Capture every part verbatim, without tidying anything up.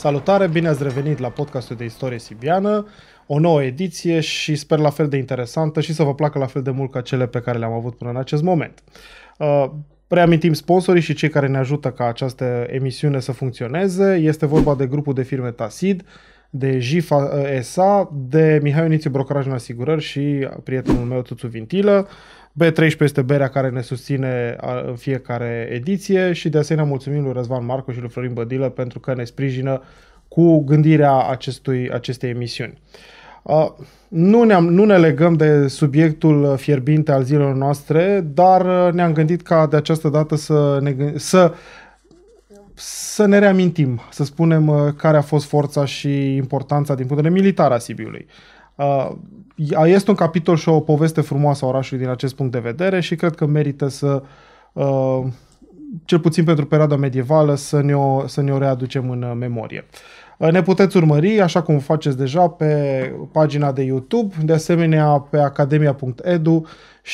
Salutare, bine ați revenit la podcastul de istorie sibiană, o nouă ediție și sper la fel de interesantă și să vă placă la fel de mult ca cele pe care le-am avut până în acest moment. Uh, reamintim sponsorii și cei care ne ajută ca această emisiune să funcționeze. Este vorba de grupul de firme Tasid, de Jifa S A, de Mihai Onițiu Brocăraj în Asigurări și prietenul meu Tuțu Vintilă. B treisprezece este berea care ne susține în fiecare ediție și de asemenea mulțumim lui Răzvan Marco și lui Florin Bădilă pentru că ne sprijină cu gândirea acestui, acestei emisiuni. Uh, nu, ne-am, nu ne legăm de subiectul fierbinte al zilelor noastre, dar ne-am gândit ca de această dată să ne, să, să ne reamintim, să spunem care a fost forța și importanța din punct de vedere militar a Sibiului. Uh, este un capitol și o poveste frumoasă a orașului din acest punct de vedere și cred că merită să, uh, cel puțin pentru perioada medievală, să ne o, să ne o readucem în memorie. Uh, ne puteți urmări, așa cum faceți deja, pe pagina de YouTube, de asemenea pe academia punct e d u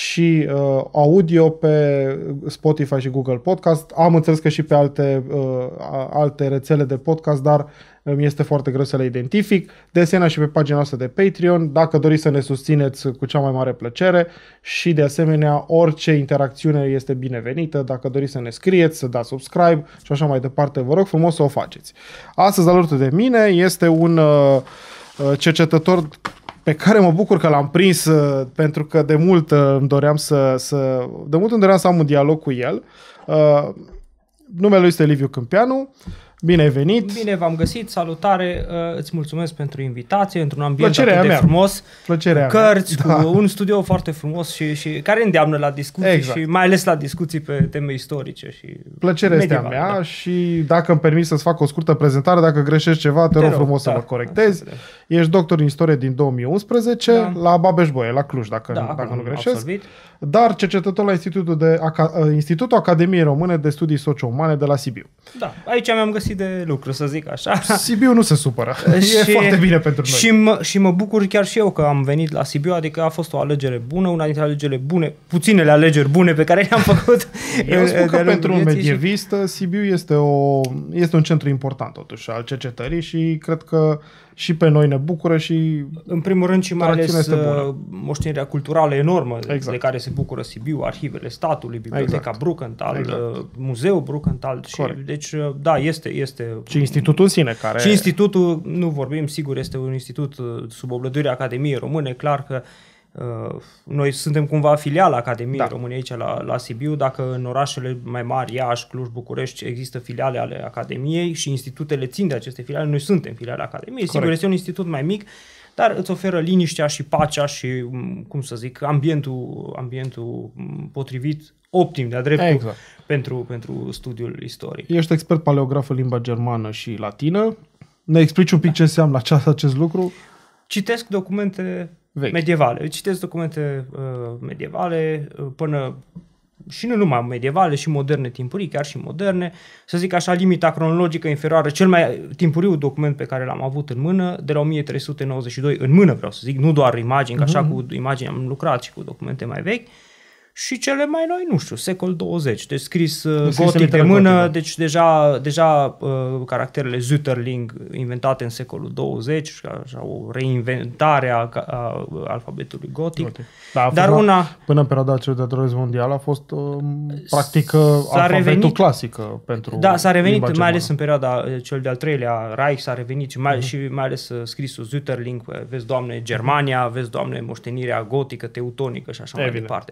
și uh, audio pe Spotify și Google Podcast. Am înțeles că și pe alte, uh, alte rețele de podcast, dar mi este foarte greu să le identific. De asemenea și pe pagina noastră de Patreon, dacă doriți să ne susțineți cu cea mai mare plăcere și de asemenea orice interacțiune este binevenită. Dacă doriți să ne scrieți, să dați subscribe și așa mai departe, vă rog frumos să o faceți. Astăzi alături de mine este un uh, cercetător pe care mă bucur că l-am prins uh, pentru că de mult uh, îmi doream să, să de mult îmi doream să am un dialog cu el. Uh, numele lui este Liviu Câmpianu. Bine ai venit! Bine v-am găsit, salutare, îți mulțumesc pentru invitație, într-un ambient Plăcerea atât de mea. frumos, Plăcerea cu cărți, mea. cu Da. un studio foarte frumos și, și care îndeamnă la discuții Exact. și mai ales la discuții pe teme istorice. Și Plăcerea este a medievale, mea da. și dacă îmi permiți să-ți fac o scurtă prezentare, dacă greșești ceva, te, te rog frumos da. să mă corectezi. Ești doctor în istorie din două mii unsprezece Da. la Babeș-Bolyai, la Cluj, dacă, Da, dacă nu greșesc. absolvit. Dar cercetător la Institutul, de, Institutul Academiei Române de Studii Socio-Umane de la Sibiu. Da, aici mi-am găsit de lucru, să zic așa. Sibiu nu se supără. Și, e foarte bine pentru noi. Și mă, și mă bucur chiar și eu că am venit la Sibiu, adică a fost o alegere bună, una dintre alegerile bune, puținele alegeri bune pe care le-am făcut. Eu spun că pentru un vieții medievist și... Sibiu este, o, este un centru important totuși al cercetării și cred că și pe noi ne bucură și în primul rând și mai ales uh, moștenirea culturală enormă exact. de care se bucură Sibiu, arhivele statului, biblioteca exact. Brukenthal, exact. muzeul Brukenthal și deci da, este este și institutul în sine care și institutul, nu vorbim, sigur, este un institut sub oblăduirea Academiei Române, clar că Uh, noi suntem cumva filiala Academiei da. Române aici la, la Sibiu, dacă în orașele mai mari, Iași, Cluj, București, există filiale ale Academiei și institutele țin de aceste filiale, noi suntem filiale Academiei. Corect. Sigur, este un institut mai mic, dar îți oferă liniștea și pacea și, cum să zic, ambientul, ambientul potrivit, optim de-a dreptul exact. pentru, pentru studiul istoric. Ești expert paleograf în limba germană și latină. Ne explici un pic ce înseamnă acest, acest lucru? Citesc documente vechi. medievale. Citesc documente uh, medievale uh, până și nu numai medievale, și moderne timpurii, chiar și moderne. Să zic așa, limita cronologică inferioară, cel mai timpuriu document pe care l-am avut în mână, de la o mie trei sute nouăzeci și doi, în mână vreau să zic, nu doar imagini, mm-hmm. așa cu imagini am lucrat și cu documente mai vechi. Și cele mai noi, nu știu, secol douăzeci, deci scris uh, gotic de mână, gotic, deci deja, deja uh, caracterele Zutterling inventate în secolul douăzeci, așa, o reinventare a, a alfabetului gotic. gotic. Da, Dar una, până în perioada celui de-al doilea mondial a fost uh, practic alfabetul revenit, clasică pentru da, s-a revenit, mai ales în perioada cel de-al treilea Reich, s-a revenit și mai, uh-huh. și mai ales uh, scrisul Zutterling, vezi, Doamne, Germania, vezi, Doamne, moștenirea gotică, teutonică și așa Evident. mai departe.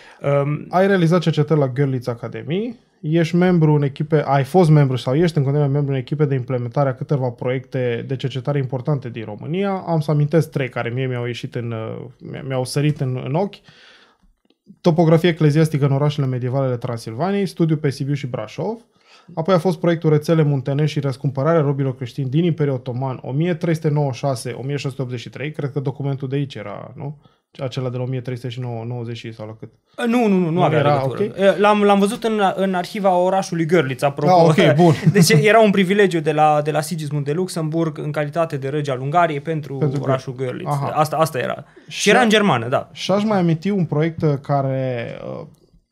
Um, ai realizat cercetări la Görlitz Academy, ești membru în echipe, ai fost membru sau ești în continuare membru în echipe de implementare a câteva proiecte de cercetare importante din România. Am să amintesc trei care mie mi-au ieșit în, mi-au sărit în, în ochi. Topografie ecleziastică în orașele medievale ale Transilvaniei, studiu pe Sibiu și Brașov. Apoi a fost proiectul Rețele muntenești și răscumpărarea robilor creștini din Imperiul Otoman o mie trei sute nouăzeci și șase - o mie șase sute optzeci și trei. Cred că documentul de aici era, nu? Acela de la o mie trei sute nouăzeci sau la cât? Nu, nu, nu, nu avea era, legătură. Okay? L-am, l-am văzut în, în arhiva orașului Görlitz, apropo. Ah, ok, bun. Deci era un privilegiu de la, de la Sigismund de Luxemburg în calitate de rege al Ungariei pentru, pentru orașul Görlitz. Asta, asta era. Și, și era în germană, da. Și aș mai aminti un proiect care... Uh,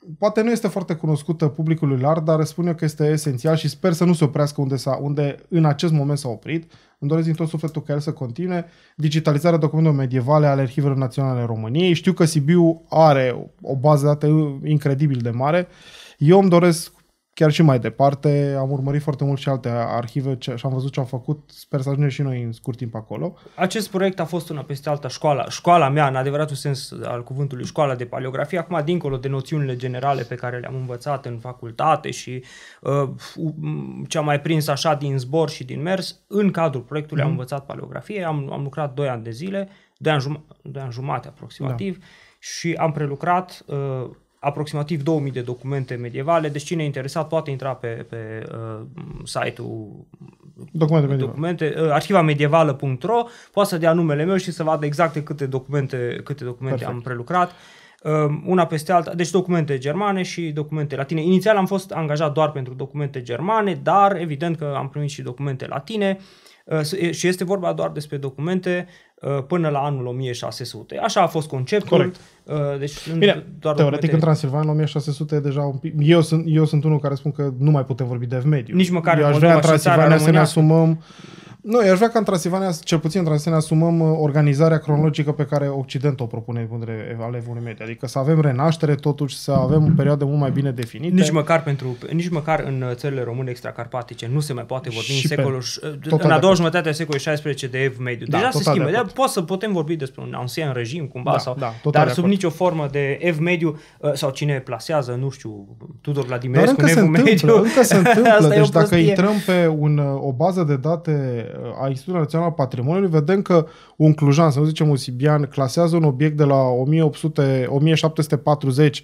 poate nu este foarte cunoscută publicului larg, dar spun eu că este esențial și sper să nu se oprească unde, s-a, unde în acest moment s-a oprit. Îmi doresc din tot sufletul ca el să continue. Digitalizarea documentelor medievale ale Arhivelor Naționale României. Știu că Sibiu are o bază de date incredibil de mare. Eu îmi doresc chiar și mai departe. Am urmărit foarte mult și alte arhive și am văzut ce au făcut. Sper să ajungem și noi în scurt timp acolo. Acest proiect a fost una peste alta școala. Școala mea, în adevăratul sens al cuvântului, școala de paleografie. Acum, dincolo de noțiunile generale pe care le-am învățat în facultate și uh, ce am mai prins așa din zbor și din mers, în cadrul proiectului mm. am învățat paleografie. Am, am lucrat doi ani de zile, doi ani, jum- doi ani jumate aproximativ, da. Și am prelucrat Uh, aproximativ două mii de documente medievale, deci cine e interesat poate intra pe, pe uh, site-ul documente medievale. documente, uh, arhivamedievală punct ro, poate să dea numele meu și să vadă exact de câte documente, câte documente am prelucrat. Uh, una peste alta, deci documente germane și documente latine. Inițial am fost angajat doar pentru documente germane, dar evident că am primit și documente latine. Uh, și este vorba doar despre documente uh, până la anul o mie șase sute. Așa a fost conceptul. Corect. Uh, deci Bine, doar teoretic documente... în Transilvania o mie șase sute e deja un pic... Eu sunt, eu sunt unul care spun că nu mai putem vorbi de ev mediu. Nici măcar eu aș vrea în Transilvania să ne asumăm... Nu, eu aș vrea ca în Transilvania, cel puțin în Transilvania, să asumăm organizarea cronologică pe care Occidentul o propune din punct de vedere al evului mediu. Adică să avem renaștere, totuși să avem perioade mult mai bine definite. Nici măcar, pentru, nici măcar în țările române extracarpatice nu se mai poate vorbi și în secolul, în a doua jumătate a secolului șaisprezece de ev mediu. Da, deja se schimbă. De poți să putem vorbi despre un ancien regim cumva, da, sau, da, dar sub nicio formă de ev mediu sau cine plasează, nu știu, Tudor Vladimirescu în evul mediu. Încă se întâmplă. Deci dacă intrăm pe un, o bază de date a Institutului Național al Patrimoniului, vedem că un clujan, să nu zicem un sibian, clasează un obiect de la o mie opt sute, o mie șapte sute patruzeci,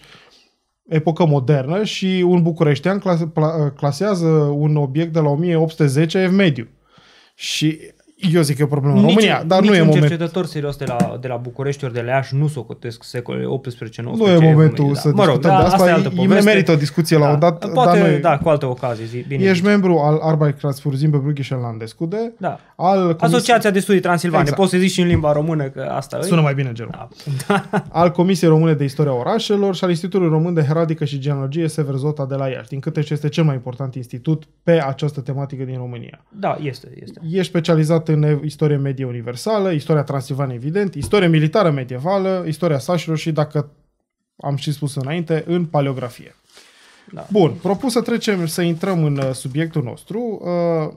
epocă modernă, și un bucureștean clasează un obiect de la o mie opt sute zece ev mediu. Și eu zic că e o problemă în România, dar nu e momentul. cercetător serios de la, de la București ori de la Iași nu socotesc secolele optsprezece nouăsprezece. Nu e momentul mediu, să da. discutăm mă rog, de asta. asta e, e merită o discuție da. la un dat. Poate, dar noi... da, cu altă ocazie. Zi, bine Ești zici. membru al Arbeitsplatzfurzim Brüghische Landeskunde. Da. Al Comis... Asociația de Studii Transilvane. Exact. Poți să zici și în limba română că asta sună e. mai bine în germană. Da. Al Comisiei Române de Istoria Orașelor și al Institutului Român de Heraldică și Genealogie Sever Zota de la Iași. Din câte știu, este cel mai important institut pe această tematică din România. Da, este. este. E specializat în istorie medie universală, istoria Transilvaniei, evident, istorie militară medievală, istoria sașilor și, dacă am și spus înainte, în paleografie. Da. Bun, propus să trecem, să intrăm în uh, subiectul nostru. Uh,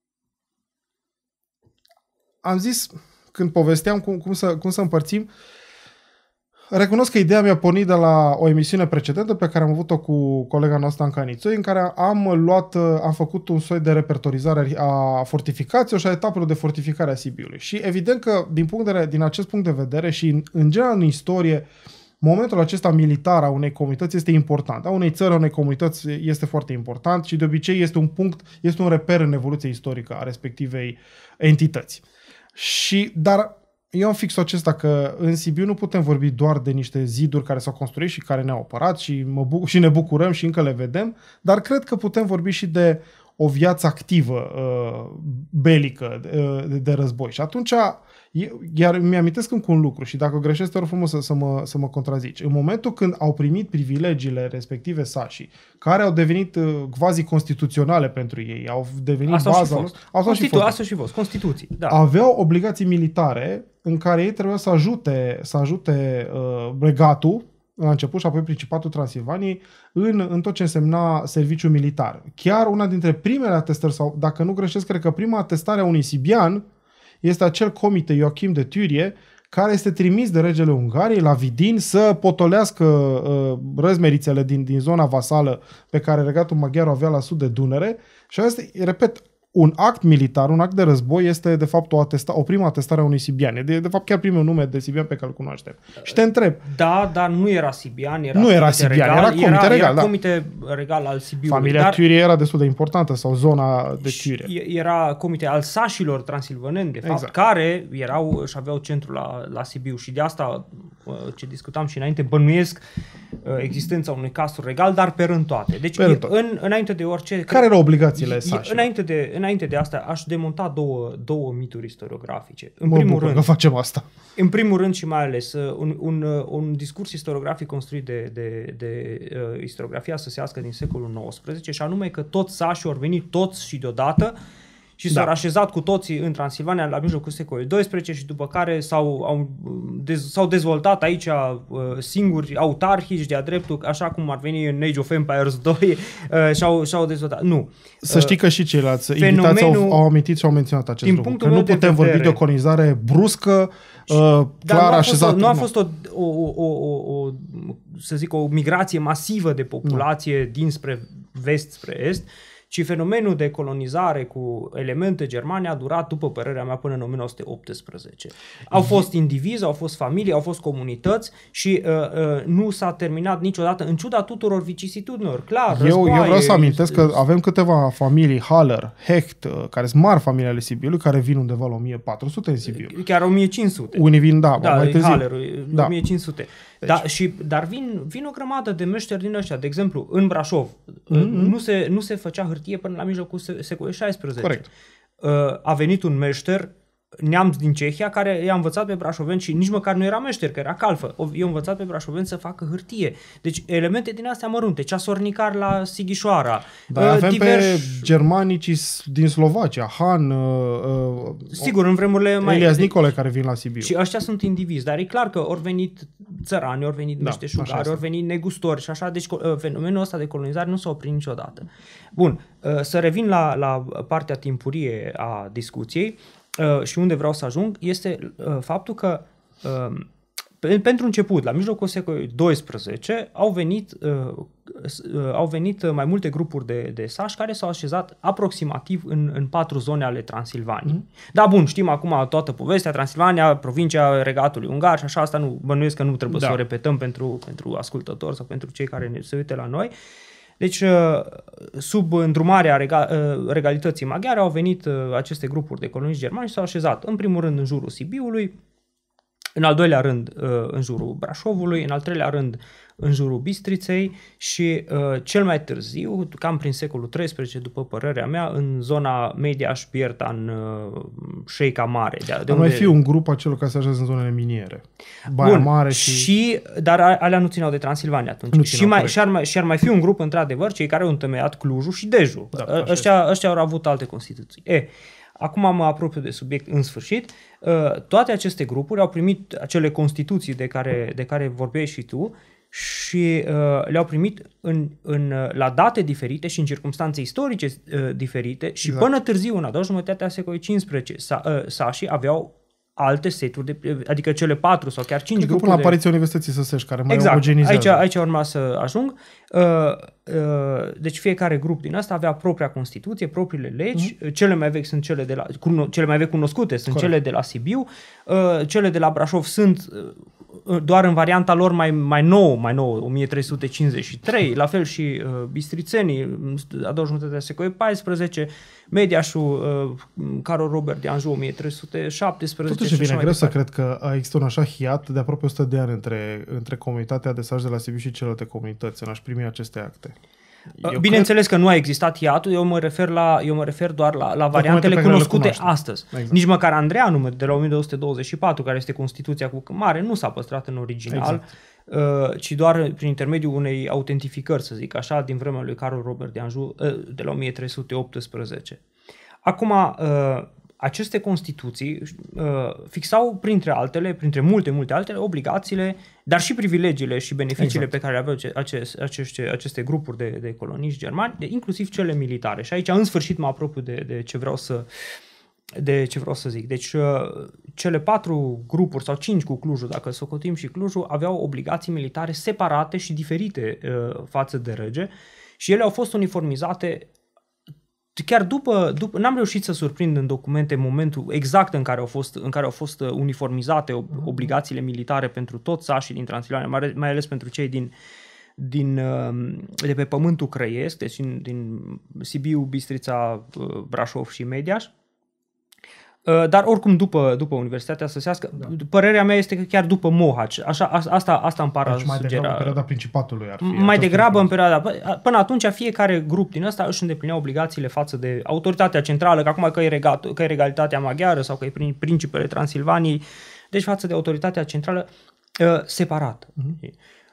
am zis, când povesteam cum, cum, să, cum să împărțim, recunosc că ideea mi-a pornit de la o emisiune precedentă pe care am avut-o cu colega noastră Anca Nițoi, în care am luat, am făcut un soi de repertorizare a fortificațiilor și a etapelor de fortificare a Sibiului. Și evident că din, punct de, din acest punct de vedere și în, în general în istorie, momentul acesta militar a unei comunități este important. A unei țări, a unei comunități este foarte important și de obicei este un punct, este un reper în evoluția istorică a respectivei entități. Și, dar eu am fixul acesta că în Sibiu nu putem vorbi doar de niște ziduri care s-au construit și care ne-au apărat și, mă buc- și ne bucurăm și încă le vedem, dar cred că putem vorbi și de o viață activă, uh, belică, uh, de, de război. Și atunci, iar mi-amintesc încă un lucru și dacă greșesc, te rog frumos să, să, mă, să mă contrazici. În momentul când au primit privilegiile respective sașii, care au devenit uh, quasi-constituționale pentru ei, au devenit asta baza... Au fost. Au Constitu- și fost. asta și fost. Constituții. Da. Aveau obligații militare în care ei trebuia să ajute, să ajute uh, regatul, la început și apoi Principatul Transilvaniei, în, în tot ce însemna serviciu militar. Chiar una dintre primele atestări, sau dacă nu greșesc, cred că prima atestare a unui sibian este acel comite Ioachim de Turie, care este trimis de regele Ungariei la Vidin să potolească uh, răzmerițele din, din zona vasală pe care regatul maghiar o avea la sud de Dunăre. Și asta, repet, un act militar, un act de război este de fapt o, atesta, o primă atestare a unui sibian. De, de fapt chiar primul nume de sibian pe care îl cunoaștem. Și te întreb. Da, dar nu era sibian, era nu era sibian, regal, era comite era, regal. Era da. comite regal al Sibiului. Familia dar Turie era destul de importantă, sau zona de Turie. Era comite al sașilor transilvaneni, de fapt, exact. Care erau și aveau centru la, la Sibiu și de asta ce discutam și înainte, bănuiesc existența unui castor regal, dar pe rând toate. Deci, pe toate. În, înainte de orice... Care erau obligațiile sașilor? Înainte de, înainte de asta, aș demonta două, două mituri istoriografice. În mă primul rând, că facem asta. În primul rând și mai ales, un, un, un discurs istoriografic construit de, de, de uh, istoriografia săsească din secolul nouăsprezece, și anume că toți sașii au venit toți și deodată și s-au da. așezat cu toții în Transilvania la mijlocul secolului doisprezece și după care s-au, au, dez, s-au dezvoltat aici uh, singuri autarhici de-a dreptul, așa cum ar veni în Age of Empires doi uh, și-au, și-au dezvoltat. Nu. Să știi că și ceilalți invitați au, au amintit și au menționat acest lucru. Că nu putem vorbi vedere, de o colonizare bruscă, uh, clar așezată. Nu a fost o, o, o, o, o, să zic, o migrație masivă de populație nu. dinspre vest spre est, ci fenomenul de colonizare cu elemente germane a durat, după părerea mea, până în o mie nouă sute optsprezece. Au fost indivizi, au fost familii, au fost comunități și uh, uh, nu s-a terminat niciodată, în ciuda tuturor vicisitudinilor. Clar, eu, eu vreau să amintesc că avem câteva familii, Haller, Hecht, care sunt mari familii ale Sibiului, care vin undeva la o mie patru sute în Sibiu. Chiar o mie cinci sute. Unii vin, da, da mai târziu. Haller, da. o mie cinci sute. Deci. Da, și, dar vin, vin o grămadă de meșteri din ăștia. De exemplu, în Brașov mm-hmm. nu, se, nu se făcea hârtie până la mijlocul secolului șaisprezece. Corect. A venit un meșter neamț din Cehia care i-a învățat pe brașoveni și nici măcar nu era meșter, că era calfă. I-a învățat pe brașoveni să facă hârtie. Deci elemente din astea mărunte, ceasornicar la Sighișoara. Dar avem divers... pe germanicii din Slovacia, Han, uh, sigur, în vremurile mai... Elias Nicole care vin la Sibiu. Și ăștia sunt indivizi, dar e clar că ori venit țărani, ori venit da, meșteșugari, ori venit negustori și așa, deci fenomenul ăsta de colonizare nu s-a oprit niciodată. Bun, să revin la, la partea timpurie a discuției. Uh, și unde vreau să ajung este uh, faptul că uh, pe, pentru început, la mijlocul secolului doisprezece, au venit, uh, uh, au venit mai multe grupuri de, de sași care s-au așezat aproximativ în, în patru zone ale Transilvaniei. Mm-hmm. Da, bun, știm acum toată povestea, Transilvania, provincia Regatului Ungar și așa, asta nu, bănuiesc că nu trebuie da. să o repetăm pentru, pentru ascultători sau pentru cei care ne se uită la noi. Deci, sub îndrumarea regalității maghiare au venit aceste grupuri de coloniști germani și s-au așezat, în primul rând, în jurul Sibiului, în al doilea rând, în jurul Brașovului, în al treilea rând, în jurul Bistriței și cel mai târziu, cam prin secolul treisprezece, după părerea mea, în zona Mediaș, Biertan, Șeica Mare. De, de unde... mai fi un grup acelor care se așează în zonele miniere. Baia Bun, Mare și... și... Dar alea nu țineau de Transilvania atunci. Nu și, mai, și, ar mai, și ar mai fi un grup, într-adevăr, cei care au întemeiat Clujul și Dejul. Da, ăștia, ăștia au avut alte constituții. E, acum mă apropiu de subiect în sfârșit. Toate aceste grupuri au primit acele constituții de care, de care vorbeai și tu și uh, le-au primit în, în, la date diferite și în circunstanțe istorice uh, diferite și exact. Până târziu, în a doua jumătate a secolului cincisprezece, sa, uh, sașii aveau alte seturi, de, adică cele patru sau chiar cinci grupuri. Până la apariția de... Universității Săsești, care mai exact. omogenizează. Aici, aici urma să ajung. Uh, uh, deci fiecare grup din asta avea propria Constituție, propriile legi. Mm-hmm. Cele mai vechi sunt cele de la, cuno, cele mai vechi cunoscute sunt Corect. Cele de la Sibiu. Uh, cele de la Brașov sunt uh, doar în varianta lor mai, mai nouă, mai nouă, o mie trei sute cincizeci și trei, la fel și uh, bistrițenii, a doua jumătate a secolului paisprezece, Mediașul, uh, Carol Robert de Anjou, o mie trei sute șaptesprezece. Totuși vine greu să cred că există un așa hiat de aproape o sută de ani între, între comunitatea de sași de la Sibiu și celelalte comunități în a-și primi aceste acte. Eu Bineînțeles cred... că nu a existat hiatul, eu mă refer, la, eu mă refer doar la, la variantele cunoscute astăzi. Exact. Nici măcar Andreanu de la o mie două sute douăzeci și patru, care este Constituția cu mare, nu s-a păstrat în original, exact. uh, ci doar prin intermediul unei autentificări, să zic așa, din vremea lui Carol Robert de Anjou, uh, de la o mie trei sute optsprezece. Acum, uh, aceste Constituții uh, fixau, printre altele, printre multe, multe altele, obligațiile, dar și privilegiile și beneficiile exact. Pe care le aveau aceste, aceste, aceste grupuri de, de coloniști germani, de, inclusiv cele militare. Și aici, în sfârșit, mă apropiu de, de ce vreau să de ce vreau să zic. Deci, uh, cele patru grupuri, sau cinci cu Clujul, dacă socotim și Clujul, aveau obligații militare separate și diferite uh, față de rege și ele au fost uniformizate. Chiar după, după n-am reușit să surprind în documente momentul exact în care au fost, în care au fost uniformizate obligațiile militare pentru toți sașii din Transilvania, mai, mai ales pentru cei din, din, de pe pământul crăiesc, deci din Sibiu, Bistrița, Brașov și Mediaș. Dar oricum după, după Universitatea Săsească, da. Părerea mea este că chiar după Mohaci, așa, asta, asta îmi pare deci mai degrabă în perioada Principatului ar fi. Mai degrabă în perioada, până atunci fiecare grup din ăsta își îndeplinea obligațiile față de autoritatea centrală, că acum că e, regat, că e regalitatea maghiară sau că e principele Transilvaniei, deci față de autoritatea centrală separat. Mm-hmm.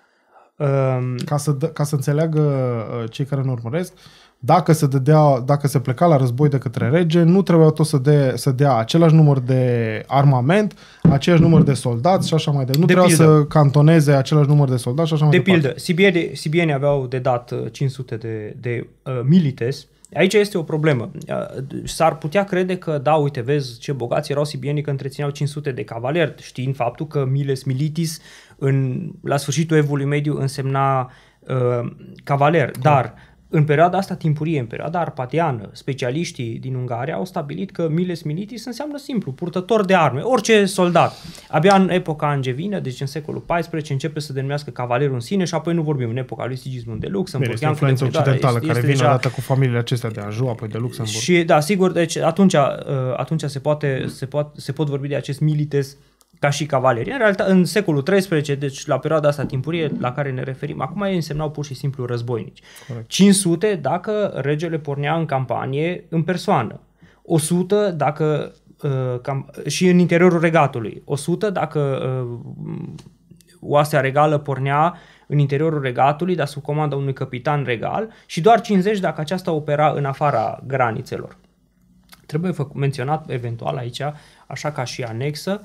Ca să, ca să înțeleagă cei care ne urmăresc, dacă se, dădea, dacă se pleca la război de către rege, nu trebuia tot să, de, să dea același număr de armament, același număr de soldați și așa mai departe. Nu de trebuia pildă. Să cantoneze același număr de soldați și așa mai de departe. De pildă, sibienii aveau de dat cinci sute de, de uh, milites. Aici este o problemă. S-ar putea crede că, da, uite, vezi ce bogați erau sibienii că întrețineau cinci sute de cavaleri, știind faptul că miles militis în, la sfârșitul evului mediu însemna uh, cavaler. Clar. Dar în perioada asta timpurie, în perioada arpatiană, specialiștii din Ungaria au stabilit că miles militis înseamnă simplu, purtător de arme, orice soldat. Abia în epoca angevină, deci în secolul paisprezece, începe să denumească cavalerul în sine și apoi nu vorbim în epoca lui Sigismund de Luxemburg. Este influența occidentală care vine deja odată cu familiile acestea de Anjou, apoi de Luxemburg. Și da, sigur, deci atunci, atunci se, poate, se, poate, se pot vorbi de acest milites ca și cavalerie. În realitate, în secolul treisprezece, deci la perioada asta timpurie la care ne referim, acum ei însemnau pur și simplu războinici. Corect. cinci sute dacă regele pornea în campanie în persoană. o sută dacă uh, cam, și în interiorul regatului. o sută dacă uh, oastea regală pornea în interiorul regatului, dar sub comanda unui capitan regal, și doar cincizeci dacă aceasta opera în afara granițelor. Trebuie făcut, menționat eventual aici, așa ca și anexă,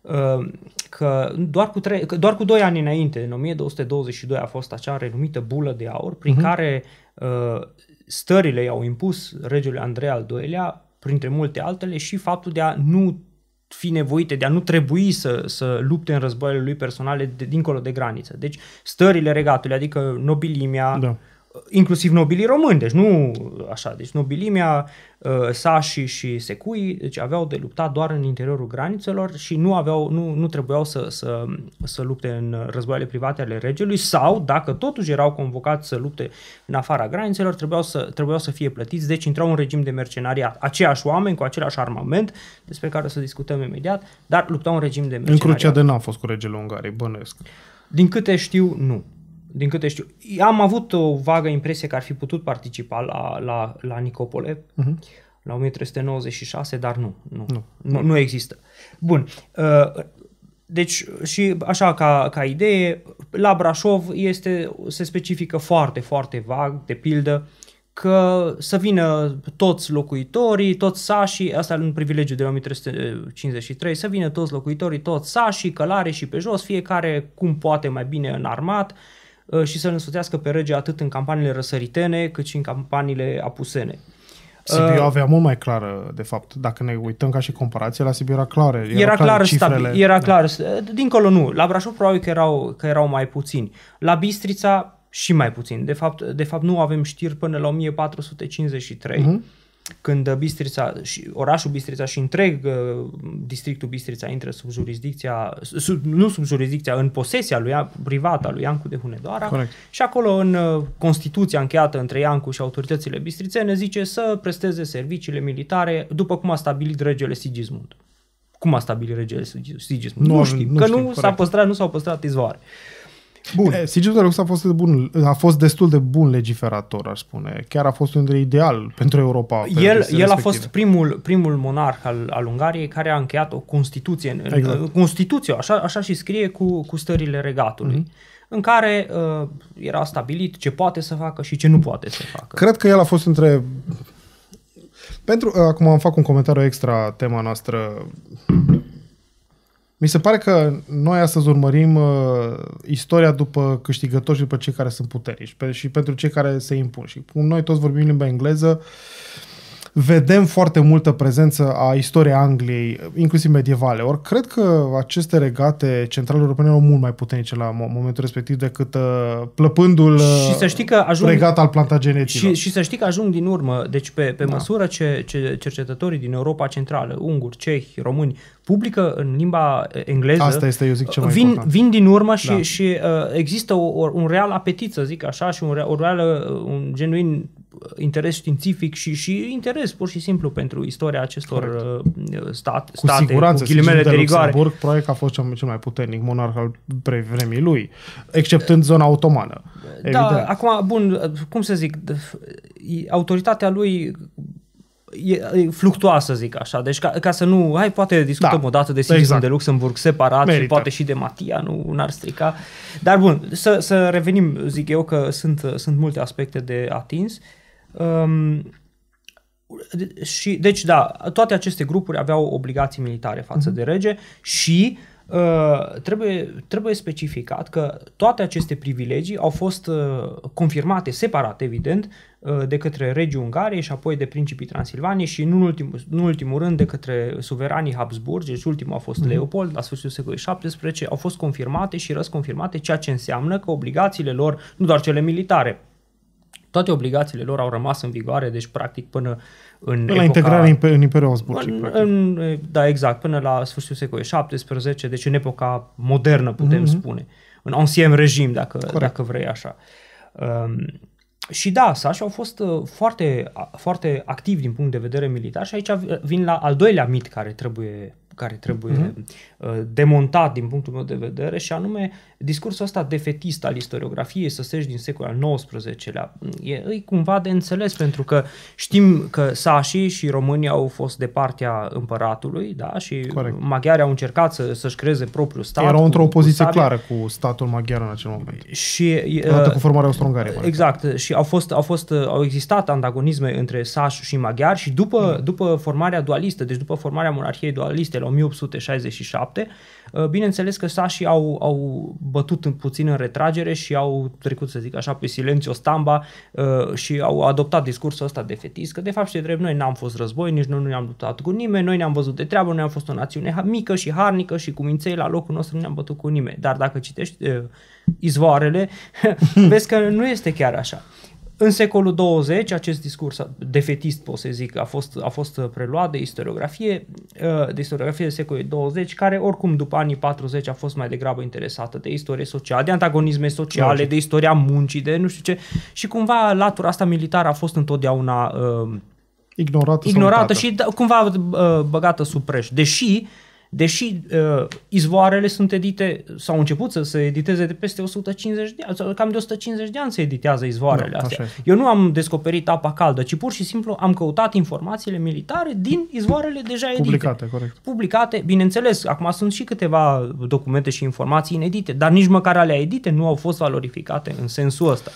că doar cu, trei, că doar cu doi ani înainte, în o mie două sute douăzeci și doi, a fost acea renumită bulă de aur, prin uh-huh. care uh, stările i-au impus regelui Andrei al doilea, printre multe altele, și faptul de a nu fi nevoite, de a nu trebui să, să lupte în războaiele lui personale de, dincolo de graniță. Deci stările regatului, adică nobilimea, da. Inclusiv nobilii români, deci nu așa, deci nobilimea, uh, sașii și secuii, deci aveau de luptat doar în interiorul granițelor și nu aveau, nu, nu trebuiau să, să, să lupte în războaiele private ale regelui, sau dacă totuși erau convocați să lupte în afara granițelor, trebuiau să, trebuiau să fie plătiți, deci intrau în regim de mercenariat. Aceiași oameni cu același armament, despre care o să discutăm imediat, dar luptau în regim de mercenariat. În Crucea de n-a fost cu regele Ungariei, bănuiesc. Din câte știu, nu. Din câte știu. Am avut o vagă impresie că ar fi putut participa la, la, la Nicopole, uh-huh. la o mie trei sute nouăzeci și șase, dar nu. Nu, nu. nu, nu există. Bun. Deci, și așa ca, ca idee, la Brașov este, se specifică foarte, foarte vag, de pildă, că să vină toți locuitorii, toți sașii, asta în privilegiu de la o mie trei sute cincizeci și trei, să vină toți locuitorii, toți sașii, călare și pe jos, fiecare cum poate mai bine înarmat, și să-l însoțească pe rege atât în campaniile răsăritene cât și în campaniile apusene. Sibiu avea mult mai clară, de fapt, dacă ne uităm ca și comparație, la Sibiu era clară. Era, era clar stabil, era da. clar. Dincolo nu. La Brașov probabil că erau, că erau mai puțini. La Bistrița și mai puțin. De fapt, de fapt nu avem știri până la o mie patru sute cincizeci și trei. Uh-huh. Când Bistrița, și orașul Bistrița și întreg uh, districtul Bistrița intră sub jurisdicția, sub, nu sub jurisdicția, în posesia lui, privată a lui Iancu de Hunedoara. Corect. Și acolo în uh, Constituția încheiată între Iancu și autoritățile bistrițene zice să presteze serviciile militare după cum a stabilit regele Sigismund. Cum a stabilit regele Sigismund? Nu, nu știu, nu că știu, nu, s-a păstrat, nu s-au păstrat izvoare. Bun. Sigismund a fost, bun, a fost destul de bun legiferator, aș spune. Chiar a fost unul ideal pentru Europa. El, el a fost primul, primul monarh al, al Ungariei care a încheiat o Constituție. Exact. Constituție, așa, așa și scrie, cu, cu stările regatului. Mm-hmm. În care uh, era stabilit ce poate să facă și ce nu poate să facă. Cred că el a fost între... Pentru, acum am fac un comentariu extra tema noastră. Mi se pare că noi astăzi urmărim uh, istoria după câștigători și după cei care sunt puternici pe, și pentru cei care se impun. Și cum noi toți vorbim limba engleză, vedem foarte multă prezență a istoriei Angliei, inclusiv medievale. Ori cred că aceste regate centrale europene erau mult mai puternice la momentul respectiv decât uh, plăpândul uh, și să știi că ajung, regat al plantageneților. Și, și să știi că ajung din urmă, deci pe, pe da. măsură ce, ce cercetătorii din Europa Centrală, unguri, cehi, români, publică în limba engleză, asta este, eu zic, cel mai vin, important. vin din urmă și, da. și uh, există o, un real apetit, să zic așa, și un, o reală, un genuin interes științific și, și interes pur și simplu pentru istoria acestor uh, stat, cu state, siguranță, cu ghilimele de, de rigoare. Luxemburg, probabil că a fost cel mai puternic monarh al vremii lui, exceptând zona otomană. Da, evident. acum, bun, cum să zic, autoritatea lui e fluctuoasă, zic așa. Deci ca, ca să nu... Hai, poate discutăm da, o dată de Sigismund exact. de Luxemburg separat Merită. și poate și de Matia, nu n-ar strica. Dar bun, să, să revenim, zic eu, că sunt, sunt multe aspecte de atins. Um, și, deci, da, toate aceste grupuri aveau obligații militare față mm-hmm. de rege și Uh, trebuie, trebuie specificat că toate aceste privilegii au fost uh, confirmate separat, evident, uh, de către regii Ungariei și apoi de principii Transilvaniei și, nu în ultimul, nu în ultimul rând, de către suveranii Habsburg, deci ultimul a fost mm-hmm. Leopold, la sfârșitul secolului șaptesprezece, au fost confirmate și răsconfirmate, ceea ce înseamnă că obligațiile lor, nu doar cele militare, toate obligațiile lor au rămas în vigoare, deci practic până în până epoca, la integrarea în Imperiul Habsburgic. În, în, da, exact, până la sfârșitul secolului șaptesprezece, deci în epoca modernă, putem mm-hmm. spune. În ancien regim, dacă, dacă vrei așa. Um, și da, sașii au fost foarte, foarte activi din punct de vedere militar și aici vin la al doilea mit care trebuie care trebuie mm-hmm. demontat din punctul meu de vedere și anume discursul ăsta defetist al istoriografiei săsești din secolul al nouăsprezecelea. E, e cumva de înțeles pentru că știm că sașii și românii au fost de partea împăratului, da, și Corect. maghiarii au încercat să, să-și creeze propriul stat. Erau într-o opoziție clară cu statul maghiar în acel moment. Și odată cu formarea Austro-Ungariei. Exact, și au fost au fost au existat antagonisme între sași și maghiari și după mm. după formarea dualistă, deci după formarea monarhiei dualiste la o mie opt sute șaizeci și șapte, bineînțeles că sașii au, au bătut în puțin în retragere și au trecut, să zic așa, pe silențiu stamba și au adoptat discursul ăsta defetist, că de fapt și de drept noi n-am fost război, nici noi nu ne-am luptat cu nimeni, noi ne-am văzut de treabă, noi am fost o națiune mică și harnică și cu minței la locul nostru nu ne-am bătut cu nimeni. Dar dacă citești uh, izvoarele, vezi că nu este chiar așa. În secolul douăzeci, acest discurs defetist, pot să zic, a fost, a fost preluat de istoriografie, de istoriografie de secolului douăzeci, care oricum după anii patruzeci a fost mai degrabă interesată de istorie socială, de antagonisme sociale, Logic. de istoria muncii, de nu știu ce. Și cumva latura asta militară a fost întotdeauna uh, ignorată, ignorată și da, cumva uh, băgată sub preș. Deși Deși uh, izvoarele sunt edite, sau început să se editeze de peste o sută cincizeci de ani, sau cam de o sută cincizeci de ani se editează izvoarele da, astea. Eu nu am descoperit apa caldă, ci pur și simplu am căutat informațiile militare din izvoarele deja edite. Publicate, corect. Publicate, bineînțeles, acum sunt și câteva documente și informații inedite, dar nici măcar alea edite nu au fost valorificate în sensul ăsta.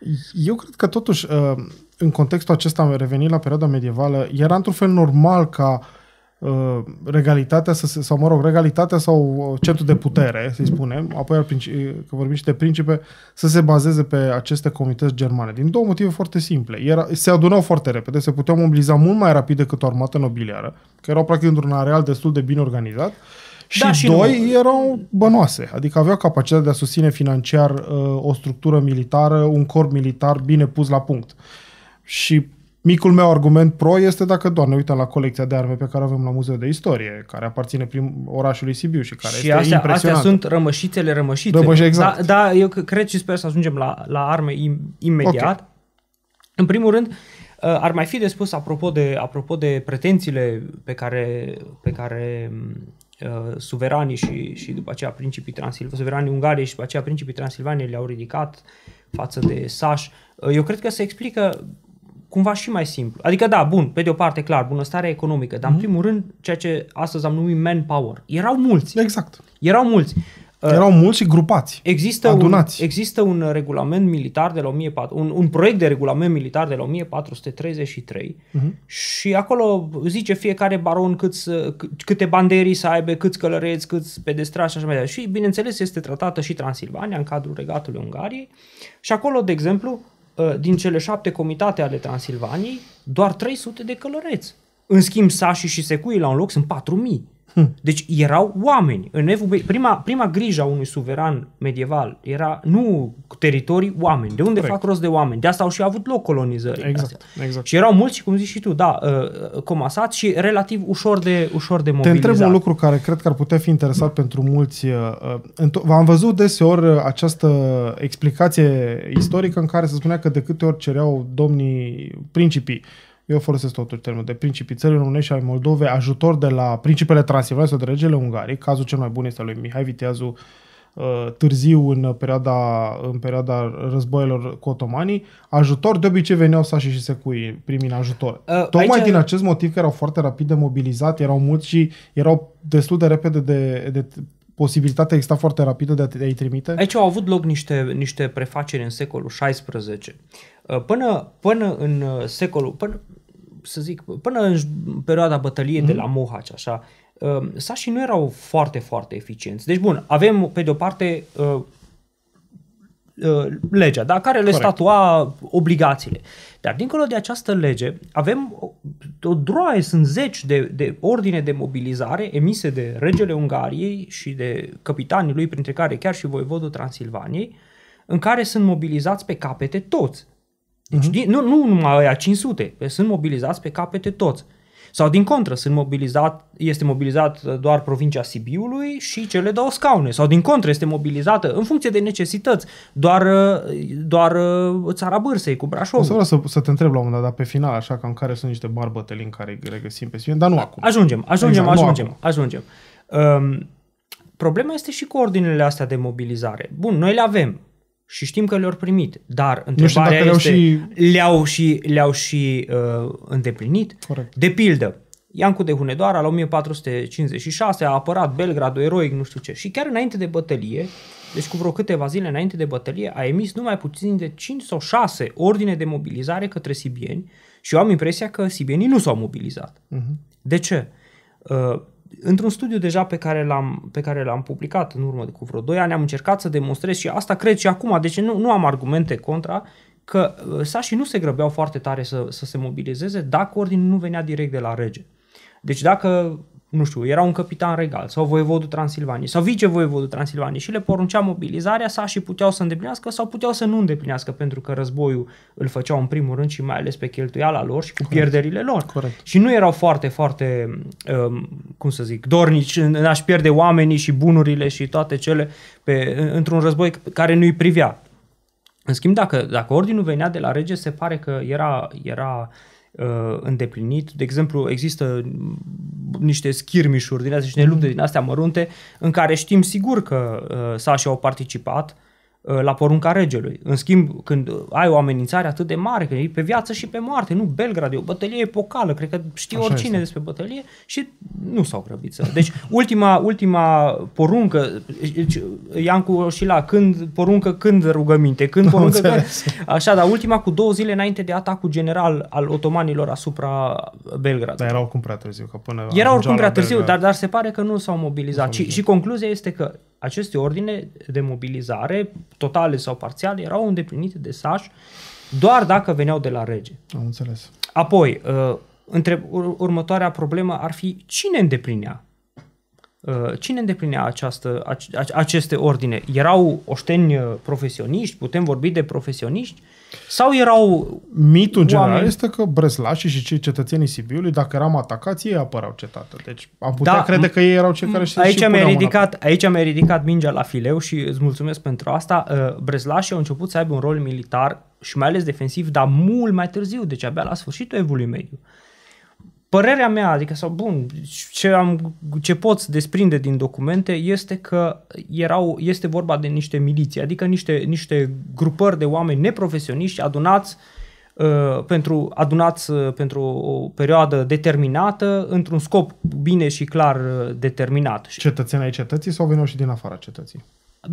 Eu cred că totuși, în contextul acesta, revenind la perioada medievală, era într-un fel normal ca regalitatea, sau mă rog, regalitatea sau centru de putere, să-i spunem, apoi că vorbim și de principe, să se bazeze pe aceste comunități germane. Din două motive foarte simple. Era, se adunau foarte repede, se puteau mobiliza mult mai rapid decât o armată nobiliară, că erau practic într-un areal destul de bine organizat, și, da, și doi, nu. erau bănoase, adică aveau capacitatea de a susține financiar uh, o structură militară, un corp militar bine pus la punct. Și micul meu argument pro este dacă doar ne uităm la colecția de arme pe care avem la Muzeul de Istorie, care aparține prim orașului Sibiu și care și este astea, impresionantă. Astea sunt rămășițele rămășițe. Rămăși, exact. Da, da, eu cred și sper să ajungem la, la arme im, imediat. Okay. În primul rând, ar mai fi de spus apropo de, apropo de pretențiile pe care, pe care uh, suveranii și, și după aceea principii Transilvaniei, suveranii Ungariei și după aceea principii Transilvaniei le-au ridicat față de sași. Uh, eu cred că se explică cumva și mai simplu. Adică da, bun, pe de o parte, clar, bunăstarea economică, dar mm-hmm. în primul rând, ceea ce astăzi am numit manpower. Erau mulți. Exact. Erau mulți. Erau mulți și grupați, există adunați. Un, există un regulament militar de la o mie patru sute, un, un proiect de regulament militar de la o mie patru sute treizeci și trei uh-huh. și acolo zice fiecare baron câți, câte banderii să aibă, câți călăreți, câți pedestrași și așa mai departe. Și bineînțeles este tratată și Transilvania în cadrul Regatului Ungariei și acolo, de exemplu, din cele șapte comitate ale Transilvaniei, doar trei sute de călăreți. În schimb, sașii și secuii la un loc sunt patru mii. Hmm. Deci erau oameni. În evul, prima, prima grijă a unui suveran medieval era nu teritorii, oameni. De unde Corect. fac rost de oameni? De asta au și avut loc colonizări. Exact, exact. Și erau mulți, cum zici și tu, da, comasați și relativ ușor de, ușor de mobilizat. Te întreb un lucru care cred că ar putea fi interesat mm. pentru mulți. V-am văzut deseori această explicație istorică în care se spunea că de câte ori cereau domnii principii, eu folosesc totul termenul de principii țării românești și ai Moldovei, ajutor de la principele Transilvaniei sau de regele Ungariei, cazul cel mai bun este al lui Mihai Viteazu, târziu în perioada, în perioada războiilor cu otomanii, ajutor, de obicei veneau sașii și secui primii în ajutor. Uh, Tocmai aici... din acest motiv că erau foarte rapid de mobilizat, erau mulți și erau destul de repede de, de posibilitatea exista foarte rapidă de a, de a-i trimite. Aici au avut loc niște, niște prefaceri în secolul șaisprezece. Până, până în secolul, până, să zic, până în perioada bătăliei mm-hmm. de la Mohaci, așa, sașii nu erau foarte, foarte eficienți. Deci, bun, avem, pe de-o parte, uh, uh, legea, da, care le Corect. statua obligațiile. Dar, dincolo de această lege, avem o, o droaie, sunt zeci de, de ordine de mobilizare emise de regele Ungariei și de capitanii lui, printre care chiar și voievodul Transilvaniei, în care sunt mobilizați pe capete toți. Deci, uh-huh. nu, nu numai aia cinci sute, sunt mobilizați pe capete toți. Sau din contră, sunt mobilizat, este mobilizat doar provincia Sibiului și cele două scaune. Sau din contră, este mobilizată, în funcție de necesități, doar, doar țara Bârsei cu Brașovul. O să vreau să, să te întreb la un moment dat, dar pe final, așa, cam care sunt niște mari bătălii în care regăsim pe Sfânt, dar nu acum. Ajungem, ajungem, exact, ajungem. Acum. ajungem. Um, problema este și cu ordinele astea de mobilizare. Bun, noi le avem. Și știm că le-au primit, dar întrebarea este, le-au și, le-au și, le-au și uh, îndeplinit. Corect. De pildă, Iancu de Hunedoara la o mie patru sute cincizeci și șase a apărat Belgradul eroic, nu știu ce. Și chiar înainte de bătălie, deci cu vreo câteva zile înainte de bătălie, a emis numai puțin de cinci sau șase ordine de mobilizare către sibieni și eu am impresia că sibienii nu s-au mobilizat. Uh-huh. De ce? Uh, Într-un studiu deja pe care l-am, pe care l-am publicat în urmă de cu vreo doi ani, am încercat să demonstrez și asta cred și acum, deci nu, nu am argumente contra, că sașii nu se grăbeau foarte tare să, să se mobilizeze dacă ordinul nu venea direct de la rege. Deci dacă, nu știu, era un capitan regal sau voievodul Transilvaniei sau vicevoievodul Transilvaniei și le poruncea mobilizarea, sașii puteau să îndeplinească sau puteau să nu îndeplinească, pentru că războiul îl făceau în primul rând și mai ales pe cheltuiala lor și cu Corect. pierderile lor. Corect. Și nu erau foarte, foarte, um, cum să zic, dornici în a-și pierde oamenii și bunurile și toate cele pe, într-un război care nu-i privea. În schimb, dacă, dacă ordinul venea de la rege, se pare că era... era îndeplinit. De exemplu, există niște schirmișuri din astea și niște lupte din astea mărunte în care știm sigur că uh, sașii au participat uh, la porunca regelui. În schimb, când ai o amenințare atât de mare, că e pe viață și pe moarte, nu, Belgrad e o bătălie epocală, cred că știe Așa oricine este. despre bătălie și nu s-au grăbit să... Deci, ultima, ultima poruncă, Iancu și la când poruncă, când rugăminte, când poruncă, când, așa, dar ultima cu două zile înainte de atacul general al otomanilor asupra Belgrad. Dar era oricum prea târziu, că până Era oricum prea târziu, dar, dar se pare că nu s-au mobilizat. Și, și concluzia este că aceste ordine de mobilizare, totale sau parțiale, erau îndeplinite de sași doar dacă veneau de la rege. Am înțeles. Apoi, uh, între, ur, următoarea problemă ar fi cine îndeplinea? Uh, cine îndeplinea această, ace, aceste ordine? Erau oșteni profesioniști? Putem vorbi de profesioniști? Sau erau Mitul în general oameni... este că breslașii și cei cetățenii Sibiului, dacă eram atacați, ei apărau cetatea. Deci am putea da, crede că ei erau cei care și aici și mi-a ridicat, aici mi-a ridicat mingea la fileu și îți mulțumesc pentru asta. Breslașii au început să aibă un rol militar și mai ales defensiv, dar mult mai târziu, deci abia la sfârșitul evului mediu. Părerea mea, adică sau bun, ce, am, ce pot desprinde din documente este că erau, este vorba de niște miliții, adică niște, niște grupări de oameni neprofesioniști adunați, uh, pentru, adunați uh, pentru o perioadă determinată, într-un scop bine și clar uh, determinat. Cetățenii ai cetății sau veneau și din afara cetății?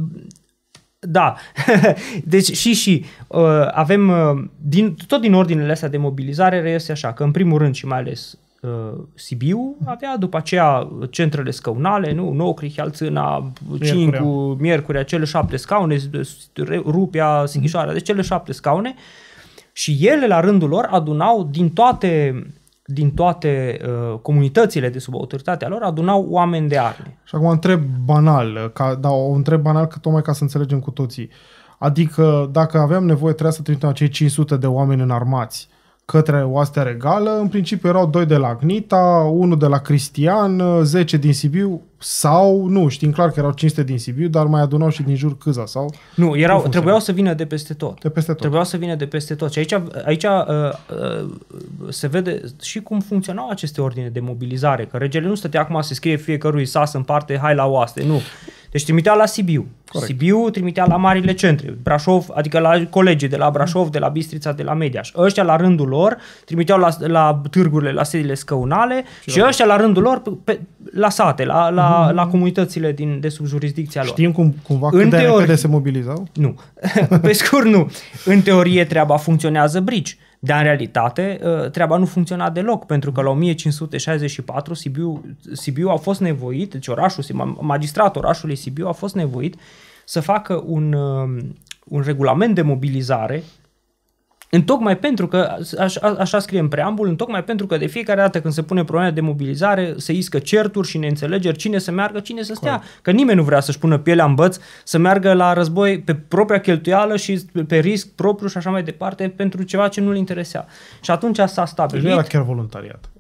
Da, deci și și uh, avem, uh, din, tot din ordinele astea de mobilizare reiese așa, că în primul rând și mai ales uh, Sibiu avea după aceea centrele scăunale, nu? Noucri, Hialțâna, Cincu, Miercurea, cele șapte scaune, Rupia, Sighișoara, deci cele șapte scaune și ele la rândul lor adunau din toate, din toate uh, comunitățile de sub autoritatea lor adunau oameni de arme. Și acum întreb banal, ca, da, o întreb banal că tocmai ca să înțelegem cu toții. Adică dacă aveam nevoie, trebuia să trimitem acei cinci sute de oameni înarmați către oastea regală, în principiu erau doi de la Gnita, unul de la Cristian, zece din Sibiu, sau, nu, știm clar că erau cinci sute din Sibiu, dar mai adunau și din jur Câza, sau? Nu, erau, trebuiau să vină de peste tot. De peste tot. Trebuiau să vină de peste tot. Și aici, aici uh, uh, se vede și cum funcționau aceste ordine de mobilizare, că regele nu stătea acum să scrie fiecărui sas în parte, hai la oaste, nu. Deci trimitea la Sibiu. Corect. Sibiu trimitea la marile centre, Brașov, adică la colegii de la Brașov, de la Bistrița, de la Mediaș. Ăștia la rândul lor trimiteau la, la târgurile, la sediile scăunale și, și ăștia la rândul lor pe, la sate, la, la, mm-hmm. la comunitățile din, de sub jurisdicția lor. Știm cum, cumva cât în de teori... repede se mobilizau? Nu. Pe scurt, nu. În teorie treaba funcționează brici. Dar în realitate treaba nu funcționa deloc, pentru că la o mie cinci sute șaizeci și patru Sibiu, Sibiu a fost nevoit, deci orașul, magistratul orașului Sibiu a fost nevoit să facă un, un regulament de mobilizare, întocmai pentru că, așa, așa scrie în preambul, întocmai pentru că de fiecare dată când se pune problema de mobilizare se iscă certuri și neînțelegeri, cine să meargă, cine să stea. Corect. Că nimeni nu vrea să-și pună pielea în băț, să meargă la război pe propria cheltuială și pe risc propriu și așa mai departe pentru ceva ce nu-l interesa. Și atunci s-a stabilit... Deci nu era chiar voluntariat.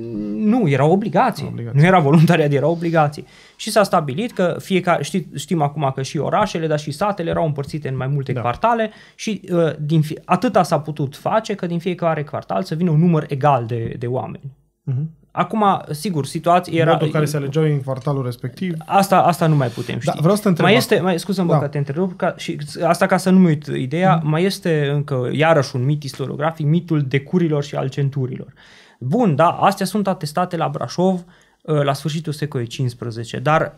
Nu, era obligație. obligație. Nu era voluntariat, era obligație. Și s-a stabilit că fiecare, știi, știm acum că și orașele, dar și satele erau împărțite în mai multe da. quartale și uh, din fie, atâta s-a putut face că din fiecare quartal să vină un număr egal de, de oameni. Uh-huh. Acum, sigur, situația era... Modul care se alegeau în quartalul respectiv. Asta, asta nu mai putem ști. Da, vreau să te întreb. Mai este, mai, scuză-mă da. că te întrerup, ca, și asta ca să nu-mi uit ideea, uh-huh. mai este încă, iarăși un mit istoriografic, mitul decurilor și al centurilor. Bun, da, astea sunt atestate la Brașov la sfârșitul secolului cincisprezece, dar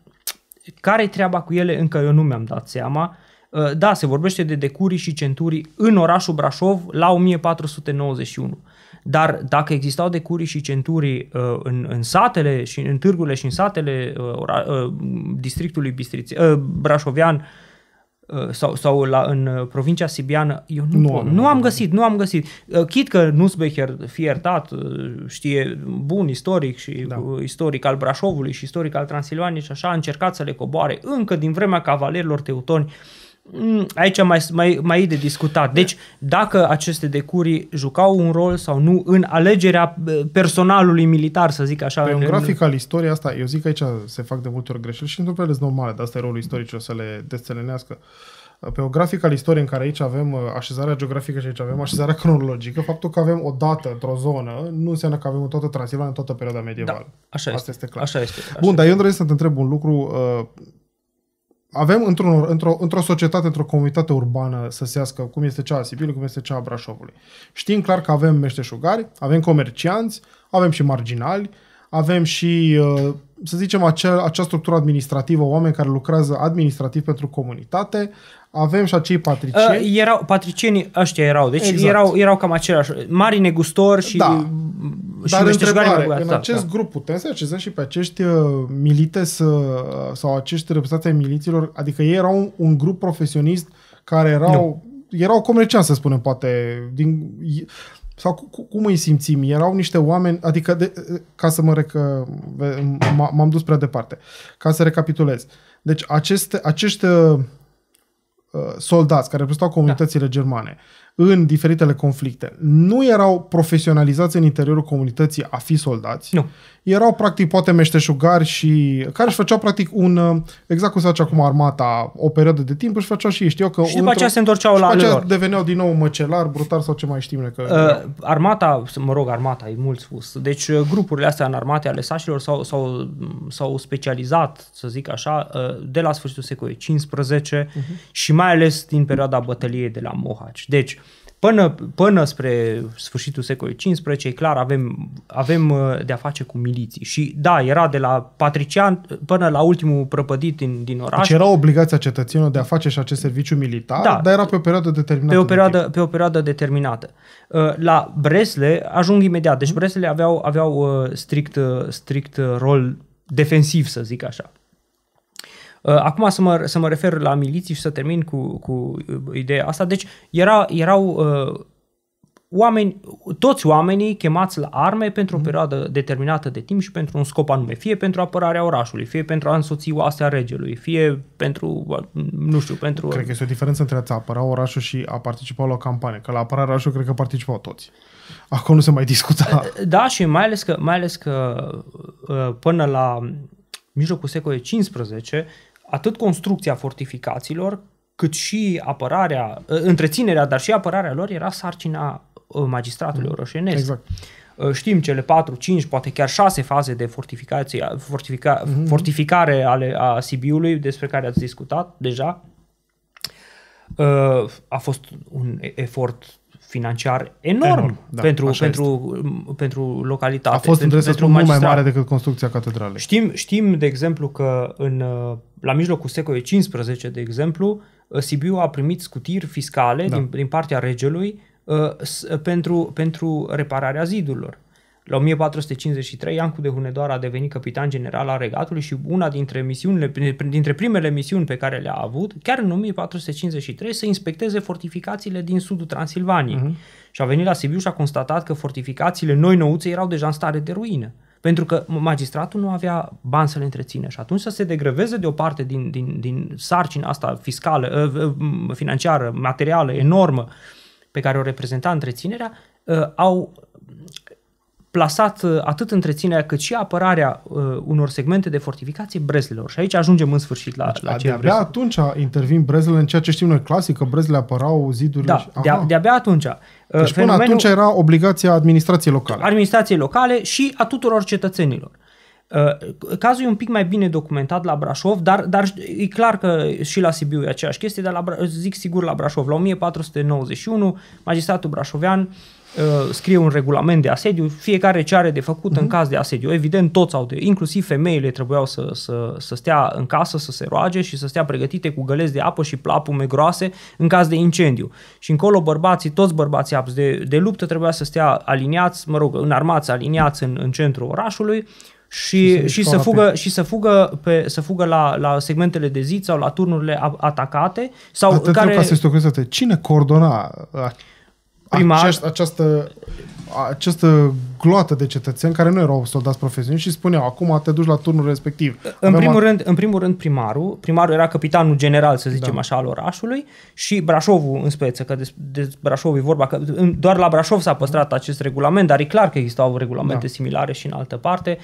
care-i treaba cu ele încă eu nu mi-am dat seama. Da, se vorbește de decurii și centurii în orașul Brașov la o mie patru sute nouăzeci și unu. Dar dacă existau decurii și centurii uh, în, în satele și în târgurile și în satele uh, ora, uh, districtului Bistrițe, uh, brașovian uh, sau, sau la, în provincia sibiană, eu nu, nu, am, nu am găsit, nu am găsit. Uh, chit că Nussbecher, fie iertat, uh, știe bun istoric și da. uh, istoric al Brașovului și istoric al Transilvaniei și așa, a încercat să le coboare încă din vremea cavalerilor teutoni. Aici mai, mai, mai e de discutat. Deci, dacă aceste decurii jucau un rol sau nu în alegerea personalului militar, să zic așa. Pe un grafic al istoriei asta, eu zic că aici se fac de multe ori greșeli și într-un fel sunt normale, dar asta e rolul istoricilor să le desțelenească. Pe o grafic al istoriei în care aici avem așezarea geografică și aici avem așezarea cronologică, faptul că avem o dată într-o zonă nu înseamnă că avem în toată Transilvania, în toată perioada medievală. Da, așa asta este, este clar. Așa este, așa Bun, dar eu îmi doresc să te întreb un lucru. Avem într-o, într-o, într-o societate, într-o comunitate urbană săsească, cum este cea a Sibiului, cum este cea a Brașovului. Știm clar că avem meșteșugari, avem comercianți, avem și marginali, avem și, să zicem, acea, acea structură administrativă, oameni care lucrează administrativ pentru comunitate, avem și acei patricieni. Uh, erau, patricienii ăștia erau, deci exact. erau, erau cam același, mari negustori și, da. și Dar întrebare, în da, acest da. grup putem să accesăm și pe acești milites sau acești reprezentanți ai miliților, adică ei erau un, un grup profesionist care erau, erau comercianți, să spunem, poate, din... Sau cum îi simțim? Erau niște oameni, adică, de, ca să mă recă, m-am dus prea departe, ca să recapitulez. Deci aceste, acești uh, soldați care reprezentau comunitățile da. germane în diferitele conflicte nu erau profesionalizați în interiorul comunității a fi soldați. Nu. Erau practic poate meșteșugari și care își făceau practic un, exact cum se face acum armata, o perioadă de timp își făceau și ei. Știu că și după aceea se întorceau la ale lor. Deveneau din nou măcelari, brutari sau ce mai știm. Că uh, armata, mă rog, armata, e mult spus. Deci grupurile astea în armate ale sașilor s-au, s-au, s-au specializat, să zic așa, de la sfârșitul secolului cincisprezece uh-huh. și mai ales din perioada bătăliei de la Mohaci. Deci, Până, până spre sfârșitul secolului cincisprezece, e clar, avem, avem de-a face cu miliții. Și da, era de la patrician până la ultimul prăpădit din, din oraș. Deci era obligația cetățenilor de a face și acest serviciu militar, da, dar era pe o perioadă determinată. Pe o perioadă, de pe o perioadă determinată. La Bresle, ajung imediat, deci Breslele aveau, aveau strict, strict rol defensiv, să zic așa. Acum să mă, să mă refer la miliții și să termin cu, cu ideea asta. Deci era, erau uh, oameni, toți oamenii chemați la arme pentru o perioadă determinată de timp și pentru un scop anume, fie pentru apărarea orașului, fie pentru a însoți oastea regelui, fie pentru, nu știu, pentru... Cred că este o diferență între a apăra orașul și a participa la o campanie, că la apărarea orașului cred că participau toți. Acum nu se mai discuta. Da, și mai ales că, mai ales că până la mijlocul secolului cincisprezece, atât construcția fortificațiilor, cât și apărarea, întreținerea, dar și apărarea lor era sarcina magistratului orășenesc. Exact. Știm cele patru, cinci, poate chiar șase faze de fortificație, fortifica, mm-hmm. fortificare ale a Sibiului, despre care ați discutat deja. A fost un efort financiar enorm, enorm da, pentru, pentru, pentru localitate. A fost pentru, pentru mult mai mare decât construcția catedralei. Știm, știm, de exemplu, că în, la mijlocul secolului cincisprezece, de exemplu, Sibiu a primit scutiri fiscale da. din, din partea regelui uh, pentru, pentru repararea zidurilor. La o mie patru sute cincizeci și trei, Iancu de Hunedoara a devenit capitan general al regatului și una dintre misiunile, dintre primele misiuni pe care le-a avut, chiar în o mie patru sute cincizeci și trei, să inspecteze fortificațiile din sudul Transilvaniei. Uh-huh. Și a venit la Sibiu și a constatat că fortificațiile noi nouțe erau deja în stare de ruină. Pentru că magistratul nu avea bani să le întrețină și atunci să se degreveze de o parte din, din, din sarcina asta fiscală, financiară, materială, enormă, pe care o reprezenta întreținerea, au plasat atât întreținerea cât și apărarea unor segmente de fortificație Breslelor. Și aici ajungem în sfârșit la, deci, la ce de-abia atunci intervin Breslele în ceea ce știm noi clasic, că Brezlele apărau zidurile. Da, și... de, de-abia atunci. Deci Fenomenul... până atunci era obligația administrației locale. Administrației locale și a tuturor cetățenilor. Cazul e un pic mai bine documentat la Brașov, dar, dar e clar că și la Sibiu e aceeași chestie, dar la, zic sigur la Brașov. La o mie patru sute nouăzeci și unu, magistratul brașovean scrie un regulament de asediu, fiecare ce are de făcut uh-huh. în caz de asediu. Evident, toți au de, inclusiv femeile trebuiau să, să, să stea în casă, să se roage și să stea pregătite cu găleți de apă și plapume groase în caz de incendiu. Și încolo bărbații, toți bărbații apți de, de luptă trebuia să stea aliniați, mă rog, înarmați, aliniați în, în centrul orașului și, și, și, să, fugă, și să fugă, pe, să fugă la, la segmentele de zid sau la turnurile atacate. Sau Atât care... ca să cine coordona Primar... Aceast, această, această gloată de cetățeni care nu erau soldați profesioniști și spuneau, acum te duci la turnul respectiv. În primul, a... rând, în primul rând primarul, primarul era capitanul general, să zicem da. așa, al orașului și Brașovul în speță, că de, de Brașov e vorba, că doar la Brașov s-a păstrat acest regulament, dar e clar că existau regulamente da. similare și în altă parte.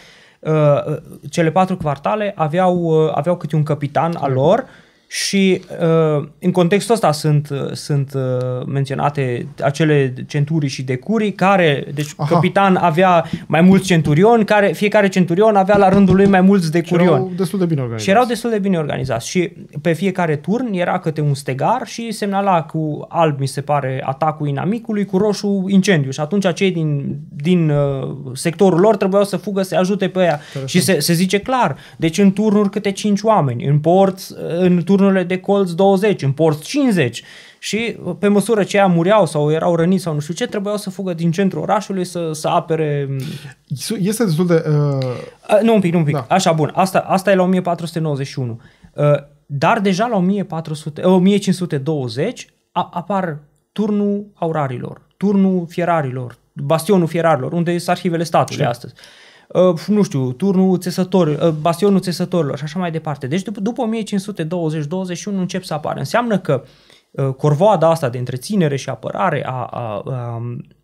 Cele patru quartale aveau, aveau câte un capitan al lor. Și uh, în contextul ăsta sunt, sunt uh, menționate acele centurii și decurii care, deci Aha. capitan avea mai mulți centurioni, care fiecare centurion avea la rândul lui mai mulți decurioni. Și erau destul de bine organizați. Și erau destul de bine organizați. Și pe fiecare turn era câte un stegar și semnala cu alb, mi se pare, atacul inamicului, cu roșu incendiu. Și atunci cei din, din uh, sectorul lor trebuiau să fugă, să ajute pe ea. Și se, se zice clar, deci în turnuri câte cinci oameni, în porți, în turnurile de colț douăzeci, în porți cincizeci și pe măsură ce ea mureau sau erau răniți sau nu știu ce, trebuiau să fugă din centrul orașului să, să apere... Este destul de... Uh... Uh, nu un pic, nu un pic. Da. Așa, bun. Asta, asta e la o mie patru sute nouăzeci și unu. Uh, dar deja la o mie patru sute, uh, o mie cinci sute douăzeci a, apar turnul aurarilor, turnul fierarilor, bastionul fierarilor, unde sunt arhivele statului astăzi. Uh, nu știu, turnul țesătorilor, uh, bastionul țesătorilor și așa mai departe. Deci după, după o mie cinci sute douăzeci douăzeci și unu încep să apară. Înseamnă că uh, corvoada asta de întreținere și apărare a, a, a,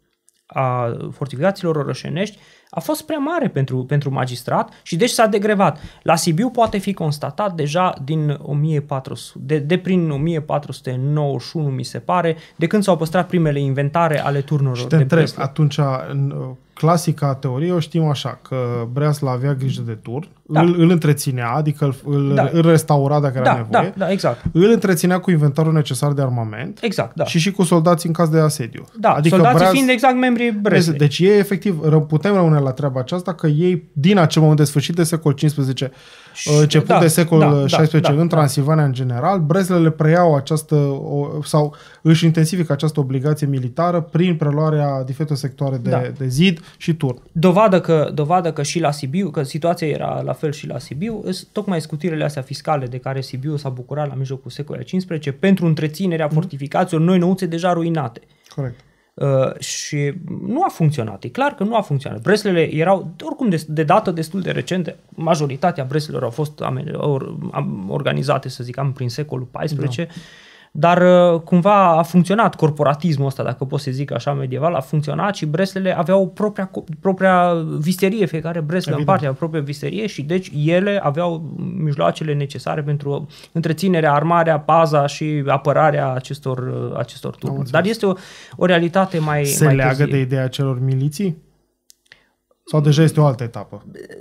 a fortificațiilor orășenești a fost prea mare pentru, pentru magistrat și deci s-a degrevat. La Sibiu poate fi constatat deja din o mie patru sute, de, de prin o mie patru sute nouăzeci și unu, mi se pare, de când s-au păstrat primele inventare ale turnurilor. Și te întreb, atunci, în clasica teorie o știm așa, că Breasla avea grijă de turn, da. îl, îl întreținea, adică îl, da. îl restaura dacă da, era nevoie, da, da, exact. îl întreținea cu inventarul necesar de armament exact, da. și și cu soldații în caz de asediu. Da, adică soldații Breas... fiind exact membrii Breslei. Deci ei efectiv, putem rămâne la treaba aceasta că ei din acel moment de sfârșit de secol cincisprezece, început da, de secol da, șaisprezece da, în Transilvania da. în general, Breslele preiau această o, sau își intensifică această obligație militară prin preluarea diferite sectoare de, da. de zid și turn. Dovadă că, dovadă că și la Sibiu, că situația era la fel și la Sibiu, tocmai scutirele astea fiscale de care Sibiu s-a bucurat la mijlocul secolului cincisprezece pentru întreținerea mm. fortificațiilor noi nouțe deja ruinate. Corect. Uh, și nu a funcționat. E clar că nu a funcționat. Breslele erau, oricum, de, de dată destul de recente. Majoritatea breslelor au fost or, organizate, să zic, prin secolul paisprezece. Da. Dar cumva a funcționat corporatismul ăsta, dacă pot să zic așa, medieval, a funcționat și breslele aveau propria, propria visterie, fiecare breslă Evident. în parte avea propria visterie și deci ele aveau mijloacele necesare pentru întreținerea, armarea, paza și apărarea acestor, acestor turnuri. Dar este o, o realitate mai Se mai leagă târzie. de ideea celor miliții? Sau deja este o altă etapă?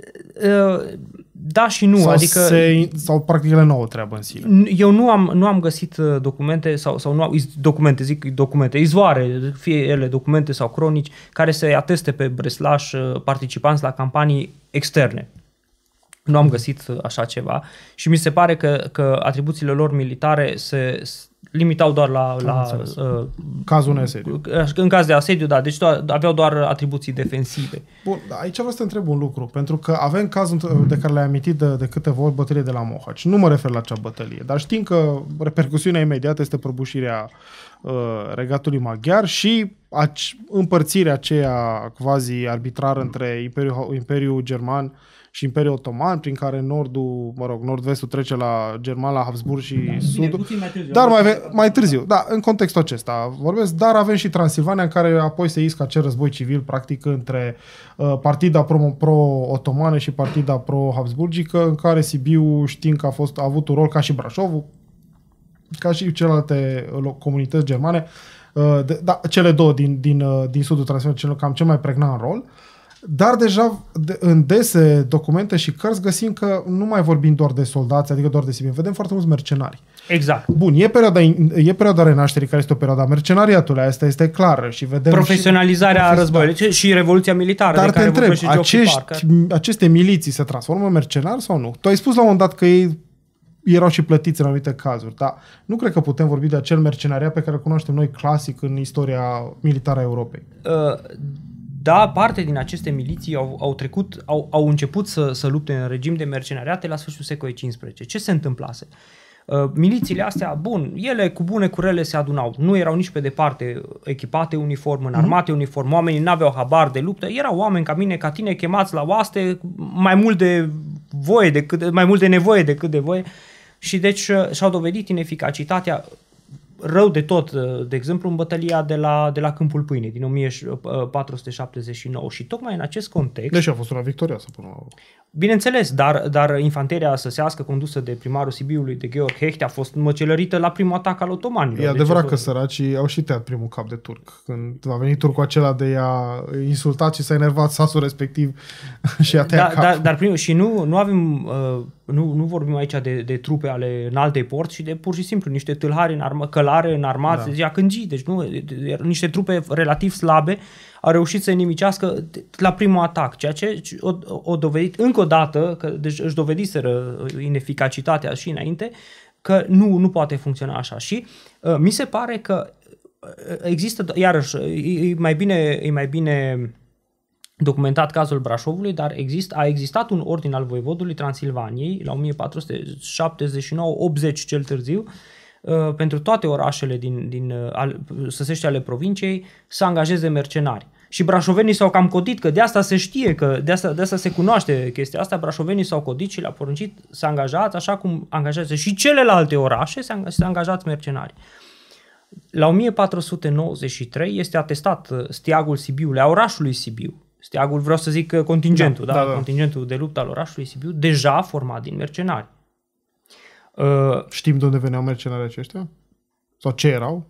Da și nu. Sau, adică, se, sau practic ele nu au treabă în sine? Eu nu am, nu am găsit documente, sau, sau nu au, documente, zic documente, izvoare, fie ele documente sau cronici, care să ateste pe breslași participanți la campanii externe. Nu am găsit așa ceva și mi se pare că, că atribuțiile lor militare se limitau doar la, la uh, cazul unui asediu. În caz de asediu, da, deci aveau doar atribuții defensive. Bun, aici vreau să te întreb un lucru, pentru că avem cazul de care l-ai amintit de, de câteva ori, bătălie de la Mohaci. Nu mă refer la acea bătălie, dar știm că repercusiunea imediată este prăbușirea uh, regatului maghiar și aci, împărțirea aceea quasi arbitrară între Imperiul, Imperiul German și Imperiul Otoman, prin care nordul, mă rog, nord-vestul trece la german, la Habsburg și da, sudul. Bine, mai târziu, dar mai, mai târziu, da, în contextul acesta vorbesc, dar avem și Transilvania, în care apoi se iscă acel război civil, practic, între uh, partida pro-otomană și partida pro-habsburgică, în care Sibiu știm că a, fost, a avut un rol ca și Brașovul, ca și celelalte comunități germane, uh, de, da, cele două din, din, uh, din sudul Transilvaniei, cam cel mai pregnant rol. Dar deja de, în dese documente și cărți găsim că nu mai vorbim doar de soldați, adică doar de civili, vedem foarte mulți mercenari. Exact. Bun, e perioada, e perioada renașterii, care este o perioadă a mercenariatului, asta este clară. Și vedem profesionalizarea și, războiului și Revoluția Militară. Dar de care te întreb, și acești, aceste miliții se transformă în mercenari sau nu? Tu ai spus la un moment dat că ei erau și plătiți în anumite cazuri, dar nu cred că putem vorbi de acel mercenariat pe care îl cunoaștem noi clasic în istoria militară a Europei. Uh, Da, parte din aceste miliții au, au trecut, au, au început să, să lupte în regim de mercenariate la sfârșitul secolului cincisprezece. Ce se întâmplase? Uh, milițiile astea, bun, ele cu bune cu rele se adunau. Nu erau nici pe departe echipate uniform, înarmate mm. uniform, oamenii n-aveau habar de luptă, erau oameni ca mine, ca tine, chemați la oaste, mai mult de voie decât, mai mult de nevoie decât de voie. Și deci uh, și-au dovedit ineficacitatea rău de tot, de exemplu, în bătălia de la, de la Câmpul Pâinii din o mie patru sute șaptezeci și nouă și tocmai în acest context... Deci a fost una victorioasă până la urmă. Bineînțeles, dar, dar infanteria săsească condusă de primarul Sibiului, de Gheorg Hecht, a fost măcelărită la primul atac al otomanilor. E adevărat deci, că săracii au și tăiat primul cap de turc. Când a venit turcul acela de i-a insultat și s-a enervat sasul respectiv și a tăiat da, cap. Dar, dar primul, și nu, nu avem... Uh, Nu, nu vorbim aici de, de trupe ale înaltei porți, ci de pur și simplu niște tâlhari în armă, călare înarmați, da. zicea cângii, deci nu, niște trupe relativ slabe au reușit să inimicească la primul atac, ceea ce o, o dovedit încă o dată, că deci își dovediseră ineficacitatea și înainte, că nu, nu poate funcționa așa. Și uh, mi se pare că există, iarăși, e mai bine, e mai bine documentat cazul Brașovului, dar exist, a existat un ordin al voievodului Transilvaniei la o mie patru sute șaptezeci și nouă optzeci cel târziu uh, pentru toate orașele din, din uh, al, săsești ale provinciei să angajeze mercenari. Și brașovenii s-au cam codit, că de asta se știe, că de asta, de asta se cunoaște chestia asta, brașovenii s-au codit și le-au poruncit să angajați, așa cum angajează și celelalte orașe, să angajați mercenari. La o mie patru sute nouăzeci și trei este atestat steagul Sibiului, a orașului Sibiu. Steagul, vreau să zic contingentul, da, da, da, da. contingentul de luptă al orașului Sibiu, deja format din mercenari. Uh, Știm de unde veneau mercenarii aceștia? Sau ce erau?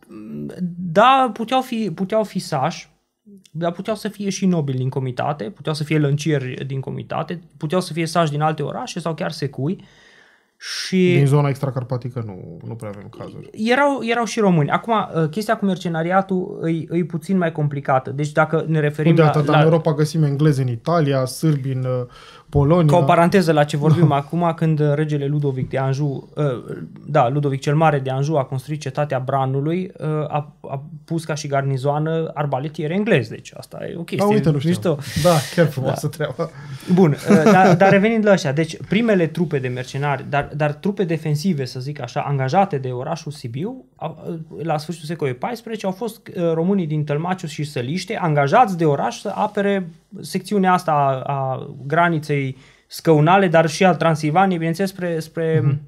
Da, puteau fi, puteau fi sași, dar puteau să fie și nobili din comitate, puteau să fie lăncieri din comitate, puteau să fie sași din alte orașe sau chiar secui. Și din zona extracarpatică nu, nu prea avem cazuri. Erau, erau și români. Acum, chestia cu mercenariatul e, e puțin mai complicată. Deci dacă ne referim de la... Atât, la... în Europa găsim englezi în Italia, sârbi în Polonia. Ca o paranteză la ce vorbim acum, când regele Ludovic de Anjou, da, Ludovic cel Mare de Anjou a construit cetatea Branului, a, a pus ca și garnizoană arbaletieri englezi. Deci asta e o chestie. Da, uite, nu știu. Da, chiar frumoasă da. treaba. Bun, dar, dar revenind la ăștia, deci primele trupe de mercenari, dar dar, dar trupe defensive, să zic așa, angajate de orașul Sibiu, la sfârșitul secolului paisprezece au fost românii din Tălmaciu și Săliște, angajați de oraș să apere secțiunea asta a, a graniței scăunale, dar și al Transilvaniei, bineînțeles, spre, spre mm-hmm.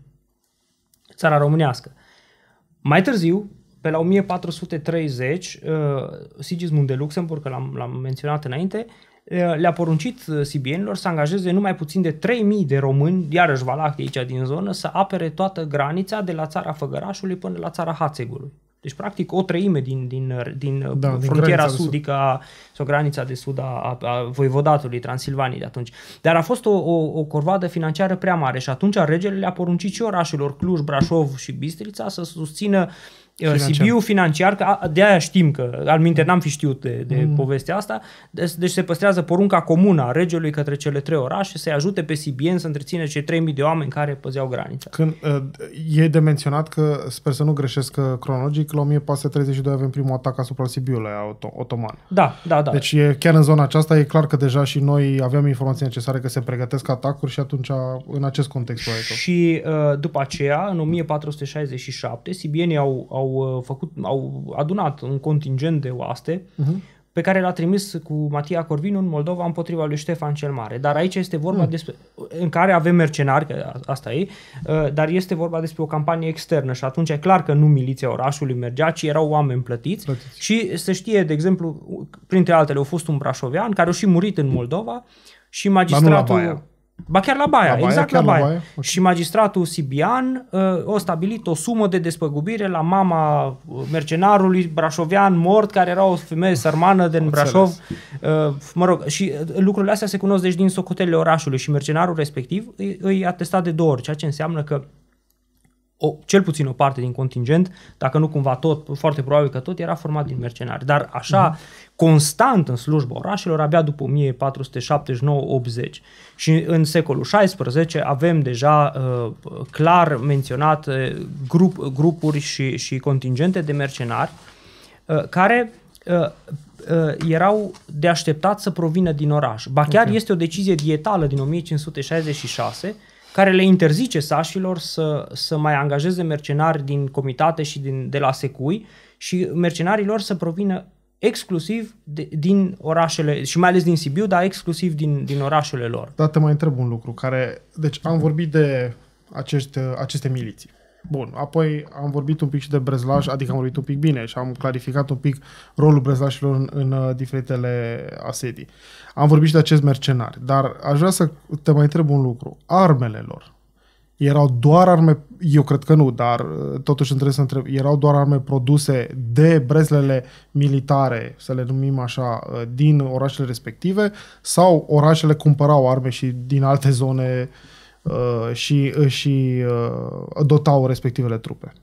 țara românească. Mai târziu, pe la o mie patru sute treizeci, Sigismund de Luxemburg, că l-am, l-am menționat înainte, le-a poruncit sibienilor să angajeze numai puțin de trei mii de români, iarăși valahi aici din zonă, să apere toată granița de la țara Făgărașului până la țara Hațegului. Deci, practic, o treime din, din, din da, frontiera din sudică a, sau granița de sud a, a voivodatului Transilvaniei de atunci. Dar a fost o, o, o corvoadă financiară prea mare și atunci regele le-a poruncit și orașelor Cluj, Brașov și Bistrița să susțină financiar. Sibiu financiar, că de aia știm că, alminte n-am fi știut de, de mm. povestea asta, deci, deci se păstrează porunca comună a regelui către cele trei orașe să-i ajute pe sibieni să întrețină cei trei mii de oameni care păzeau granița. Când uh, e de menționat că, sper să nu greșesc cronologic, la o mie patru sute treizeci și doi avem primul atac asupra Sibiului otoman. Da, da, da. Deci e, chiar în zona aceasta e clar că deja și noi aveam informații necesare că se pregătesc atacuri și atunci în acest context. Și uh, după aceea, în o mie patru sute șaizeci și șapte, sibienii au Au, făcut, au adunat un contingent de oaste uh-huh. pe care l-a trimis cu Matia Corvinu în Moldova împotriva lui Ștefan cel Mare. Dar aici este vorba uh. despre, în care avem mercenari, că asta e, dar este vorba despre o campanie externă și atunci e clar că nu miliția orașului mergea, ci erau oameni plătiți. plătiți. Și se știe, de exemplu, printre altele, a fost un brașovean care a și murit în Moldova și magistratul... Ba chiar la Baia, la Baia exact la Baia. La Baia. Okay. Și magistratul sibian uh, a stabilit o sumă de despăgubire la mama mercenarului brașovean mort, care era o femeie sărmană din Brașov. Uh, mă rog, și lucrurile astea se cunosc deci din socotelele orașului și mercenarul respectiv îi, îi atestat de două ori, ceea ce înseamnă că o, cel puțin o parte din contingent, dacă nu cumva tot, foarte probabil că tot, era format din mercenari. Dar așa, uh-huh. constant în slujba orașelor, abia după o mie patru sute șaptezeci și nouă optzeci. Și în secolul șaisprezece avem deja uh, clar menționate grup, grupuri și, și contingente de mercenari uh, care uh, uh, erau de așteptat să provină din oraș. Ba chiar okay. este o decizie dietală din o mie cinci sute șaizeci și șase care le interzice sașilor să, să mai angajeze mercenari din comitate și din, de la secui și mercenarilor să provină exclusiv de, din orașele, și mai ales din Sibiu, dar exclusiv din, din orașele lor. Da, te mai întreb un lucru, care, deci am vorbit de acești, aceste miliții. Bun, apoi am vorbit un pic și de brezlași, adică am vorbit un pic bine și am clarificat un pic rolul brezlașilor în, în diferitele asedii. Am vorbit și de acești mercenari, dar aș vrea să te mai întreb un lucru. Armele lor erau doar arme, eu cred că nu, dar totuși trebuie să întreb, erau doar arme produse de brezlele militare, să le numim așa, din orașele respective, sau orașele cumpărau arme și din alte zone Uh, și, uh, și uh, dotau respectivele trupe.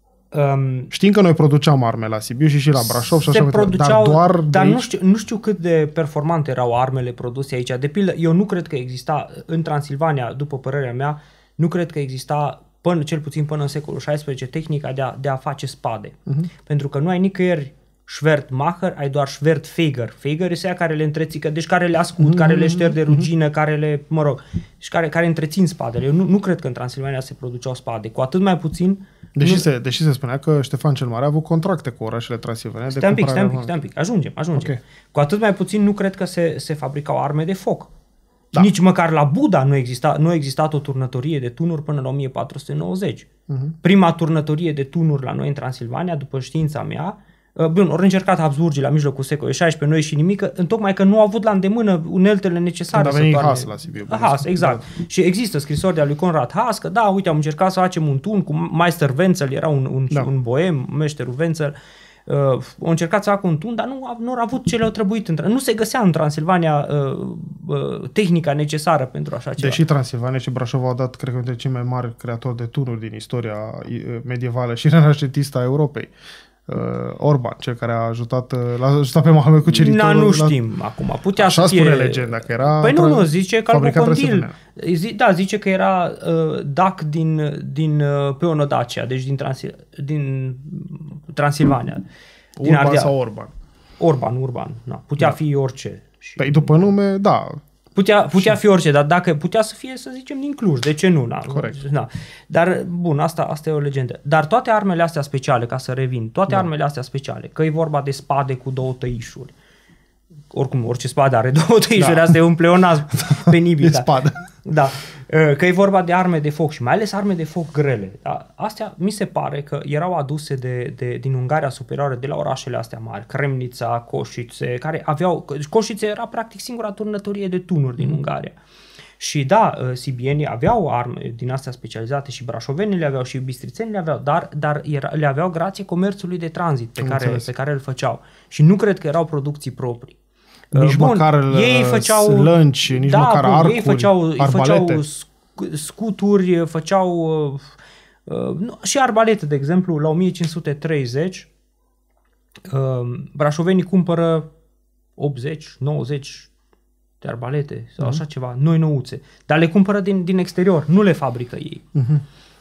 Um, Știm că noi produceam arme la Sibiu și și la Brașov și așa mai departe, dar doar dar nu știu, nu știu cât de performante erau armele produse aici. De pildă, eu nu cred că exista în Transilvania, după părerea mea, nu cred că exista până, cel puțin până în secolul șaisprezece, tehnica de a, de a face spade. Uh-huh. Pentru că nu ai nicăieri Schwertmacher, ai doar Schwertfeger. Feger este aia care le întrețică, deci care le ascult, mm-hmm. care le șterg de rugină, mm-hmm. care le, mă rog, și care, care întrețin spadele. Eu nu, nu cred că în Transilvania se produceau spade, cu atât mai puțin... Deși, nu... se, deși se spunea că Ștefan cel Mare a avut contracte cu orașele transilvane. Stai un pic, stai un pic, stai un pic, ajungem, ajungem. Okay. Cu atât mai puțin nu cred că se, se fabricau arme de foc. Da. Nici măcar la Buda nu exista, nu a existat o turnătorie de tunuri până la o mie patru sute nouăzeci. Mm-hmm. Prima turnătorie de tunuri la noi în Transilvania, după știința mea, bun, ori încercat Habsburgii la mijlocul secolului șaisprezece, noi și nimic, întocmai că nu au avut la îndemână uneltele necesare. Când a venit Haas la Sibiu. Haas, exact. Da. Și există scrisori de-a lui Conrad Haas, că da, uite, am încercat să facem un tun cu Meister Wenzel, era un, un, da. un boem, meșterul Wenzel, uh, au încercat să facă un tun, dar nu, nu au avut ce le-au trebuit. Nu se găsea în Transilvania uh, uh, tehnica necesară pentru așa ceva. Deși Transilvania și Brașov au dat, cred că, între cei mai mari creatori de tunuri din istoria medievală și renaștentistă a Europei. Uh, Orban, cel care a ajutat, uh, l-a ajutat pe Mohamed Cuceritorul. Na, nu știm la... acum. Putea Așa să fie... spune legenda, că era... Păi nu, nu, zice că Calbocondil. Da, zice că era uh, dac din, din uh, Peono Dacia, deci din, Transil, din Transilvania. Urban din Ardea. Sau Orban? Orban, Urban. Na, putea da. fi orice. Și... Păi după nume, da. Putea, putea fi orice, dar dacă putea să fie, să zicem, din Cluj, de ce nu? Na, Corect. Na. Dar, bun, asta, asta e o legendă. Dar toate armele astea speciale, ca să revin, toate da. armele astea speciale, că e vorba de spade cu două tăișuri, oricum, orice spadă are două tăișuri, da. asta e un pleonazm penibil. E da. spadă. Da. Că e vorba de arme de foc și mai ales arme de foc grele. Da? Astea mi se pare că erau aduse de, de, din Ungaria Superioară, de la orașele astea mari, Cremnița, Coșițe, care aveau... Coșițe era practic singura turnătorie de tunuri din Ungaria. Și da, sibienii aveau arme din astea specializate și brașovenii le aveau și bistrițenii le aveau, dar, dar era, le aveau grație comerțului de tranzit pe care, pe care îl făceau. Și nu cred că erau producții proprii. Nici bun, măcar ei făceau lănci, nici da, măcar bun, arcuri, ei făceau, arbalete. făceau scuturi, făceau uh, uh, și arbalete, de exemplu, la o mie cinci sute treizeci uh, brașovenii cumpără optzeci nouăzeci de arbalete sau uh-huh. așa ceva, noi nouțe, dar le cumpără din, din exterior, nu le fabrică ei. Uh-huh.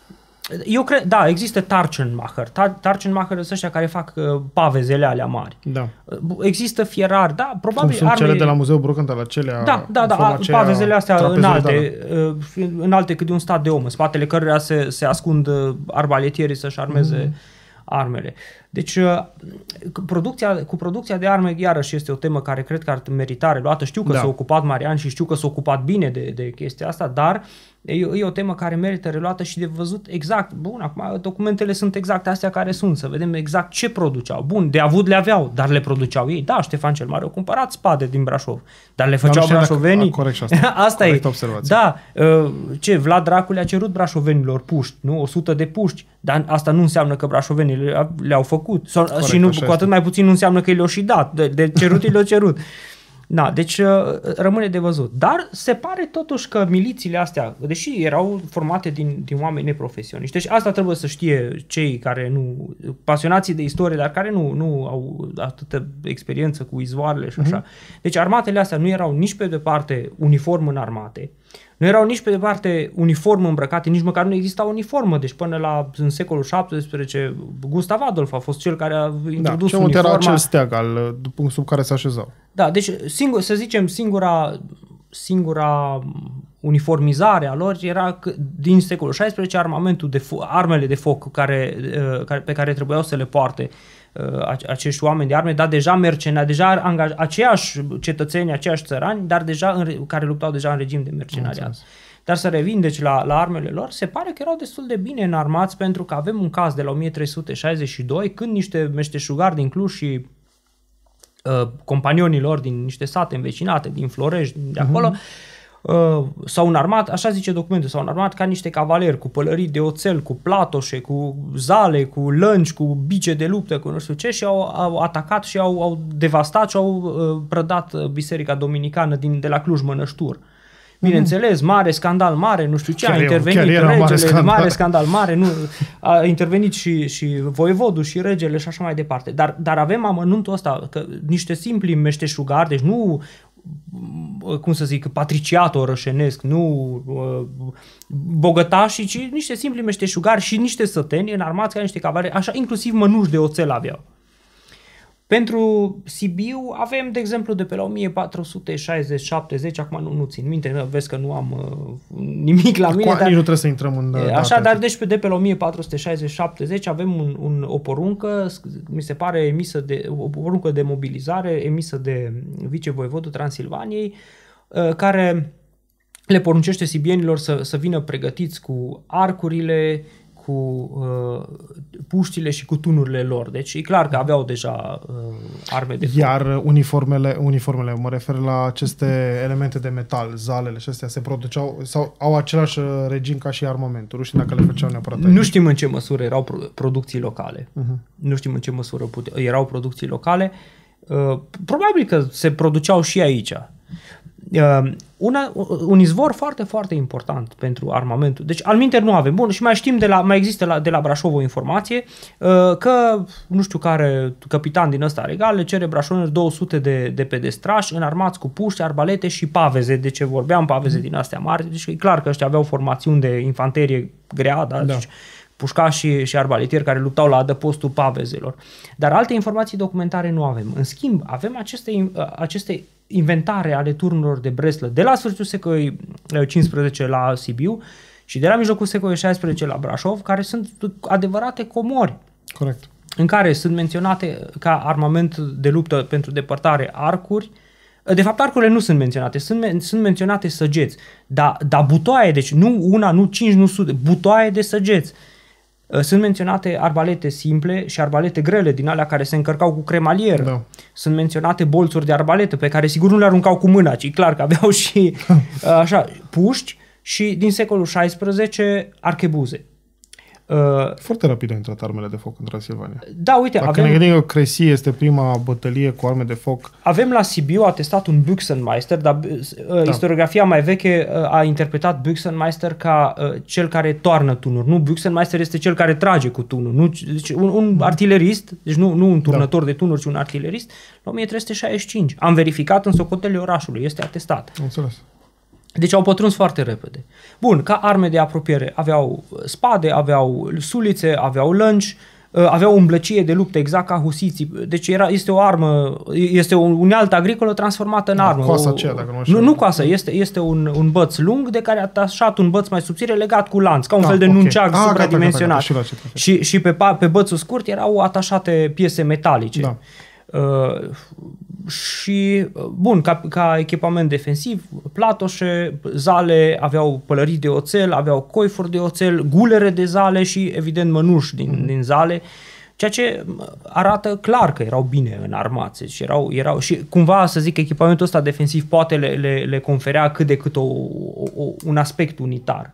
Eu cred, da, există Tarchenmacher. Tarchenmacher sunt ăștia care fac uh, pavezele alea mari. Da. Există fierari, da, probabil Cum sunt arme... cele de la Muzeul Brucantal, acelea... Da, da, da, pavezele astea înalte, uh, înalte cât de un stat de om, în spatele căruia se, se ascund arbaletierii să-și armeze mm-hmm. armele. Deci, uh, producția, cu producția de arme, iarăși este o temă care cred că ar merita reluată. Știu că da. s-a ocupat Marian și știu că s-a ocupat bine de, de chestia asta, dar e, e o temă care merită reluată și de văzut exact. Bun, acum documentele sunt exact astea care sunt, să vedem exact ce produceau. Bun, de avut le aveau, dar le produceau ei. Da, Ștefan cel Mare a cumpărat spade din Brașov, dar le făceau da, brașovenii. Dacă, a, corect și asta. Asta corect e. Observație. Da, ce, Vlad Dracu le-a cerut brașovenilor puști, nu? o sută de puști, dar asta nu înseamnă că brașovenii le, le-au făcut. Sau, corect, și nu, cu atât este. Mai puțin nu înseamnă că i le-au și dat. De, de cerut i le-au cerut. Da, deci rămâne de văzut. Dar se pare totuși că milițiile astea, deși erau formate din, din oameni neprofesioniști, deci asta trebuie să știe cei care nu, pasionații de istorie, dar care nu, nu au atâtă experiență cu izvoarele și așa. Mm-hmm. Deci armatele astea nu erau nici pe departe uniform în armate, nu erau nici pe departe uniform îmbrăcate, nici măcar nu exista uniformă. Deci până la în secolul șaptesprezece, Gustav Adolf a fost cel care a introdus da, uniforma. Era acel steag al, sub care se așezau. Da, deci singur, să zicem singura, singura uniformizare a lor era că din secolul șaisprezece armamentul de fo- armele de foc care, care, pe care trebuiau să le poarte acești oameni de arme, dar deja mercenari, deja angaj, aceiași cetățeni, aceiași țărani, dar deja în, care luptau deja în regim de mercenariat. Dar să revin deci la, la armele lor, se pare că erau destul de bine înarmați, pentru că avem un caz de la o mie trei sute șaizeci și doi, când niște meșteșugari din Cluj și uh, companionii lor din niște sate învecinate, din Florești, de acolo, uh-huh. Uh, s-au înarmat, așa zice documentul, s-au înarmat ca niște cavaleri, cu pălării de oțel, cu platoșe, cu zale, cu lănci, cu bice de luptă, cu nu știu ce, și au, au atacat și au, au devastat și au uh, prădat biserica dominicană din, de la Cluj-Mănăștur. Bineînțeles, mare scandal mare, nu știu ce, chiar a intervenit eu, regele, mare scandal. mare scandal mare, nu, a intervenit și, și voievodul și regele și așa mai departe. Dar, dar avem amănuntul ăsta, că niște simpli meșteșugari, deci nu, cum să zic, patriciato rășenesc, nu bogătași, ci niște simpli meșteșugari și niște săteni înarmați ca niște cavaleri, așa inclusiv mănuși de oțel aveau. Pentru Sibiu avem, de exemplu, de pe la o mie patru sute șaizeci șaptezeci, acum nu, nu țin minte, vezi că nu am uh, nimic la mine. Acum, dar, nici nu trebuie să intrăm în e, așa, dar deci de pe la o mie patru sute șaizeci șaptezeci avem un, un, o poruncă, mi se pare emisă de, o poruncă de mobilizare emisă de vicevoievodul Transilvaniei, uh, care le poruncește sibienilor să, să vină pregătiți cu arcurile, cu uh, puștile și cu tunurile lor. Deci e clar că aveau deja uh, arme de foc. Iar uniformele, uniformele, mă refer la aceste elemente de metal, zalele și astea, se produceau sau au același regim ca și armamentul. Nu știu dacă le făceau neapărat aici. Nu știm în ce măsură erau producții locale. Uh-huh. Nu știm în ce măsură pute- erau producții locale. Uh, probabil că se produceau și aici. Uh, una, un izvor foarte, foarte important pentru armamentul. Deci, alminteri nu avem. Bun, și mai știm, de la, mai există la, de la Brașov o informație uh, că, nu știu care, capitan din ăsta regal le cere brașovenilor două sute de, de pedestrași înarmați cu puști, arbalete și paveze. De ce vorbeam? Paveze mm. din astea mari. Deci e clar că ăștia aveau formațiuni de infanterie grea, da? Da. Deci, pușcași și arbaletieri care luptau la adăpostul pavezelor. Dar alte informații documentare nu avem. În schimb, avem aceste, aceste inventare ale turnurilor de breslă de la sfârșitul secolului cincisprezece la Sibiu și de la mijlocul secolului șaisprezece la Brașov, care sunt adevărate comori. Corect. În care sunt menționate ca armament de luptă pentru depărtare arcuri. De fapt, arcurile nu sunt menționate, sunt, men- sunt menționate săgeți, dar da butoaie, deci nu una, nu cinci, nu sute, butoaie de săgeți. Sunt menționate arbalete simple și arbalete grele din alea care se încărcau cu cremalieră. Da. Sunt menționate bolțuri de arbalete pe care sigur nu le aruncau cu mâna, ci clar că aveau și așa, puști și din secolul șaisprezece archebuze. Foarte rapid au intrat armele de foc în Transilvania. Da, uite, Dacă avem, ne gândim că Crecy este prima bătălie cu arme de foc. avem la Sibiu atestat un Büchsenmeister, dar da. Istoriografia mai veche a interpretat Büchsenmeister ca cel care toarnă tunuri. Nu, Büchsenmeister este cel care trage cu tunul. Nu, deci un, un artilerist, deci nu, nu un turnător da. de tunuri, ci un artilerist, la o mie trei sute șaizeci și cinci. Am verificat în socotelile orașului, este atestat. Înțeles. Deci au pătruns foarte repede. Bun, ca arme de apropiere aveau spade, aveau sulițe, aveau lănci, aveau umblăcie de luptă exact ca husiții. Deci era, este o armă, este o unealtă agricolă transformată în Da, armă. coasa O, aceea, dacă nu nu, așa. nu coasă, este, este un, un băț lung de care a atașat un băț mai subțire legat cu lanț, ca un Da, fel de ok. nunceag Ah, supradimensionat. gata, gata, gata, și la ce Și, și pe, pe bățul scurt erau atașate piese metalice. Da. Uh, și, bun, ca, ca echipament defensiv, platoșe, zale, aveau pălării de oțel, aveau coifuri de oțel, gulere de zale și, evident, mănuși din, mm. din zale, ceea ce arată clar că erau bine înarmați. Și, erau, erau, și cumva, să zic, echipamentul ăsta defensiv poate le, le, le conferea cât de cât o, o, un aspect unitar.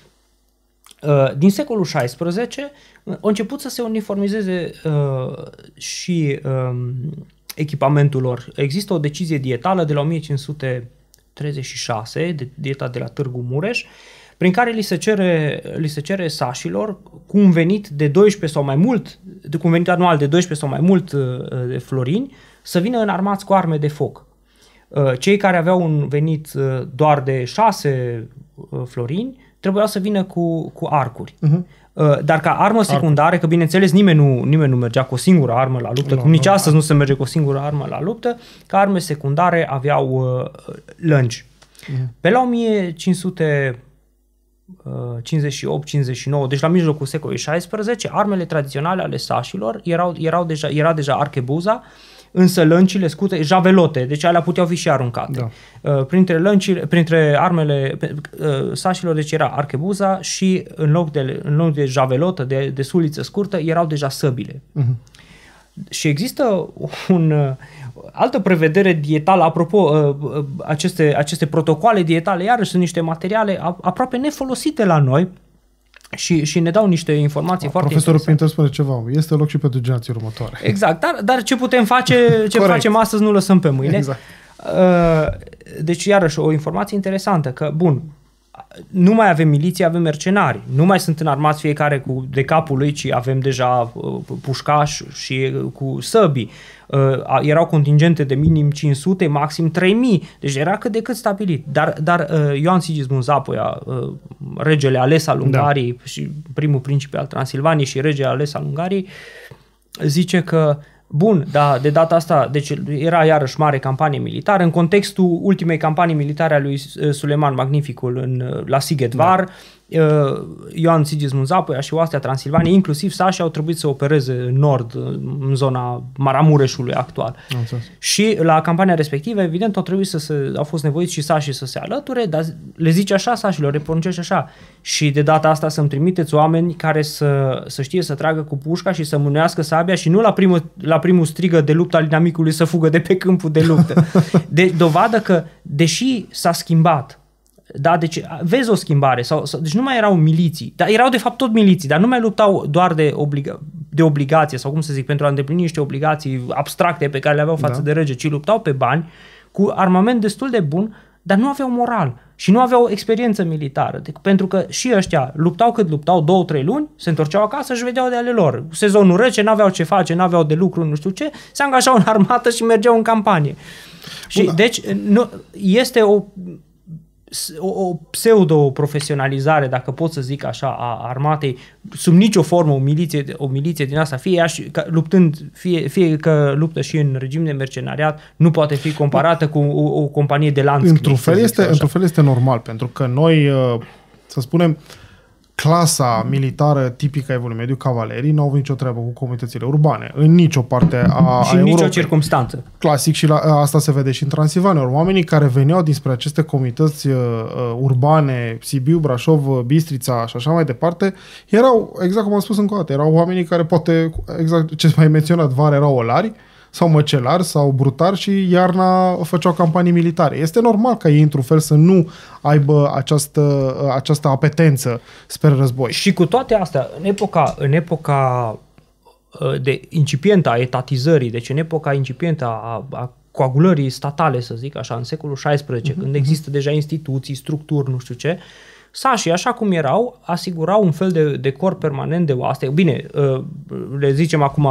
Din secolul șaisprezece a început să se uniformizeze uh, și uh, echipamentul lor. Există o decizie dietală de la o mie cinci sute treizeci și șase, de, dieta de la Târgu Mureș, prin care li se cere, li se cere sașilor cu un venit de doisprezece sau mai mult, de, cu un venit anual de doisprezece sau mai mult uh, de florini, să vină înarmați cu arme de foc. Uh, cei care aveau un venit uh, doar de șase uh, florini trebuiau să vină cu, cu arcuri. Uh-huh. Dar ca armă secundară, că bineînțeles nimeni nu, nimeni nu mergea cu o singură armă la luptă, no, cum nici no, astăzi no. nu se merge cu o singură armă la luptă, ca arme secundare aveau uh, lănci. Uh-huh. Pe la o mie cinci sute cincizeci și opt cincizeci și nouă, deci la mijlocul secolului șaisprezece, armele tradiționale ale sașilor erau, erau deja, era deja archebuza, însă lăncile, scute, javelote, deci alea puteau fi și aruncate. Da. Uh, printre lăncile, printre armele uh, sașilor, deci era archebuza și în loc de, în loc de javelotă, de, de suliță scurtă, erau deja săbile. Uh-huh. Și există un uh, altă prevedere dietală, apropo, uh, uh, aceste, aceste protocoale dietale, iarăși sunt niște materiale a, aproape nefolosite la noi, Și, și ne dau niște informații A, foarte Profesorul interesante. Pinter spune ceva, este loc și pentru generații următoare. Exact, dar, dar ce putem face, ce facem astăzi nu lăsăm pe mâine. Exact. Deci iarăși o informație interesantă, că bun, nu mai avem miliție, avem mercenari, nu mai sunt înarmați fiecare cu de capul lui, ci avem deja pușcași și cu săbii. Erau contingente de minim cinci sute, maxim trei mii, deci era cât de cât stabilit. Dar, dar Ioan Sigismund Zapoia, regele ales al Ungariei, da, și primul principe al Transilvaniei și regele ales al Ungariei, zice că bun, dar de data asta, deci era iarăși mare campanie militară, în contextul ultimei campanii militare a lui Suleiman Magnificul în, la Sighetvar, da, Ioan Sigismund Zapoia și oastea Transilvaniei, inclusiv sașii, au trebuit să opereze în nord, în zona Maramureșului actual. Înțeles. Și la campania respectivă, evident, au trebuit să se, au fost nevoiți și sașii să se alăture, dar le zice așa sașilor, le poruncește așa. Și de data asta să-mi trimiteți oameni care să, să știe să tragă cu pușca și să mânuiască sabia și nu la primul, la primul strigă de luptă al inamicului să fugă de pe câmpul de luptă. De dovadă că, deși s-a schimbat, da, deci vezi o schimbare, sau, sau, deci nu mai erau miliții, dar erau de fapt tot miliții, dar nu mai luptau doar de, obliga, de obligație, sau cum să zic, pentru a îndeplini niște obligații abstracte pe care le aveau față, da, de rege, ci luptau pe bani, cu armament destul de bun, dar nu aveau moral și nu aveau experiență militară, de, pentru că și ăștia luptau cât luptau, două, trei luni, se întorceau acasă și vedeau de ale lor. Sezonul rece, n-aveau ce face, n-aveau de lucru, nu știu ce, se angajau în armată și mergeau în campanie. Și, bun, deci nu, este o... o, o pseudo-profesionalizare, dacă pot să zic așa, a armatei, sub nicio formă o miliție, o miliție din asta, fie, ea și, ca, luptând, fie, fie că luptă și în regim de mercenariat, nu poate fi comparată cu o, o companie de lanț. Într-un fel, este, într-un fel este normal, pentru că noi, să spunem, clasa militară tipică a Evului Mediu, cavalerii, nu au avut nicio treabă cu comunitățile urbane, în nicio parte a, și a în nicio Europei. circunstanță. Clasic, și la, asta se vede și în Transilvania. Oamenii care veneau dinspre aceste comunități uh, urbane, Sibiu, Brașov, Bistrița și așa mai departe, erau, exact cum am spus încă o dată, erau oamenii care poate, exact ce mai menționat, vara erau olari, sau măcelari, sau brutari și iarna făceau campanii militare. Este normal ca ei, într-un fel, să nu aibă această, această apetență spre război. Și cu toate astea, în epoca, în epoca de incipientă a etatizării, deci în epoca incipientă a, a coagulării statale, să zic așa, în secolul șaisprezece, uh-huh, când există deja instituții, structuri, nu știu ce, sașii, așa cum erau, asigurau un fel de, de corp permanent de oaste. Bine, le zicem acum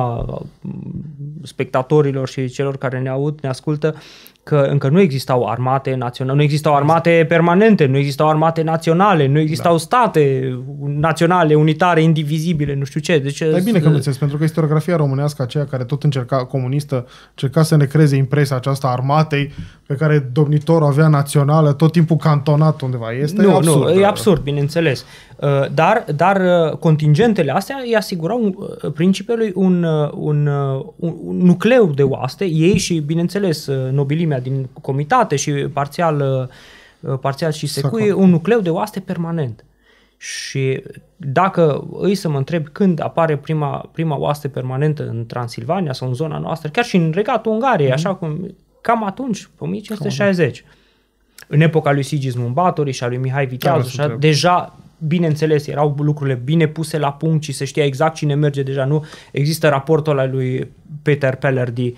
spectatorilor și celor care ne aud, ne ascultă, că încă nu existau armate naționale, nu existau armate permanente, nu existau armate naționale, nu existau da. state naționale, unitare, indivizibile, nu știu ce. Deci, e bine că nu înțeles, pentru că istoriografia românească, aceea care tot încerca, comunistă, încerca să ne creeze impresia aceasta armatei pe care domnitorul avea națională, tot timpul cantonat undeva. Este nu, absurd. Nu, e absurd, bineînțeles. Dar, dar contingentele astea îi asigurau principiului un, un, un, un nucleu de oaste, ei și, bineînțeles, nobilimea din comitate și parțial, parțial și secui, un nucleu de oaste permanent. Și dacă îi să mă întreb când apare prima, prima oaste permanentă în Transilvania sau în zona noastră, chiar și în regatul Ungariei, mm-hmm. așa cum, cam atunci, o mie cinci sute șaizeci. În epoca lui Sigismund Báthory și a lui Mihai Viteazu, așa, deja, bineînțeles, erau lucrurile bine puse la punct și se știa exact cine merge deja, nu? Există raportul ăla lui Peter Pellerdy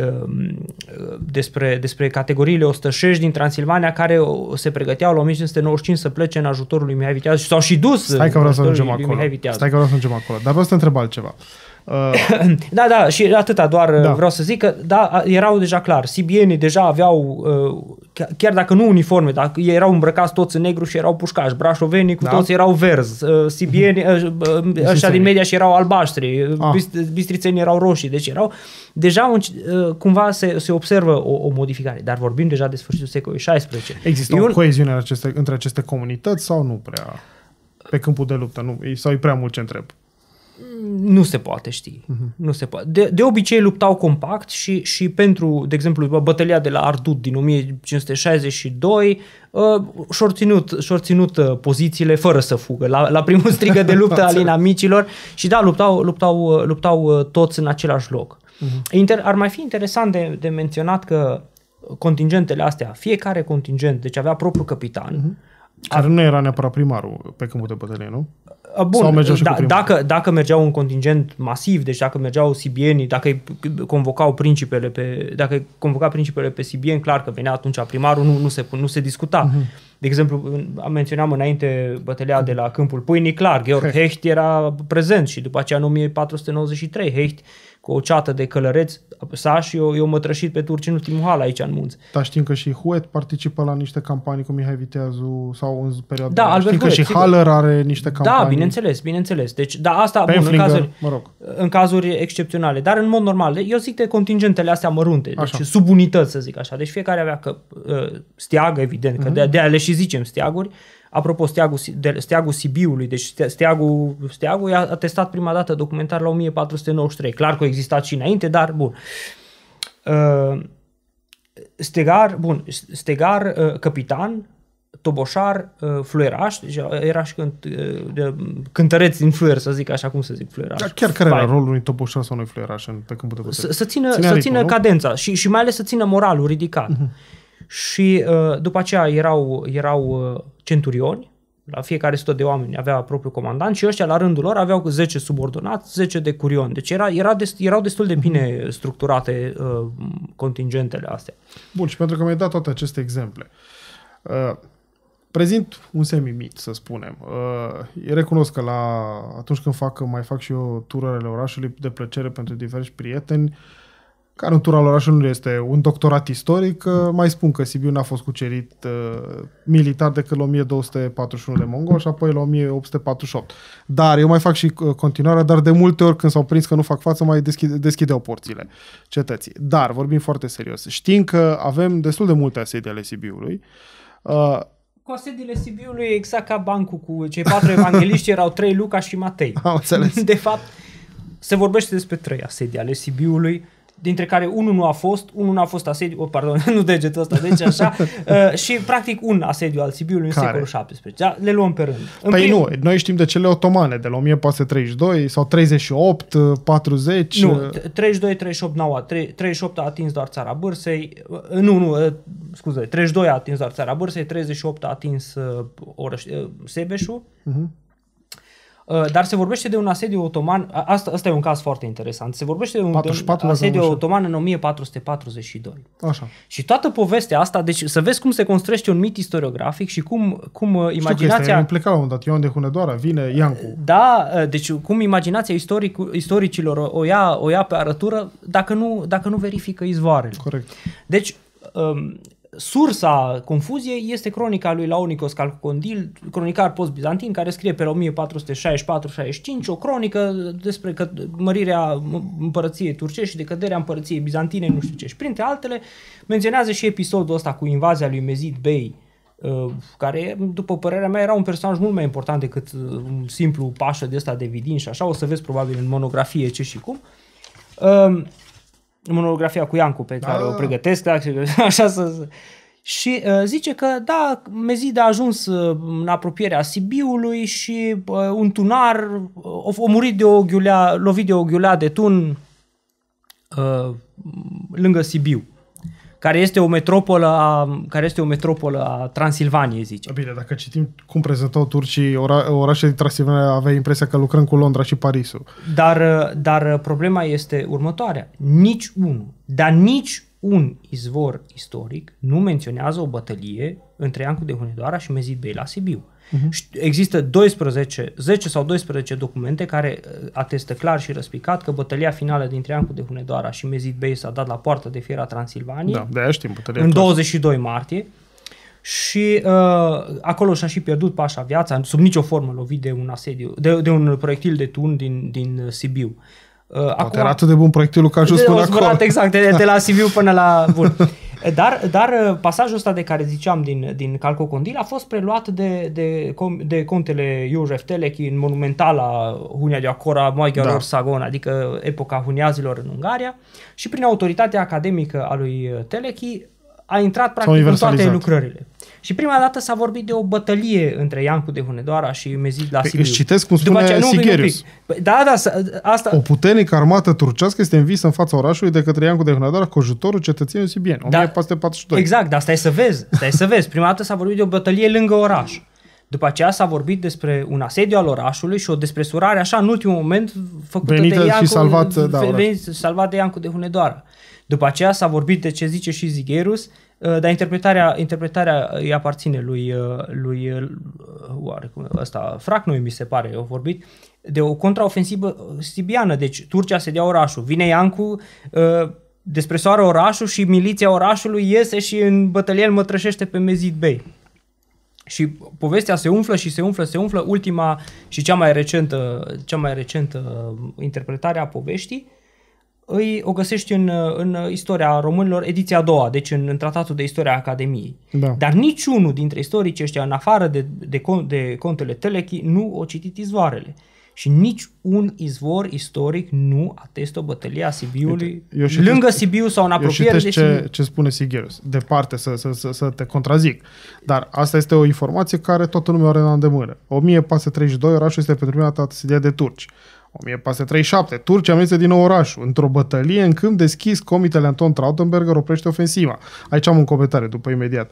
despre, despre categoriile ostășești din Transilvania care se pregăteau la o mie cinci sute nouăzeci și cinci să plece în ajutorul lui Mihai Viteazu și s-au și dus. Stai că vreau să ajungem acolo. Stai că vreau să ajungem acolo. Dar vreau să te întreb altceva. Uh... da, da, și atâta doar da. vreau să zic că da, erau deja clar, sibienii deja aveau, uh, chiar dacă nu uniforme, dar erau îmbrăcați toți în negru și erau pușcași, brașovenii cu da. toți erau verzi, uh, sibienii, uh, uh, ăștia din Media și erau albaștri, ah. bistrițenii erau roșii, deci erau deja uh, cumva se, se observă o, o modificare, dar vorbim deja de sfârșitul secolului șaisprezece. Există Eu... o coeziune aceste, între aceste comunități sau nu prea pe câmpul de luptă, nu? Sau e prea mult ce întreb? Nu se poate ști. Uh-huh. Nu se poate. De, de obicei luptau compact și, și pentru, de exemplu, bătălia de la Ardud din o mie cinci sute șaizeci și doi uh, și-au ținut, și-au ținut uh, pozițiile fără să fugă la, la primul strigă de luptă al inamicilor și da, luptau, luptau, luptau uh, toți în același loc. Uh-huh. Inter, ar mai fi interesant de, de menționat că contingentele astea, fiecare contingent, deci avea propriul capitan. Uh-huh. Care nu era neapărat primarul pe câmpul de bătălie, nu? Bun, da, dacă, dacă mergeau un contingent masiv, deci dacă mergeau sibienii, dacă îi convocau principele pe, dacă îi convoca principele pe sibieni, clar că venea atunci primarul, nu, nu, se, nu se discuta. Uh-huh. De exemplu, am menționat înainte bătălia de la Câmpul Pâinii, clar, Georg Hecht era prezent și după aceea în o mie patru sute nouăzeci și trei Hecht cu o ceată de călăreți sași, eu, eu mă trășit pe turci în ultimul hal aici în munți. Dar știm că și Huet participă la niște campanii cu Mihai Viteazu sau în perioada. Da, Albert știm Huet, că și sigur. Haller are niște campanii. Da, bineînțeles, bineînțeles. Deci, da, asta bun, în, cazuri, mă rog. în cazuri excepționale, dar în mod normal, eu zic de contingentele astea mărunte, deci așa. Subunități, să zic așa. Deci fiecare avea că uh, steagă, evident, uh-huh. că de, de ale și zicem steaguri. Apropo, steagul, de, steagul Sibiului, deci steagul, steagul a testat prima dată documentar la o mie patru sute nouăzeci și trei. Clar că a existat și înainte, dar bun. Uh, stegar, bun, stegar, uh, capitan, toboșar, uh, fluieraș, deci era și cânt, uh, de, cântăreț din fluier, să zic așa, cum să zic, fluieraș. Dar chiar care era rolul unui toboșar sau unui fluieraș în, pe câmpul de bătălie? Să, să țină, țină, să țină cadența și, și mai ales să țină moralul ridicat. Uh-huh. Și uh, după aceea erau, erau uh, centurioni, la fiecare sută de oameni avea propriul comandant și ăștia la rândul lor aveau zece subordonați, zece decurioni. Deci era, era dest, erau destul de bine uh-huh. structurate uh, contingentele astea. Bun, și pentru că mi-ai dat toate aceste exemple, uh, prezint un semi-mit, să spunem. Uh, recunosc că la, atunci când fac, mai fac și eu turările orașului de plăcere pentru diversi prieteni, care un tur al orașului nu este un doctorat istoric, mai spun că Sibiu n-a fost cucerit uh, militar decât la o mie două sute patruzeci și unu de mongoli și apoi la o mie opt sute patruzeci și opt. Dar eu mai fac și uh, continuarea, dar de multe ori când s-au prins că nu fac față, mai deschide, deschideau porțile cetății. Dar, vorbim foarte serios, știm că avem destul de multe asedii ale Sibiului. Uh, Cu asediile Sibiului exact ca bancul cu cei patru evangeliști erau trei, Luca și Matei. Am înțeles. De fapt, se vorbește despre trei asedii ale Sibiului, dintre care unul nu a fost, unul nu a fost asediu, oh, pardon, nu degetul ăsta, deci așa, uh, și practic un asediu al Sibiului în care? secolul șaptesprezece. Da? Le luăm pe rând. În păi prim... nu, noi știm de cele otomane, de la o mie patru sute treizeci și doi sau treizeci și opt, patruzeci... Nu, treizeci și doi treizeci și opt n-au, treizeci și opt a atins doar țara Bârsei, nu, nu, scuze, treizeci și doi a atins doar țara Bârsei, treizeci și opt a atins uh, orăș, uh, Sebeșul. Uh-huh. Dar se vorbește de un asediu otoman, asta, asta e un caz foarte interesant, se vorbește de un, de un asediu otoman în o mie patru sute patruzeci și doi. Așa. Și toată povestea asta, deci să vezi cum se construiește un mit istoriografic și cum, cum imaginația... Știu că este implicat la un moment dat, Ioan de Hunedoara, vine Iancu. Da, deci cum imaginația istoric, istoricilor o ia, o ia pe arătură dacă nu, dacă nu verifică izvoarele. Corect. Deci... Um, sursa confuziei este cronica lui Laonicos Calcondil, cronicar post-bizantin, care scrie pe la o mie patru sute șaizeci și patru șaizeci și cinci o cronică despre că mărirea împărăției turcești și decăderea împărăției bizantine, nu știu ce. Și printre altele menționează și episodul ăsta cu invazia lui Mezid Bey, care, după părerea mea, era un personaj mult mai important decât un simplu pașă de ăsta de vidin și așa, o să vezi probabil în monografie ce și cum. Monografia cu Iancu pe care da. o pregătesc, da, așa să... Și uh, zice că, da, Mezid a ajuns uh, în apropierea Sibiului și uh, un tunar uh, a murit de o ghiulea, lovit de o ghiulea de tun uh, lângă Sibiu, care este o metropolă a, care este o metropolă a Transilvaniei, zice. Bine, dacă citim cum prezentau turcii ora, orașele din Transilvania, avea impresia că lucrăm cu Londra și Parisul. Dar, dar problema este următoarea. Nici unul, dar nici un izvor istoric nu menționează o bătălie între Iancu de Hunedoara și Mezid Bey la Sibiu. Uh-huh. Există doisprezece, zece sau doisprezece documente care atestă clar și răspicat că bătălia finală dintre Iancu de Hunedoara și Mezid Bey s-a dat la poartă de fiera Transilvaniei. Da, de aia știm bătălia în douăzeci și doi martie. Și uh, acolo și-a și pierdut pașa viața, sub nicio formă lovit de un asediu, de, de un proiectil de tun din, din Sibiu. Uh, acum, era atât de bun proiectilul că a ajuns până acolo. Exact, de, de la Sibiu până la... Bun. Dar, dar pasajul ăsta de care ziceam din, din Calcocondil a fost preluat de, de, de contele Iosef Telechi în monumentala Hunia de Acora Magyaror da. Sagon, adică epoca huniazilor în Ungaria, și prin autoritatea academică a lui Telechi a intrat practic în toate lucrările. Și prima dată s-a vorbit de o bătălie între Iancu de Hunedoara și Mezid la Sibiu. Își citesc cum spune aceea, Sigerius. Da, da, asta... O puternică armată turcească este învisă în fața orașului de către Iancu de Hunedoara cu ajutorul cetățenilor sibieni. o mie patru sute patruzeci și doi. Exact, dar stai să vezi. Stai să vezi. Prima dată s-a vorbit de o bătălie lângă oraș. După aceea s-a vorbit despre un asediu al orașului și o despresurare așa în ultimul moment făcută venită de Iancu, și salvat, da, venit, salvat de Iancu de Hunedoara. După aceea s-a vorbit de ce zice și Sigerius, dar interpretarea, interpretarea îi aparține lui, lui oarecum, ăsta, Fracnoi, mi se pare, au vorbit de o contraofensivă sibiană, deci Turcia asedia orașul, vine Iancu, despresoară orașul și miliția orașului iese și în bătălie îl mătrășește pe Mezid Bey. Și povestea se umflă și se umflă, se umflă, ultima și cea mai recentă, cea mai recentă interpretare a poveștii îi o găsești în, în istoria românilor, ediția a doua, deci în, în tratatul de istoria Academiei. Da. Dar niciunul dintre istoricii ăștia, în afară de, de, de contele Telechi, nu o citit izvoarele. Și nici un izvor istoric nu atestă o bătălie a Sibiului lângă Sibiu sau în apropiere de Sibiu. Ce, ce spune Sigerius. Departe să, să, să, să te contrazic. Dar asta este o informație care toată lumea are la îndemână. o mie patru sute treizeci și doi orașul este pentru prima dată asediat de turci. o mie patru sute treizeci și șapte Turcia amenință din nou orașul. Într-o bătălie în câmp deschis, comitele Anton Trautenberger oprește ofensiva. Aici am un comentariu după imediat.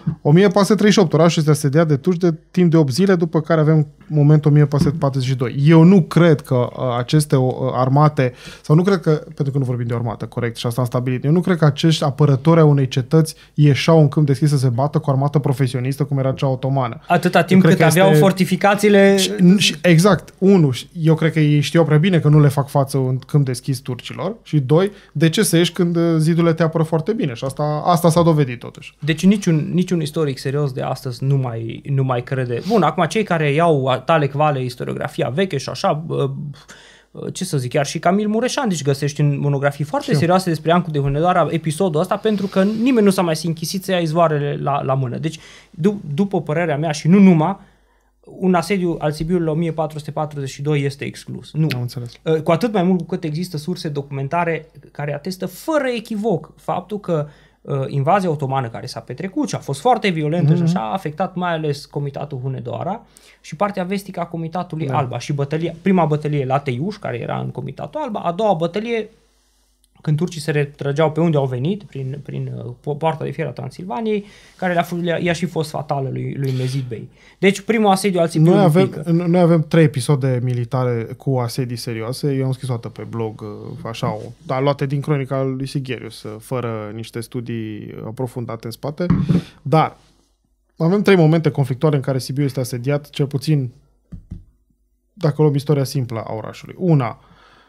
o mie patru sute treizeci și opt, orașul este asediat de turci de timp de opt zile, după care avem momentul o mie patru sute patruzeci și doi. Eu nu cred că uh, aceste uh, armate, sau nu cred că, pentru că nu vorbim de o armată, corect, și asta am stabilit, eu nu cred că acești apărători a unei cetăți ieșau în câmp deschis să se bată cu armată profesionistă, cum era cea otomană. Atâta timp cât aveau este... fortificațiile... Și, exact. Unu, eu cred că ei știau prea bine că nu le fac față în câmp deschis turcilor. Și doi, de ce să ieși când zidurile te apără foarte bine? Și asta, asta s-a dovedit totuși. Deci niciun, niciun istoric serios de astăzi nu mai, nu mai crede. Bun, acum cei care iau tale cvale istoriografia veche și așa, ce să zic, chiar și Camil Mureșan, deci găsești în monografii foarte Știu. serioase despre Iancu de Hunedoara episodul ăsta, pentru că nimeni nu s-a mai închisit să ia izvoarele la, la mână. Deci, d- după părerea mea și nu numai, un asediu al Sibiului la o mie patru sute patruzeci și doi este exclus. Nu. Am înțeles. Cu atât mai mult cu cât există surse documentare care atestă fără echivoc faptul că uh, invazia otomană care s-a petrecut și a fost foarte violentă mm-hmm. și așa a afectat mai ales Comitatul Hunedoara și partea vestică a Comitatului da. Alba și bătălia, prima bătălie la Teiuș, care era în Comitatul Alba, a doua bătălie când turcii se retrăgeau pe unde au venit, prin, prin uh, poarta de fier a Transilvaniei, care le-a, le-a, i-a și fost fatală lui, lui Mezid Bey. Deci primul asediu al Sibiului. Noi avem, noi avem trei episoade militare cu asedii serioase. Eu am scris o dată pe blog, așa, o, dar luate din cronica lui Sigherius, fără niște studii aprofundate în spate. Dar avem trei momente conflictuale în care Sibiu este asediat, cel puțin, dacă luăm istoria simplă a orașului. Una,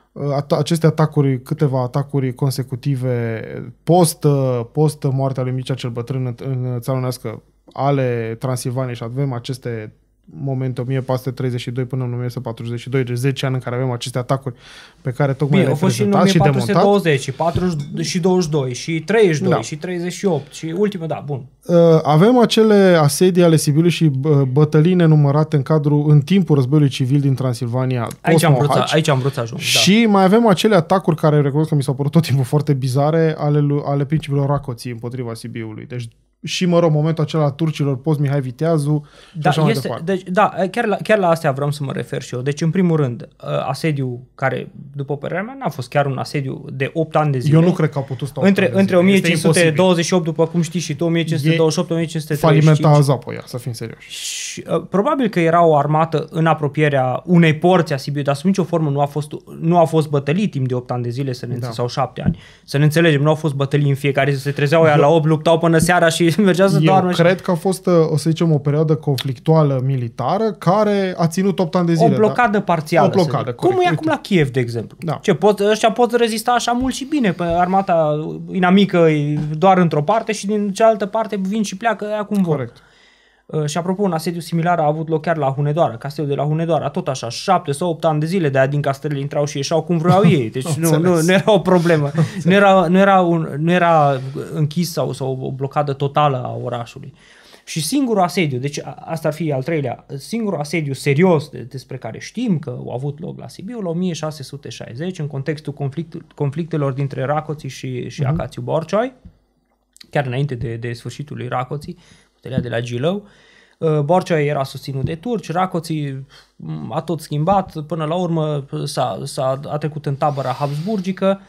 aceste atacuri, câteva atacuri consecutive post, post moartea lui Mircea cel Bătrân în, în țara noastră ale Transilvaniei și avem aceste momente o mie patru sute treizeci și doi până în o mie patru sute patruzeci și doi, deci zece ani în care avem aceste atacuri pe care tocmai le-ai prezentat și demontat. Au fost și în o mie patru sute douăzeci, și patruzeci și douăzeci și doi, și treizeci și doi, da. și treizeci și opt, și ultimul, da, bun. Avem acele asedii ale Sibiului și bătălii nenumărate în cadrul, în timpul războiului civil din Transilvania. Aici am, vrut să, aici am vrut să ajung. Și da. mai avem acele atacuri care, recunosc că mi s-au părut tot timpul foarte bizare, ale, ale principiilor Racoții împotriva Sibiului. Deci și, mă rog, momentul acela a turcilor post-Mihai Viteazu și da, așa mai este, departe. Deci, da, chiar la, chiar la astea vreau să mă refer și eu. Deci, în primul rând, asediu care, după părerea mea, n-a fost chiar un asediu de opt ani de zile. Eu nu cred că au putut sta Între, între o mie cinci sute douăzeci și opt, după cum știi, și o mie cinci sute douăzeci și opt - o mie cinci sute treizeci și cinci. Falimenta Zapoia, să fim serioși. Și, uh, probabil că era o armată în apropierea unei porți a Sibiului, dar sub nicio formă nu a fost, nu a fost bătălii timp de opt ani de zile, să ne da. sau șapte ani. Să ne înțelegem, nu au fost bătălii în fiecare zi, se trezeau ea la opt, luptau până seara și mergeau să doarmă. Eu cred că a fost, o să zicem, o perioadă conflictuală militară care a ținut opt ani de zile. O blocadă da? parțială. O blocadă, Cum e acum la Kiev, de exemplu. Da. Ce, pot, ăștia pot rezista așa mult și bine, pe armata inamică e doar într-o parte și din cealaltă parte vin și pleacă aia cum vor. Corect. Uh, și apropo, un asediu similar a avut loc chiar la Hunedoara, castelul de la Hunedoara, tot așa, șapte sau opt ani de zile, de aia din castelele intrau și ieșeau cum vreau ei, deci nu, nu, nu era o problemă, nu era, nu era, un, nu era închis sau, sau o blocadă totală a orașului. Și singurul asediu, deci asta ar fi al treilea, singurul asediu serios de, despre care știm că au avut loc la Sibiu, la o mie șase sute șaizeci, în contextul conflict, conflictelor dintre Racoții și, și uh-huh. Acațiu Borcioi, chiar înainte de, de sfârșitul lui Racoții, puterea de la Gilău. Borcioi era susținut de turci, Racoții a tot schimbat, până la urmă s-a, s-a a trecut în tabăra habsburgică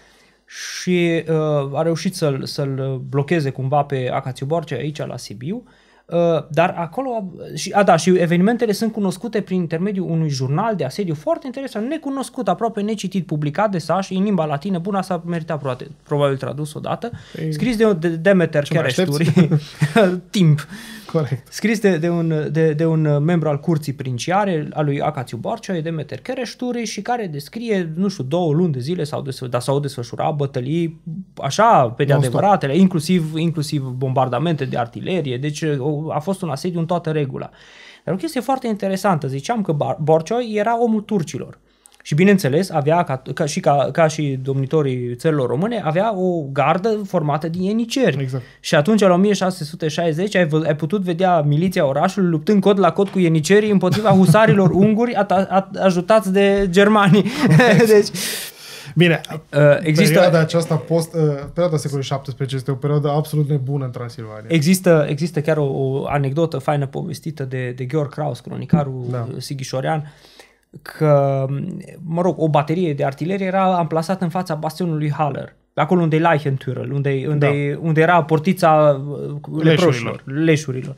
și uh, a reușit să-l, să-l blocheze cumva pe Acațiu Borcioi aici la Sibiu. Uh, dar acolo, și, a, da, și evenimentele sunt cunoscute prin intermediul unui jurnal de asediu foarte interesant, necunoscut, aproape necitit, publicat de Saș, în limba latină, bun, asta merita probabil, probabil tradus odată, Ei, scris de, de Demeter Chereșturi, timp, corect. Scris de, de, un, de, de un membru al curții princiare, al lui Acațiu Borcioi, Demeter Chereșturi, și care descrie, nu știu, două luni de zile sau desfă, da, s-au desfășurat bătălii, așa, pe de adevăratele, inclusiv, inclusiv bombardamente de artilerie, deci a fost un asediu în toată regula. Dar o chestie foarte interesantă, ziceam că Borcioi era omul turcilor. Și bineînțeles, avea, ca, ca, și ca, ca și domnitorii țărilor române, avea o gardă formată din ieniceri. Exact. Și atunci, la o mie șase sute șaizeci, ai, ai putut vedea miliția orașului luptând cot la cot cu ienicerii împotriva husarilor unguri at- at- ajutați de germanii. Deci, bine, uh, există, perioada aceasta post, uh, perioada secolului șaptesprezece este o perioadă absolut nebună în Transilvania. Există, există chiar o, o anecdotă faină povestită de, de Gheorghe Kraus, cronicarul da. sighișorean, că, mă rog, o baterie de artilerie era amplasată în fața bastionului Haller. acolo unde e Leichentürel, unde, unde, Da. unde era portița uh, leproșilor, Leșurilor. leșurilor.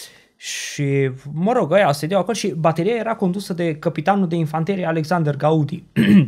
Și, mă rog, ăia sediau acolo și bateria era condusă de capitanul de infanterie Alexander Gaudi.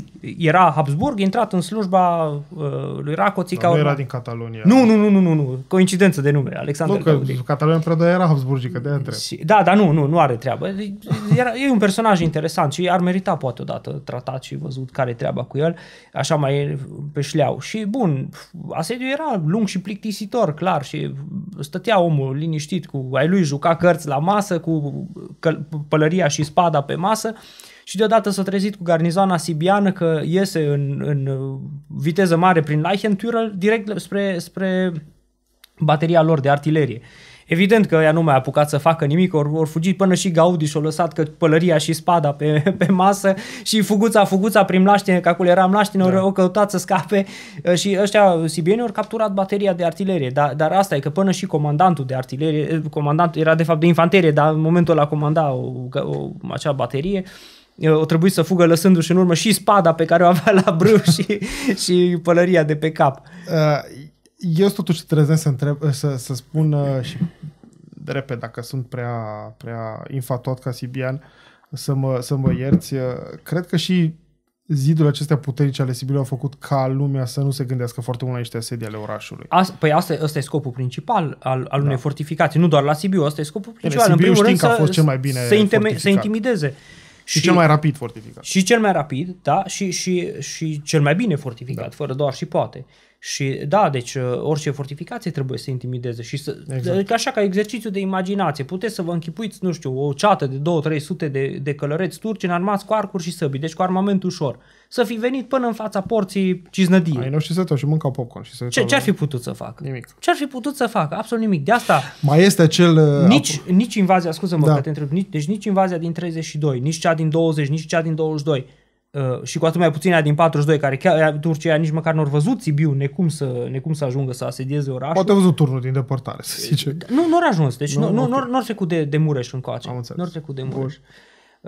Era Habsburg, intrat în slujba uh, lui Rákóczi. Nu era din Catalonia. Nu, nu, nu, nu, nu, nu, coincidență de nume, Alexander Nu, că Gaudi. Catalonia în perioada era Habsburgică, de-aia întreb. Și, da, dar nu, nu, nu are treabă. Era, e un personaj interesant și ar merita poate odată tratat și văzut care e treaba cu el, așa mai pe șleau. Și bun, asediul era lung și plictisitor, clar, și stătea omul liniștit cu ai lui, juca cărți la masă, cu căl- pălăria și spada pe masă și deodată s-a trezit cu garnizoana sibiană că iese în, în viteză mare prin Leichentürel direct spre, spre bateria lor de artilerie. Evident că ea nu mai a apucat să facă nimic, ori, ori fugit până și Gaudi și-a lăsat că pălăria și spada pe, pe masă și fuguța, fuguța prin mlaștine, că acolo era mlaștine, da. Au căutat să scape și ăștia sibieni au capturat bateria de artilerie, dar, dar asta e că până și comandantul de artilerie, comandantul era de fapt de infanterie, dar în momentul ăla comanda o, o, acea baterie, o trebuie să fugă lăsându-și în urmă și spada pe care o avea la brâu și, și pălăria de pe cap. Uh, Eu totuși trezesc să, întreb, să, să spun uh, și repede, dacă sunt prea, prea infatuat ca sibian, să mă, să mă ierți. Uh, cred că și zidurile acestea puternice ale Sibiului au făcut ca lumea să nu se gândească foarte mult la niște asedii ale orașului. As, păi asta, asta e scopul principal al, al unei Da. fortificații, nu doar la Sibiu, asta e scopul principal. Sibiu în primul rând știm că a să, fost cel mai bine să, intime, fortificat. să intimideze. Și, și cel mai rapid fortificat. Și cel mai rapid, da, și, și, și cel mai bine fortificat, da. Fără doar și poate. Și da, deci orice fortificație trebuie să intimideze și să, exact. Așa ca exercițiu de imaginație. Puteți să vă închipuiți, nu știu, o ceată de două trei sute de, de călăreți turci înarmați cu arcuri și săbii, deci cu armament ușor. Să fi venit până în fața porții ciznădie. Ai noștri stăteau și mâncau popcorn. Și Ce, ce-ar fi putut să facă? Nimic. Ce-ar fi putut să facă? Absolut nimic. De asta... Mai este acel... Nici, ap- nici invazia, scuză-mă da. că te întreb, nici, deci nici invazia din treizeci și doi, nici cea din douăzeci, nici cea din douăzeci și doi, Uh, și cu atât mai puțin din patruzeci și doi, care chiar Turcia nici măcar n-au văzut Sibiu, necum să, necum să ajungă să asedieze orașul. Poate a văzut turnul din depărtare, să zice. Nu, nu au ajuns. Deci nu, nu, okay. nu, nu au trecut de, de Mureș încoace. Am înțeles. Nu au trecut de Mureș. Uh,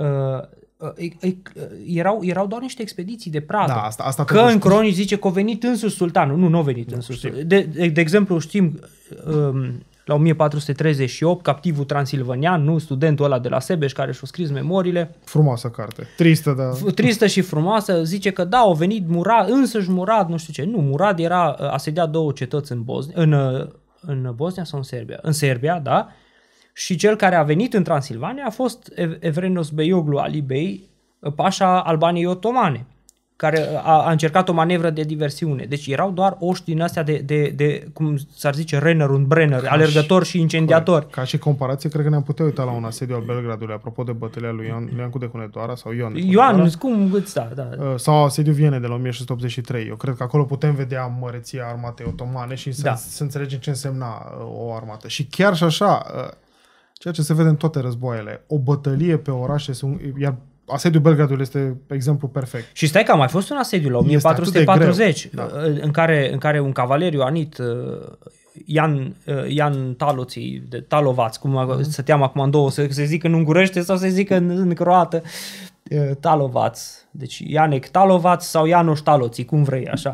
uh, erau, erau doar niște expediții de pradă. Da, asta, asta că în cronici zice că a venit însuși sultanul. Nu, nu a venit însuși. De, de, de exemplu, știm... Um, la o mie patru sute treizeci și opt, captivul transilvanian, nu studentul ăla de la Sebeș care și-a scris memoriile. Frumoasă carte. Tristă, dar... Tristă și frumoasă. Zice că da, au venit Murad, însăși Murad, nu știu ce. Nu, Murad era asediat două cetăți în Bosnia, în, în Bosnia sau în Serbia? În Serbia, da. Și cel care a venit în Transilvania a fost Evrenos Beyoglu Ali Bey, pașa Albaniei Otomane, care a, a încercat o manevră de diversiune. Deci erau doar oști din astea de, de, de cum s-ar zice, Renner und Brenner, ca alergători și, și incendiatori. Ca și comparație, cred că ne-am putea uita la un asediu al Belgradului, apropo de bătălia lui Ioan, Ioan de Hunedoara sau Ion de Ioan, cum îți da, da. Sau asediul Vienei de la o mie șase sute optzeci și trei. Eu cred că acolo putem vedea măreția armatei otomane și să, da. să înțelegem ce însemna o armată. Și chiar și așa, ceea ce se vede în toate războaiele, o bătălie pe orașe, iar asediul Belgradului este exemplu perfect. Și stai că a mai fost un asediu la o mie patru sute patruzeci, da. în, care, în care un cavalier ioanit, Ian, Ian Taloții, de Talovaț, cum mm-hmm. să team acum în două, să se zică în ungurește sau să se zică în, în croată, Talovaț. Deci Ianec Talovaț sau Ianoș Taloții, cum vrei, așa.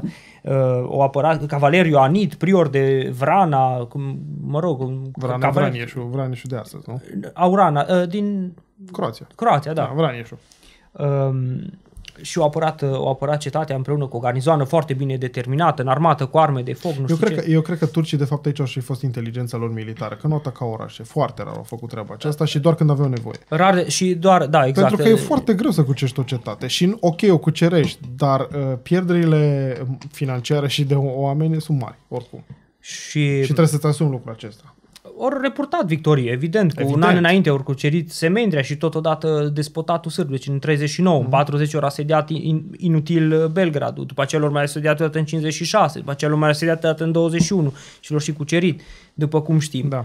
O apărat, cavaler ioanit, prior de Vrana, cum, mă rog... Vrana, cavaler... Vranieșu, Vranieșu de astăzi, nu? Aurana, din... Croația. Croația, da. da Vranieșu. Um, și au apărat, au apărat cetatea împreună cu o garnizoană foarte bine determinată, înarmată cu arme de foc, nu eu știu cred ce. Că, eu cred că turcii de fapt aici au și fost inteligența lor militară, că nu atacau orașe. Foarte rar au făcut treaba aceasta și doar când aveau nevoie. Rar și doar, da, exact. Pentru că e foarte greu să cucești o cetate și ok, o cucerești, dar uh, pierderile financiare și de oameni sunt mari, oricum. Și, și trebuie să-ți asumi lucrul acesta. Ori reportat victorie, evident, cu evident. Un an înainte ori cucerit Semendria și totodată despotatul sârb, deci în treizeci și nouă, mm. în patruzeci ori asediat in, inutil Belgradul, după aceea lor mai asediat odată în cincizeci și șase, după aceea lor mai asediat odată în douăzeci și unu și lor și cucerit, după cum știm. Da.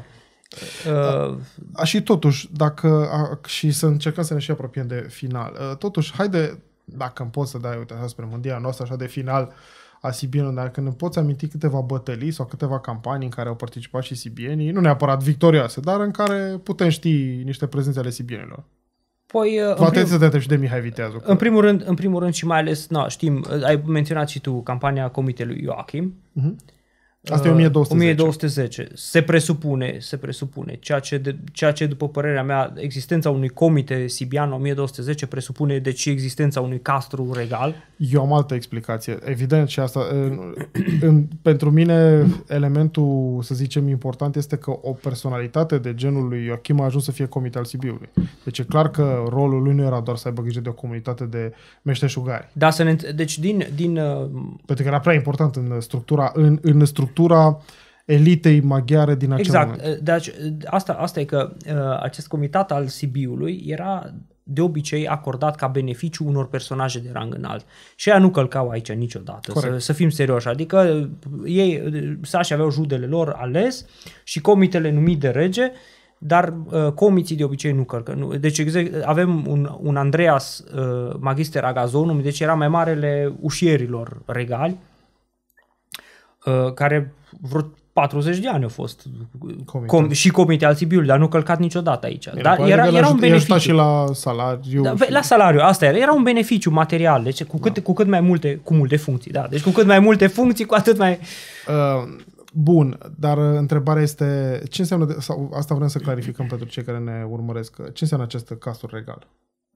Uh, a, și totuși, dacă a, și să încercăm să ne și apropiem de final, uh, totuși, haide, dacă îmi poți să dai, uite, așa spre mândia noastră, așa de final, a sibienilor, dar când îmi poți aminti câteva bătălii sau câteva campanii în care au participat și sibienii, nu neapărat victorioase, dar în care putem ști niște prezențe ale sibienilor. Păi, Vă atenți să te întreb și de Mihai Viteazu. În primul rând, în primul rând și mai ales, na, știm, ai menționat și tu campania Comitelui Joachim. Uh-huh. Asta e o mie două sute zece. o mie două sute zece. Se presupune, se presupune, ceea ce, de, ceea ce după părerea mea, existența unui comite sibian o mie două sute zece presupune deci existența unui castru regal. Eu am altă explicație. Evident și asta, în, în, pentru mine elementul, să zicem, important este că o personalitate de genul lui Joachim a ajuns să fie comite al Sibiului. Deci e clar că rolul lui nu era doar să aibă grijă de o comunitate de meșteșugari. Da, să ne, deci din... din pentru că era prea important în structura, în, în structura elitei maghiare din acel exact. moment. Exact. Deci asta, asta e că uh, acest comitat al Sibiului era de obicei acordat ca beneficiu unor personaje de rang înalt. Și ea nu călcau aici niciodată, să, să fim serioși. Adică ei, sașii aveau judele lor ales și comitele numit de rege, dar uh, comiții de obicei nu călcă. Nu. Deci exact, avem un, un Andreas uh, Magister Agazonum, deci era mai marele ușierilor regali, uh, care vreo patruzeci de ani au fost com- și comite al Sibiului, dar nu călcat niciodată aici. Bine, dar era, era un beneficiu. Și la salariu. Da, și... La salariu, asta era. Era un beneficiu material, deci cu cât, da. cu cât mai multe, cu multe funcții, da. Deci cu cât mai multe funcții, cu atât mai... Uh, bun, dar întrebarea este, ce înseamnă, de, sau asta vrem să clarificăm pentru cei care ne urmăresc, ce înseamnă acest castur regal?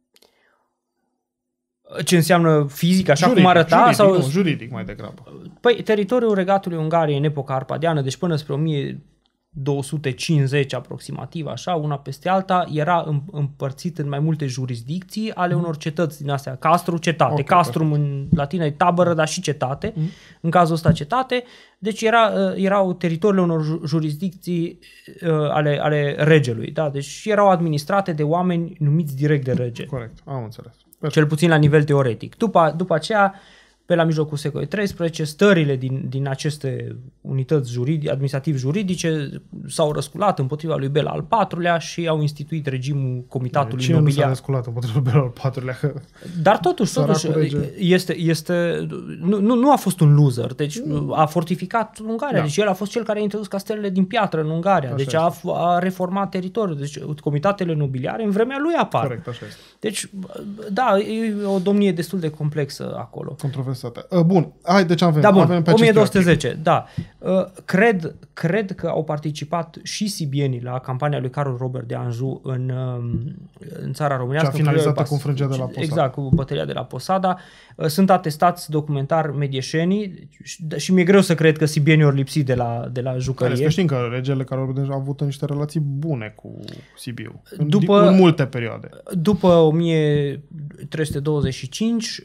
Ce înseamnă fizic, așa juridic, cum arăta? Juridic, sau... nu, juridic mai degrabă. Păi, teritoriul Regatului Ungariei în epoca arpadiană, deci până spre o mie două sute cincizeci aproximativ, așa, una peste alta, era împărțit în mai multe jurisdicții ale unor cetăți din astea. Castru, cetate. Okay, Castrum okay. În latină e tabără, dar și cetate. Mm. În cazul ăsta cetate. Deci era, erau teritoriile unor jurisdicții uh, ale, ale regelui. Da? Deci erau administrate de oameni numiți direct de rege. Corect, am înțeles. Perfect. Cel puțin la nivel teoretic. După, după aceea, pe la mijlocul secolului treisprezece, stările din, din aceste unități juridi, administrativ-juridice s-au răsculat împotriva lui Bela al patrulea și au instituit regimul comitatului Cine nobiliar. Cine nu s-a răsculat împotriva lui Bela al patrulea? Dar totuși, totuși este, este, nu, nu, nu a fost un loser, deci mm. a fortificat Ungaria, da. Deci el a fost cel care a introdus castelele din piatră în Ungaria, așa deci a, a reformat teritoriul, deci comitatele nobiliare în vremea lui apar. Corect, așa este. Deci, da, e o domnie destul de complexă acolo. Controversată. Bun, hai, deci avem, da, bun. avem pe o mie două sute zece, da. Cred, cred că au participat și sibienii la campania lui Carol Robert de Anjou în, în țara românească. Cea finalizată cu înfrângerea de la Posada. Exact, cu bătălia de la Posada. Sunt atestați documentar medieșenii și mi-e greu să cred că sibienii ori lipsit de la, de la jucărie. Că știm că regele Carol Robert a avut niște relații bune cu Sibiu, după, în, în multe perioade. După o mie trei sute douăzeci și cinci,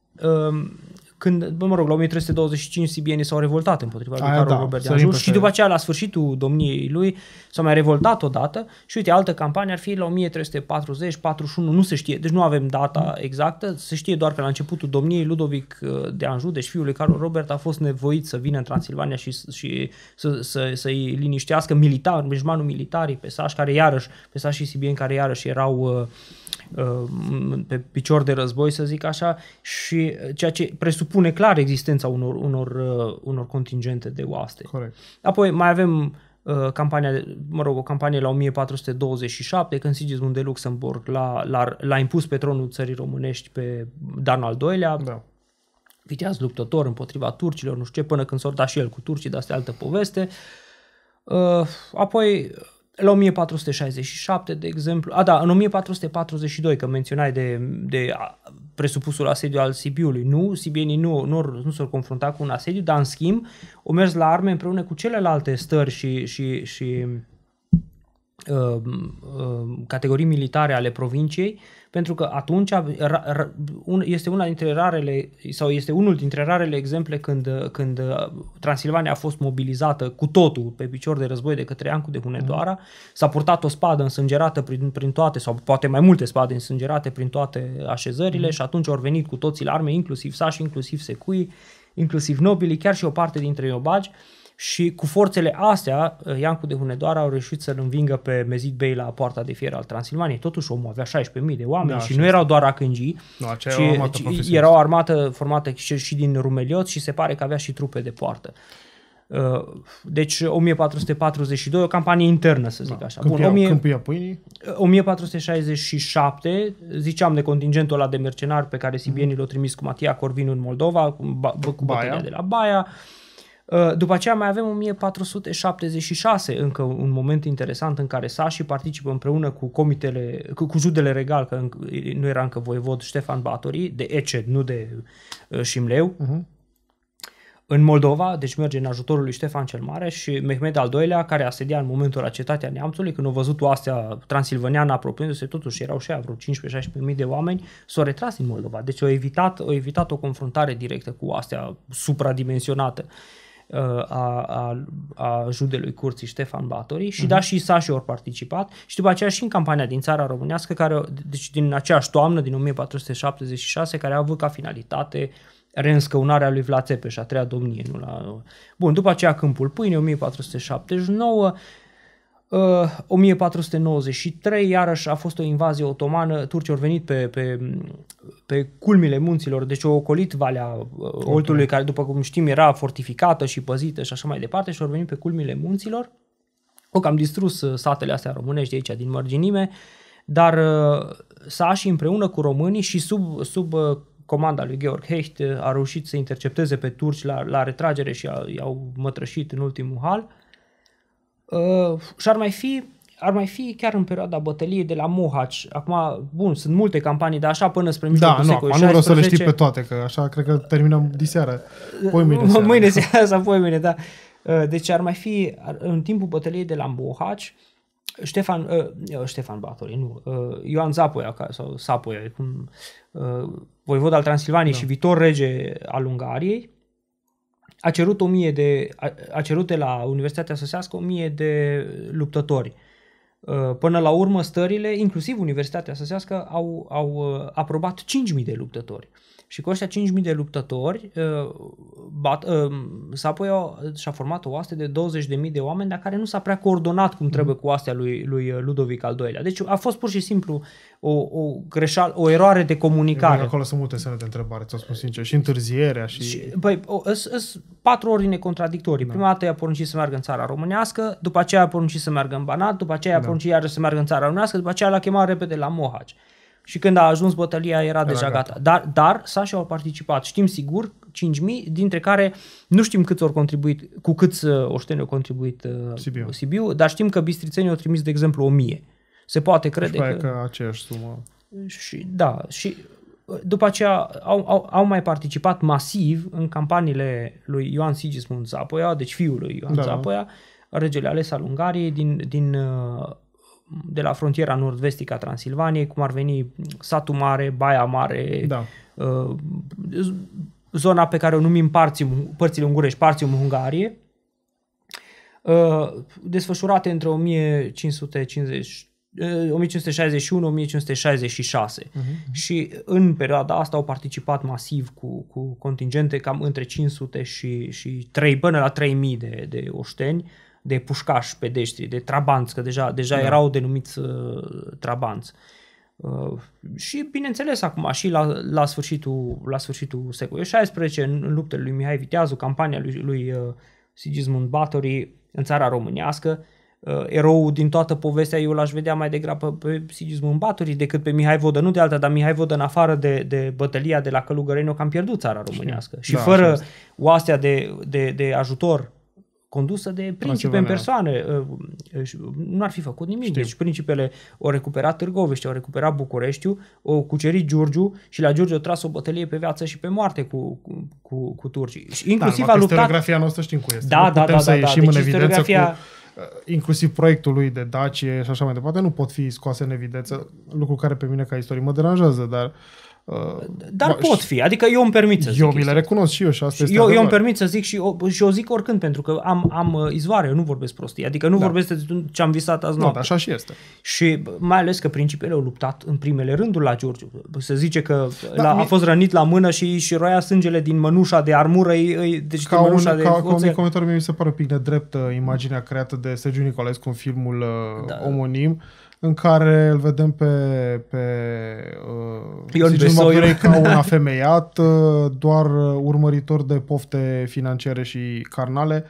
când, mă rog, la o mie trei sute douăzeci și cinci sibienii s-au revoltat împotriva lui Carol da, Robert de Anjou și după aceea, la sfârșitul domniei lui, s-au mai revoltat odată și uite, altă campanie ar fi la o mie trei sute patruzeci patruzeci și unu, nu se știe, deci nu avem data exactă, se știe doar că la începutul domniei Ludovic de Anjou, deci fiul lui Carol Robert, a fost nevoit să vină în Transilvania și, și să, să, să-i liniștească militar, mijmanul militarii pe sași, care iarăși, pe sași și sibieni care iarăși erau pe picior de război, să zic așa, și ceea ce presupune clar existența unor, unor, unor contingente de oaste. Corect. Apoi mai avem uh, campania, mă rog, o campanie la o mie patru sute douăzeci și șapte, când Sigismund de Luxemburg l-a, l-a, l-a impus pe tronul țării românești pe Dan al doilea, da. Viteaz luptător împotriva turcilor, nu știu ce, până când s-a dat și el cu turcii, dar asta e altă poveste. Uh, apoi la o mie patru sute șaizeci și șapte, de exemplu, a da, în o mie patru sute patruzeci și doi, că menționai de, de presupusul asediu al Sibiului, nu, sibienii nu, nu, nu s-au confruntat cu un asediu, dar în schimb au mers la arme împreună cu celelalte stări și, și, și uh, uh, categorii militare ale provinciei, pentru că atunci este una dintre rarele, sau este unul dintre rarele exemple când, când Transilvania a fost mobilizată cu totul pe picior de război de către Iancu de Hunedoara. S-a purtat o spadă însângerată prin, prin toate, sau poate mai multe spade însângerate prin toate așezările, mm. și atunci au venit cu toții la arme, inclusiv sași, inclusiv secui, inclusiv nobilii, chiar și o parte dintre iobagi. Și cu forțele astea, Iancu de Hunedoara au reușit să-l învingă pe Mezid Bey la poarta de fier al Transilvaniei. Totuși omul avea șaisprezece mii de oameni, da, și nu erau doar acângii, no, ci era o armată formată și din rumelioți și se pare că avea și trupe de poartă. Deci o mie patru sute patruzeci și doi, o campanie internă, să zic da. așa. Câmpia, Bun, Câmpia Pâinii. o mie patru sute șaizeci și șapte, ziceam de contingentul ăla de mercenari pe care sibienii l-au trimis cu Matia Corvinu în Moldova, cu, ba, cu bătălia de la Baia. După aceea mai avem o mie patru sute șaptezeci și șase, încă un moment interesant în care sașii participă împreună cu comitele, cu, cu judele regal, că nu era încă voievod, Ștefan Batory, de Eced, nu de uh, Șimleu, uh-huh. în Moldova, deci merge în ajutorul lui Ștefan cel Mare și Mehmed al doilea, care asedia în momentul la cetatea Neamțului, când au văzut oastea transilvaniană apropiindu-se, totuși erau și aia vreo cincisprezece șaisprezece mii de oameni, s-au retras din Moldova. Deci au evitat, au evitat o confruntare directă cu oastea supradimensionată a, a, a judelui curții Ștefan Batory și uh-huh. da, și sașii au participat și după aceea și în campania din țara românească, care, deci din aceeași toamnă, din o mie patru sute șaptezeci și șase, care a avut ca finalitate reînscăunarea lui Vlad Țepeș, a treia domnie. Nu la... Bun, după aceea Câmpul Pâinii, o mie patru sute șaptezeci și nouă, uh, o mie patru sute nouăzeci și trei, iarăși a fost o invazie otomană, turcii au venit pe, pe, pe culmile munților, deci au ocolit Valea uh, Oltului, okay. care după cum știm era fortificată și păzită și așa mai departe, și au venit pe culmile munților, au cam distrus uh, satele astea românești de aici din mărginime, dar uh, sașii împreună cu românii și sub, sub uh, comanda lui Georg Hecht a reușit să intercepteze pe turci la, la retragere și a, i-au mătrășit în ultimul hal. Uh, și ar mai fi ar mai fi chiar în perioada bătăliei de la Mohaci. Acum, bun, sunt multe campanii, dar așa până spre mijlocul da, nu, secolului nu vreau să le șaisprezece. știi pe toate, că așa cred că terminăm diseară. Mâine seara. Mâine seara sau poi mâine, da. Deci ar mai fi, în timpul bătăliei de la Mohaci, Ștefan, uh, Ștefan Batory, nu, uh, Ioan Zapoia, sau Sapoia, cum, uh, voivod al Transilvaniei da. și viitor rege al Ungariei, a cerut o mie de, a, a cerut de la Universitatea Săsească o mie de luptători. Uh, până la urmă, stările, inclusiv Universitatea Săsească, au, au uh, aprobat cinci mii de luptători. Și cu ăștia cinci mii de luptători, uh, bat, uh, Sapoia și-a format o oaste de douăzeci de mii de oameni, dar care nu s-a prea coordonat cum trebuie cu oastea lui, lui Ludovic al doilea. Deci a fost pur și simplu o, o greșeală, o eroare de comunicare. Acolo sunt multe semne de întrebare, ți-o spun sincer, și întârzierea. Și... și băi, sunt patru ordine contradictorii. Da. Prima dată i-a poruncit să meargă în țara românească, după aceea a poruncit să meargă în Banat, după aceea a da. poruncit iarăși să meargă în țara românească, după aceea l-a chemat repede la Mohaci. Și când a ajuns bătălia era, era deja gata. gata. Dar, dar sașii au participat, știm sigur, cinci mii, dintre care nu știm câți au contribuit, cu câți uh, oșteni au contribuit uh, Sibiu. Sibiu, dar știm că bistrițenii au trimis, de exemplu, o mie. Se poate crede că... că aceeași sumă. Și, da, și după aceea au, au, au mai participat masiv în campaniile lui Ioan Sigismund Zapoia, deci fiul lui Ioan da. Zapoia, regele ales al Ungariei, din... din uh, de la frontiera nord-vestică a Transilvaniei, cum ar veni Satul Mare, Baia Mare, da. uh, zona pe care o numim Partium, părțile ungurești, Partium Hungarie, uh, desfășurate între o mie cinci sute cincizeci, uh, o mie cinci sute șaizeci și unu - o mie cinci sute șaizeci și șase. Uh-huh. Și în perioada asta au participat masiv cu, cu contingente cam între cinci sute și, și trei, până la trei mii de, de oșteni, de pușcași pedeștri, de trabanți, că deja, deja da. erau denumiți uh, trabanți. Uh, și bineînțeles acum și la, la, sfârșitul, la sfârșitul secolului șaisprezece, în, în luptele lui Mihai Viteazu, campania lui, lui uh, Sigismund Batory în țara românească, uh, eroul din toată povestea eu l-aș vedea mai degrabă pe Sigismund Batory decât pe Mihai Vodă, nu de alta, dar Mihai Vodă în afară de, de bătălia de la Călugăreni, o cam pierdut țara românească. Și, și da, fără oastea de, de, de ajutor condusă de principe în persoane, nu ar fi făcut nimic. Știu. Deci principele au recuperat Târgoviște, au recuperat Bucureștiul, au cucerit Giurgiu și la Giurgiu au tras o bătălie pe viață și pe moarte cu, cu, cu, cu turcii. Și inclusiv da, a luptat... Istoriografia noastră știm cu este. Da, nu da, putem da, să da, ieșim da. în deci evidență istoriografia... cu inclusiv proiectul lui de Dacie și așa mai departe, nu pot fi scoase în evidență, lucru care pe mine ca istoric mă deranjează, dar Uh, Dar bă, pot fi, adică eu îmi permit să zic. Eu mi le recunosc și eu și asta și este eu, eu îmi adevărat. permit să zic și o, și o zic oricând, pentru că am, am izvoare, eu nu vorbesc prostii, adică nu da. vorbesc de ce am visat azi noapte. Nu, așa și este. Și mai ales că principele au luptat în primele rânduri la Giurgiu. Se zice că da, la, mi- a fost rănit la mână și, și roia sângele din mănușa de armură. Îi, deci ca din un, mănușa de ca, ca un oțel. comentariu mi se pare un pic nedrept imaginea creată de Sergiu Nicolescu în filmul Da. omonim, în care îl vedem pe, pe Ion uh, Besoiu ca un afemeiat, uh, doar urmăritor de pofte financiare și carnale,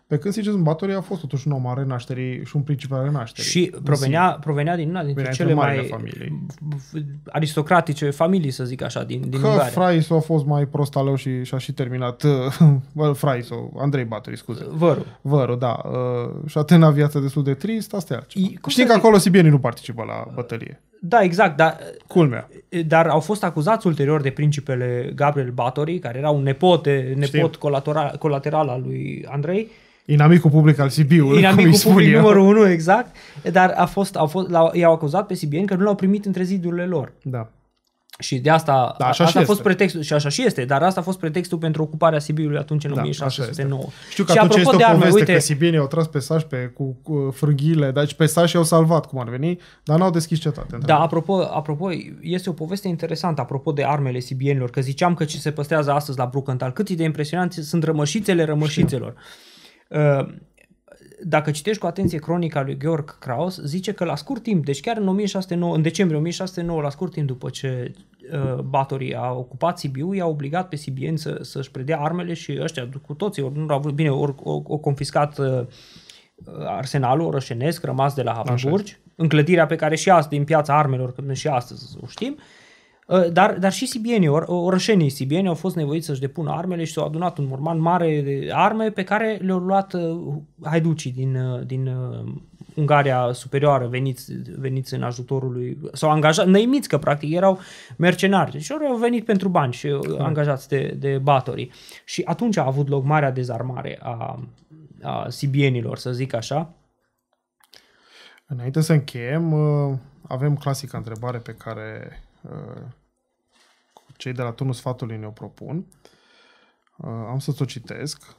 Pe când Sigismund Batory a fost totuși un om al renașterii și un principe al renașterii. Și provenea, provenea din una dintre cele mai familii. aristocratice familii, să zic așa, din, din Că Ungaria. Fraiso a fost mai prost alău și și-a și terminat, well, Fraiso, Andrei Batory, scuze. Vărul. Vărul, da. Uh, și-a terminat viața destul de trist, asta e altceva. I, Știi că zic? Acolo sibienii nu participă la bătălie. Da, exact, dar, Culmea. Dar au fost acuzați ulterior de principele Gabriel Batory, care era un nepot, nepot colateral, colateral al lui Andrei. Inamicul public al Sibiului, Inamicul public numărul unu, exact. Dar a fost, au fost, i-au acuzat pe sibieni că nu l-au primit între zidurile lor. Da. Și de asta, da, așa asta a fost este. pretextul, și așa și este, dar asta a fost pretextul pentru ocuparea Sibiului atunci în da, o mie șase sute nouă. Știu că și atunci este o arme, poveste uite, că sibienii au tras pe sași pe, cu, cu frânghiile, deci pe sași i-au salvat, cum ar veni, dar n-au deschis cetate. Da, apropo, apropo, este o poveste interesantă apropo de armele sibienilor, că ziceam că ce se păstrează astăzi la Bruckenthal, cât de impresionanți sunt rămășițele rămășițelor. Uh, Dacă citești cu atenție cronica lui Georg Kraus, zice că la scurt timp, deci chiar în, o mie șase sute nouă, în decembrie o mie șase sute nouă, la scurt timp după ce uh, Batory a ocupat Sibiu, i-a obligat pe sibieni să, să-și predea armele și ăștia cu toții, ori, nu au avut, bine, ori au confiscat uh, arsenalul orășenesc rămas de la Habsburg, în clădirea pe care și astăzi, din piața armelor, că și astăzi o știm, Dar, dar și sibienii, or, orășenii sibieni au fost nevoiți să-și depună armele și s-au adunat un morman mare de arme pe care le-au luat uh, haiducii din, uh, din uh, Ungaria superioară veniți, veniți în ajutorul lui, s-au angajat, năimiți că practic erau mercenari și au venit pentru bani și uh, angajați de, de Batory. Și atunci a avut loc marea dezarmare a, a sibienilor, să zic așa. Înainte să încheiem, uh, avem clasica întrebare pe care cei de la Turnul Sfatului ne-o propun. Am să-ți o citesc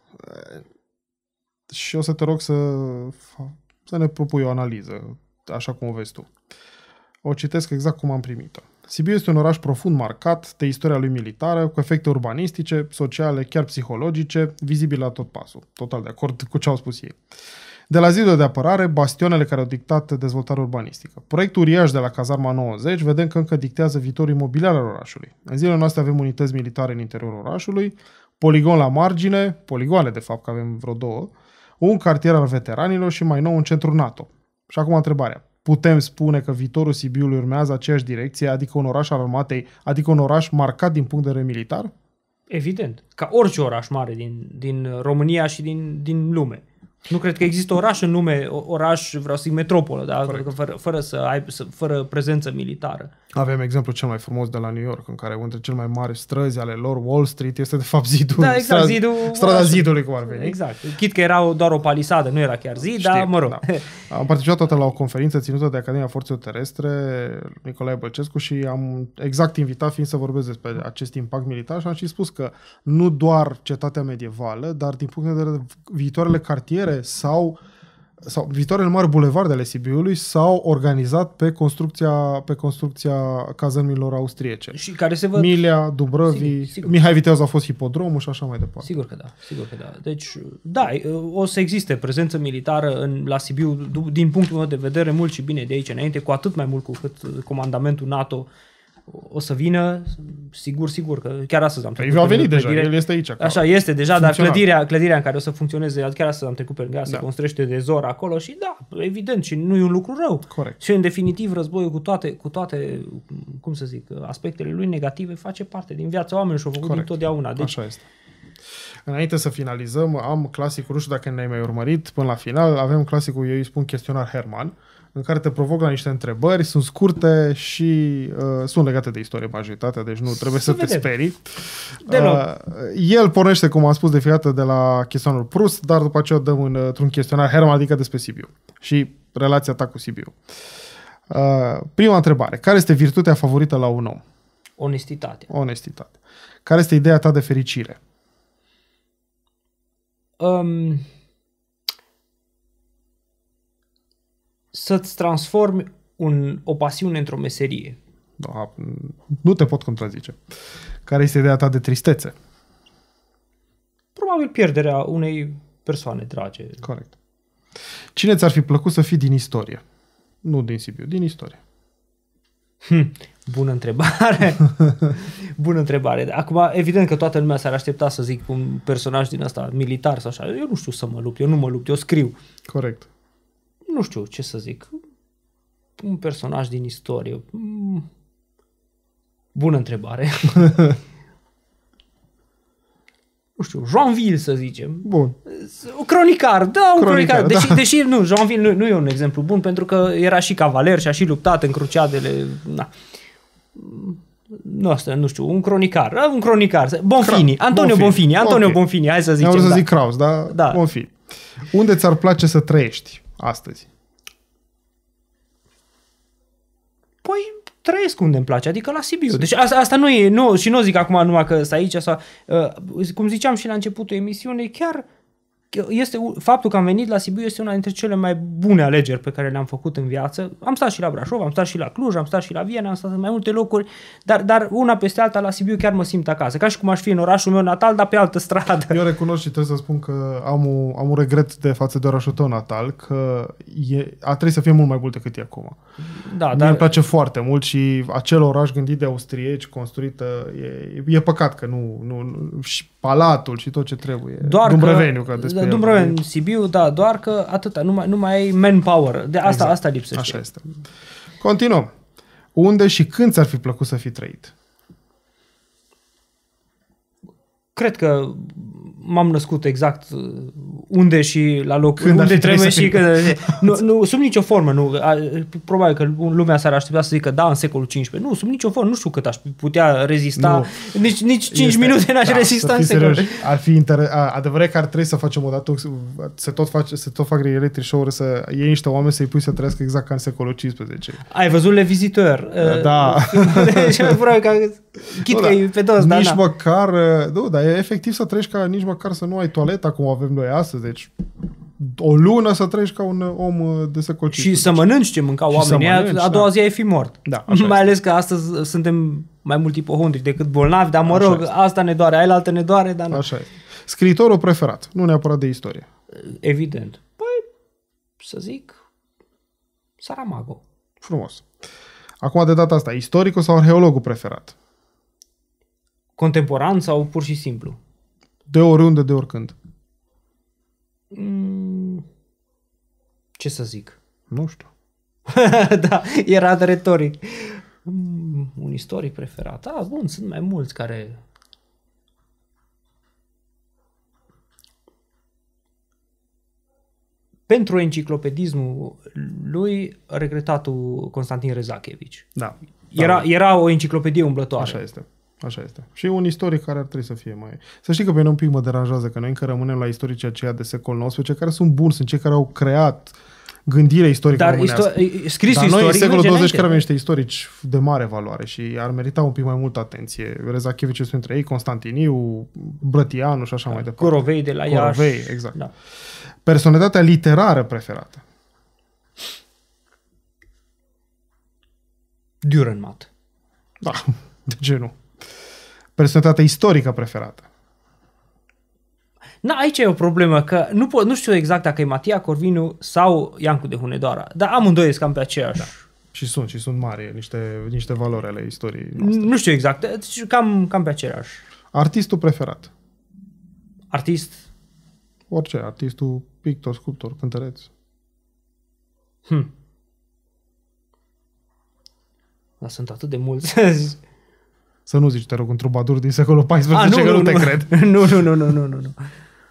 și o să te rog să, să ne propui o analiză, așa cum o vezi tu. O citesc exact cum am primit-o. Sibiu este un oraș profund marcat de istoria lui militară, cu efecte urbanistice, sociale, chiar psihologice, vizibil la tot pasul. Total de acord cu ce au spus ei. De la zidul de apărare, bastionele care au dictat dezvoltarea urbanistică. Proiectul uriaș de la Cazarma nouăzeci, vedem că încă dictează viitorul imobiliar al orașului. În zilele noastre avem unități militare în interiorul orașului, poligon la margine, poligoane de fapt, că avem vreo două, un cartier al veteranilor și mai nou un centru NATO. Și acum întrebarea. Putem spune că viitorul Sibiului urmează aceeași direcție, adică un oraș al armatei, adică un oraș marcat din punct de vedere militar? Evident. Ca orice oraș mare din, din România și din, din lume. Nu cred că există oraș în lume, oraș, vreau să zic metropolă, da? fără, fără, să ai, fără prezență militară. Avem exemplu cel mai frumos de la New York, în care între cele mai mari străzi ale lor, Wall Street, este de fapt zidul. Da, exact, strada, zidul. Strada zidului, cum ar veni. Exact. Chit că era doar o palisadă, nu era chiar zid, dar mă rog. Da. Am participat toată la o conferință ținută de Academia Forțelor Terestre, Nicolae Bălcescu, și am exact invitat fiind să vorbesc despre acest impact militar și am și spus că nu doar cetatea medievală, dar din punct de vedere viitoarele cartiere sau sau viitoarele mari bulevarde ale Sibiului s-au organizat pe construcția, pe construcția cazărmilor austriece. Și care se văd... Milia, Dubrăvi, sigur, sigur. Mihai Viteaz a fost hipodromul și așa mai departe. Sigur că da, sigur că da. Deci, da, o să existe prezență militară în, la Sibiu, din punctul meu de vedere, mult și bine de aici înainte, cu atât mai mult cu cât comandamentul NATO o să vină, sigur, sigur, că chiar astăzi am trecut. Păi a venit deja, el este aici. Așa este deja, dar clădirea, clădirea în care o să funcționeze, chiar astăzi am trecut pe lângă, da. Se construiește de zor acolo și da, evident, și nu e un lucru rău. Corect. Și în definitiv războiul cu toate, cu toate, cum să zic, aspectele lui negative face parte din viața oamenilor și o făcut întotdeauna. Deci, așa este. Înainte să finalizăm, am clasicul, nu știu dacă ne-ai mai urmărit până la final, avem clasicul, eu îi spun chestionar Herman, în care te provoc la niște întrebări, sunt scurte și uh, sunt legate de istorie majoritatea, deci nu trebuie să, să te sperii. Uh, el pornește, cum am spus, de fiecare dată de la chestionarul Proust, dar după aceea o dăm în, într-un chestionar Herman, adică despre Sibiu și relația ta cu Sibiu. Uh, prima întrebare. Care este virtutea favorită la un om? Onestitate. Onestitate. Care este ideea ta de fericire? Um... Să-ți transformi un, o pasiune într-o meserie. Da, nu te pot contrazice. Care este ideea ta de tristețe? Probabil pierderea unei persoane drage. Corect. Cine ți-ar fi plăcut să fii din istorie? Nu din Sibiu, din istorie. Hm, bună întrebare. Bună întrebare. Acum, evident că toată lumea s-ar aștepta să zic un personaj din ăsta militar sau așa. Eu nu știu să mă lupt, eu nu mă lupt, eu scriu. Corect. Nu știu ce să zic. Un personaj din istorie. Bună întrebare. Nu știu, Joinville, să zicem. Bun. Un cronicar, da, un cronicar. Cronicar, Deși, da. deși nu, Joinville nu, nu e un exemplu bun, pentru că era și cavaler și a și luptat în cruciadele. Na. Nu, asta, nu știu, un cronicar. Un cronicar. Bonfini. Cra- Antonio Bonfini. Bonfini. Antonio Ok. Bonfini, hai să zicem. Eu vreau să da. zic Kraus, da? Da. Bun fi. Unde ți-ar place să trăiești astăzi? Păi trăiesc unde îmi place, adică la Sibiu. Deci asta, asta nu e, nu, și nu zic acum numai că sunt aici sau, uh, cum ziceam și la începutul emisiunii, chiar este faptul că am venit la Sibiu este una dintre cele mai bune alegeri pe care le-am făcut în viață. Am stat și la Brașov, am stat și la Cluj, am stat și la Viena, am stat în mai multe locuri, dar, dar una peste alta la Sibiu chiar mă simt acasă, ca și cum aș fi în orașul meu natal, dar pe altă stradă. Eu recunosc și trebuie să spun că am un, am un regret de față de orașul tău natal, că e, a trebuit să fie mult mai mult decât e acum. Da, Mie dar îmi place foarte mult și acel oraș gândit de austrieci, construită, e, e păcat că nu, nu, nu și palatul și tot ce trebuie. doar Dumbrăveniu, că, că despre da, el Dumbrăveni, vorbim. Sibiu, da, doar că atâta, nu mai, nu mai ai manpower. De asta, Exact. asta lipsește. Așa este. Continuăm. Unde și când ți-ar fi plăcut să fi trăit? Cred că m-am născut exact unde și la loc Când ar unde fi trebuie trebuit și să fii. că, nu, nu, sub nicio formă. Nu, a, probabil că lumea s-ar aștepta să zică da, în secolul cincisprezece. Nu, sub nicio formă. Nu știu cât aș putea rezista. Nu. Nici, nici cinci Este- minute n-aș da, rezista să în fii secolul. serios. Ar fi inter... a, adevărat că ar trebui să facem o dată, să tot, fac, să tot fac reality show-uri, să iei niște oameni să-i pui să trăiască exact ca în secolul cincisprezece. Ai văzut Le Visiteur? Da. Deci, probabil că chit Nu, că da. e pe toți, da, Nici da. măcar, nu, dar e efectiv să trăiești ca nici măcar să nu ai toaleta cum avem noi astăzi, deci o lună să trăiești ca un om de secol Și cincisprezece. să mănânci ce mâncau Și să oamenii, mănânci, a doua da. zi ai fi mort. Da, așa Mai este. ales că astăzi suntem mai mult ipohondri decât bolnavi, dar mă Așa rog, este. asta ne doare, aia altă ne doare, dar nu. Așa este. Scriitorul preferat, nu neapărat de istorie. Evident. Păi, să zic, Saramago. Frumos. Acum, de data asta, istoricul sau arheologul preferat? Contemporan sau pur și simplu? De oriunde, de oricând. Mm, ce să zic? Nu știu. Da, era retoric. Mm, un istoric preferat. Ah, bun, sunt mai mulți care... Pentru enciclopedismul lui, regretatul Constantin Rezachevici. Da. Era, era o enciclopedie umblătoare. Așa este. Așa este. Și un istoric care ar trebui să fie mai... Să știi că pe noi un pic mă deranjează că noi încă rămânem la istoricii aceia de secol nouăsprezece, care sunt buni, sunt cei care au creat gândirea istorică Dar românească. isto- scrisul Dar noi în istoric secolul merge douăzeci care avem înainte. niște istorici de mare valoare și ar merita un pic mai multă atenție. Rezachevici este între ei, Constantiniu, Brătianu și așa mai departe. Corovei de la Iași. Corovei, exact. Da. Personalitatea literară preferată. Dürrenmatt. Da, de ce nu? Personalitatea istorică preferată. Na, aici e o problemă, că nu, pot, nu știu exact dacă e Matia Corvinu sau Iancu de Hunedoara, dar amândoi sunt cam pe aceeași. Da. Și sunt, și sunt mari, niște, niște valori ale istoriei noastre. Nu știu exact, deci cam, cam pe aceeași. Artistul preferat. Artist? Orice, artistul, pictor, sculptor, cântăreț. Hm. Dar sunt atât de mulți. Să nu zici, te rog, un trubadur din secolul paisprezece, A, că nu, nu te cred. Nu, nu, nu, nu, nu, nu, nu.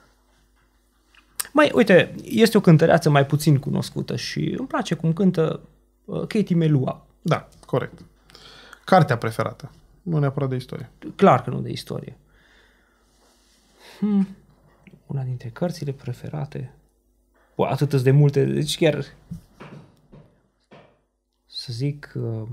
Mai, uite, este o cântăreață mai puțin cunoscută și îmi place cum cântă uh, Katie Melua. Da, corect. Cartea preferată. Nu neapărat de istorie. Clar că nu de istorie. Hmm. Una dintre cărțile preferate. Bă, atât de multe, deci chiar să zic uh,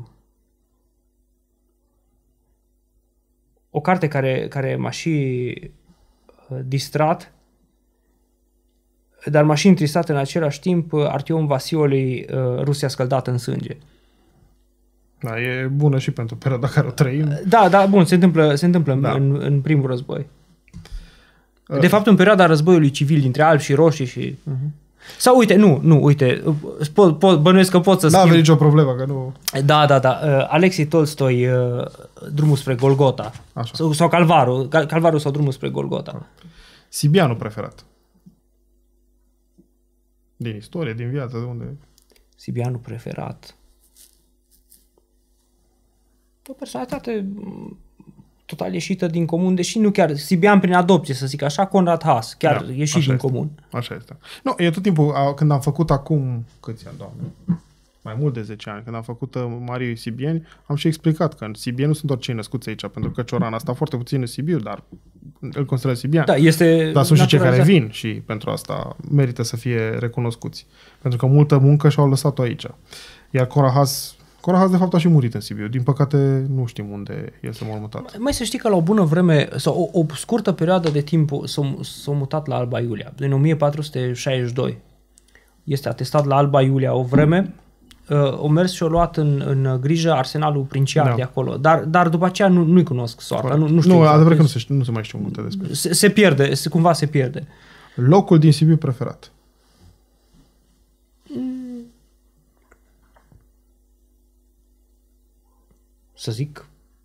o carte care, care m-a și uh, distrat, dar m-a și întristat în același timp, uh, Artiom Vasiolei, uh, Rusia scăldată în sânge. Da, e bună și pentru perioada care o trăim. Da, da, bun, se întâmplă, se întâmplă Da. în, în primul război. Uh. De fapt, în perioada războiului civil dintre albi și roșii și... Uh-huh. Sau uite, nu, nu, uite, po, po, bănuiesc că pot să schimb. N-avea nicio problemă, că nu... Da, da, da. Uh, Alexei Tolstoi, uh, Drumul spre Golgota. Așa. Sau, sau Calvarul, Cal, Calvarul sau Drumul spre Golgota. Sibianul preferat. Din istorie, din viață, de unde... Sibianul preferat. O personalitate total ieșită din comun, deși nu chiar Sibian prin adopție, să zic așa, Conrad Haas, chiar da, ieșit din este. comun. Așa este. Nu, e tot timpul, a, când am făcut acum, câți ani, Doamne? Mai mult de zece ani, când am făcut uh, Marii Sibieni, am și explicat că în Sibieni nu sunt doar cei născuți aici, pentru că Cioran a stat foarte puțin în Sibiu, dar îl consideră Sibian. Da, este dar sunt și cei care vin și pentru asta merită să fie recunoscuți. Pentru că multă muncă și-au lăsat-o aici. Iar Cora Haas, Cora Haas de fapt a și murit în Sibiu. Din păcate nu știm unde este mormântat. Mai să știi că la o bună vreme, sau o, o scurtă perioadă de timp s-a, s-a mutat la Alba Iulia. Din o mie patru sute șaizeci și doi este atestat la Alba Iulia o vreme. O mers și o luat în, în grijă arsenalul princiar da. de acolo. Dar, dar după aceea nu, nu-i cunosc soarta. Nu, nu, știu nu exact. adevărat că nu se, nu se mai știu multe despre. Se, se pierde, se, cumva se pierde. Locul din Sibiu preferat? Mm. Să zic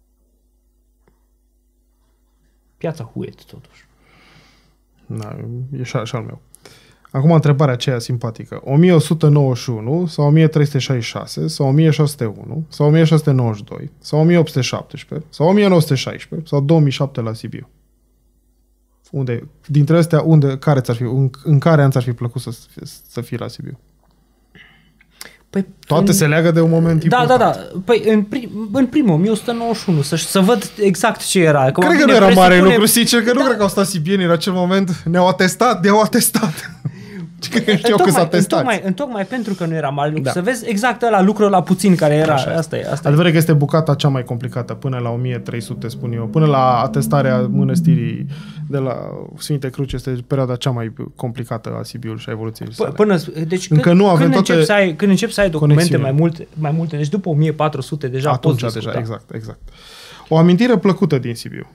Piața Huet, totuși. Da, e și, și al meu. Acum întrebarea aceea simpatică. o mie o sută nouăzeci și unu sau o mie trei sute șaizeci și șase sau o mie șase sute unu sau o mie șase sute nouăzeci și doi sau o mie opt sute șaptesprezece sau o mie nouă sute șaisprezece sau două mii șapte la Sibiu? Unde, dintre astea, unde, care ți-ar fi, în, în care an ți-ar fi plăcut să, să fii la Sibiu? Păi, Toate în... se leagă de un moment da, important. Da, da, da. Păi în, prim, în primul, o mie o sută nouăză și unu, să, să văd exact ce era. Că cred că nu era mare lucru, sincer, că da. Nu cred că au stat sibienii în acel moment. Ne-au atestat, ne-au atestat. Cred că știau că s-a testat. Întocmai, întocmai pentru că nu era mare lucru. Da. Să vezi exact ăla lucrul la puțin care era. Așa asta e. Asta Adevărul că este bucata cea mai complicată până la o mie trei sute, spun eu. Până la atestarea mănăstirii de la Sfinte Cruci este perioada cea mai complicată a Sibiului și a evoluției sale. Până, deci Încă când, nu avem când, toate începi să ai, când începi să ai documente conexiune. mai multe, mai multe, deci după o mie patru sute deja atunci poți deja, discuta. exact, exact. O amintire plăcută din Sibiu.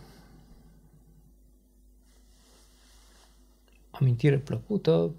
Amintire plăcută...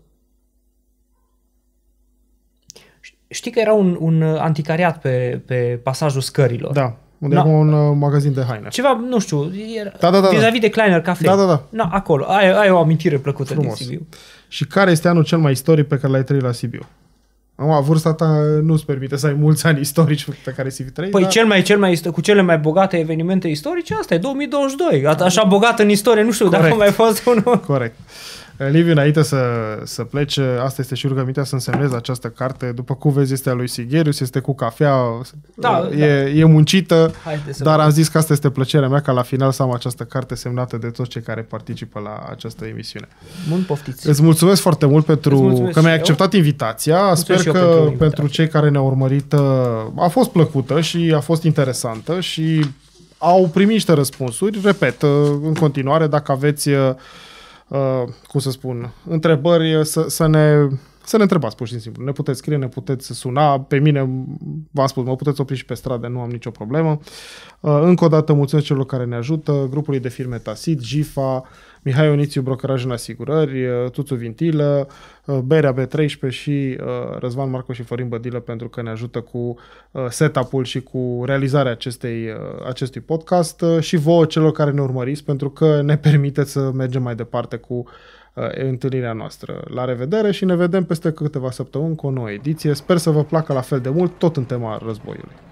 Știi că era un, un anticariat pe, pe pasajul Scărilor. Da, unde Na, e un uh, magazin de haine. Ceva, nu știu, era da, da, da, vis-a-vis de Kleiner Cafe. Da, da, da. Na, acolo. Ai, ai o amintire plăcută Frumos. din Sibiu. Și care este anul cel mai istoric pe care l-ai trăit la Sibiu? Acum, vârsta ta nu-ți permite să ai mulți ani istorici pe care să-i trăi. Păi dar... cel mai, cel mai, cu cele mai bogate evenimente istorice, asta e două mii douăzeci și doi. Așa bogat în istorie, nu știu Corect. Dacă mai fost unul. Corect. Liviu, înainte să, să plece, asta este și rugămintea să însemnezi această carte. După cum vezi, este a lui Sigherius, este cu cafea, da, e, da. e muncită, dar vă. am zis că asta este plăcerea mea, ca la final să am această carte semnată de toți cei care participă la această emisiune. Bun, poftiți. Îți mulțumesc foarte mult pentru că mi-ai acceptat invitația. Mulțumesc Sper că pentru, pentru, pentru cei care ne-au urmărit a fost plăcută și a fost interesantă și au primit niște răspunsuri. Repet, în continuare, dacă aveți... Uh, cum să spun, întrebări, să, să, ne, să ne întrebați pur și simplu. Ne puteți scrie, ne puteți suna. Pe mine, v-am spus, mă puteți opri și pe stradă, nu am nicio problemă. Uh, încă o dată mulțumesc celor care ne ajută, grupului de firme Tasit, Jifa, Mihai Ionițiu, Brokeraj în Asigurări, uh, Tuțu Vintilă, uh, Berea B treisprezece și uh, Răzvan Marco și Florin Bădilă pentru că ne ajută cu uh, setup-ul și cu realizarea acestei, uh, acestui podcast uh, și vouă celor care ne urmăriți pentru că ne permiteți să mergem mai departe cu uh, întâlnirea noastră. La revedere și ne vedem peste câteva săptămâni cu o nouă ediție. Sper să vă placă la fel de mult, tot în tema războiului.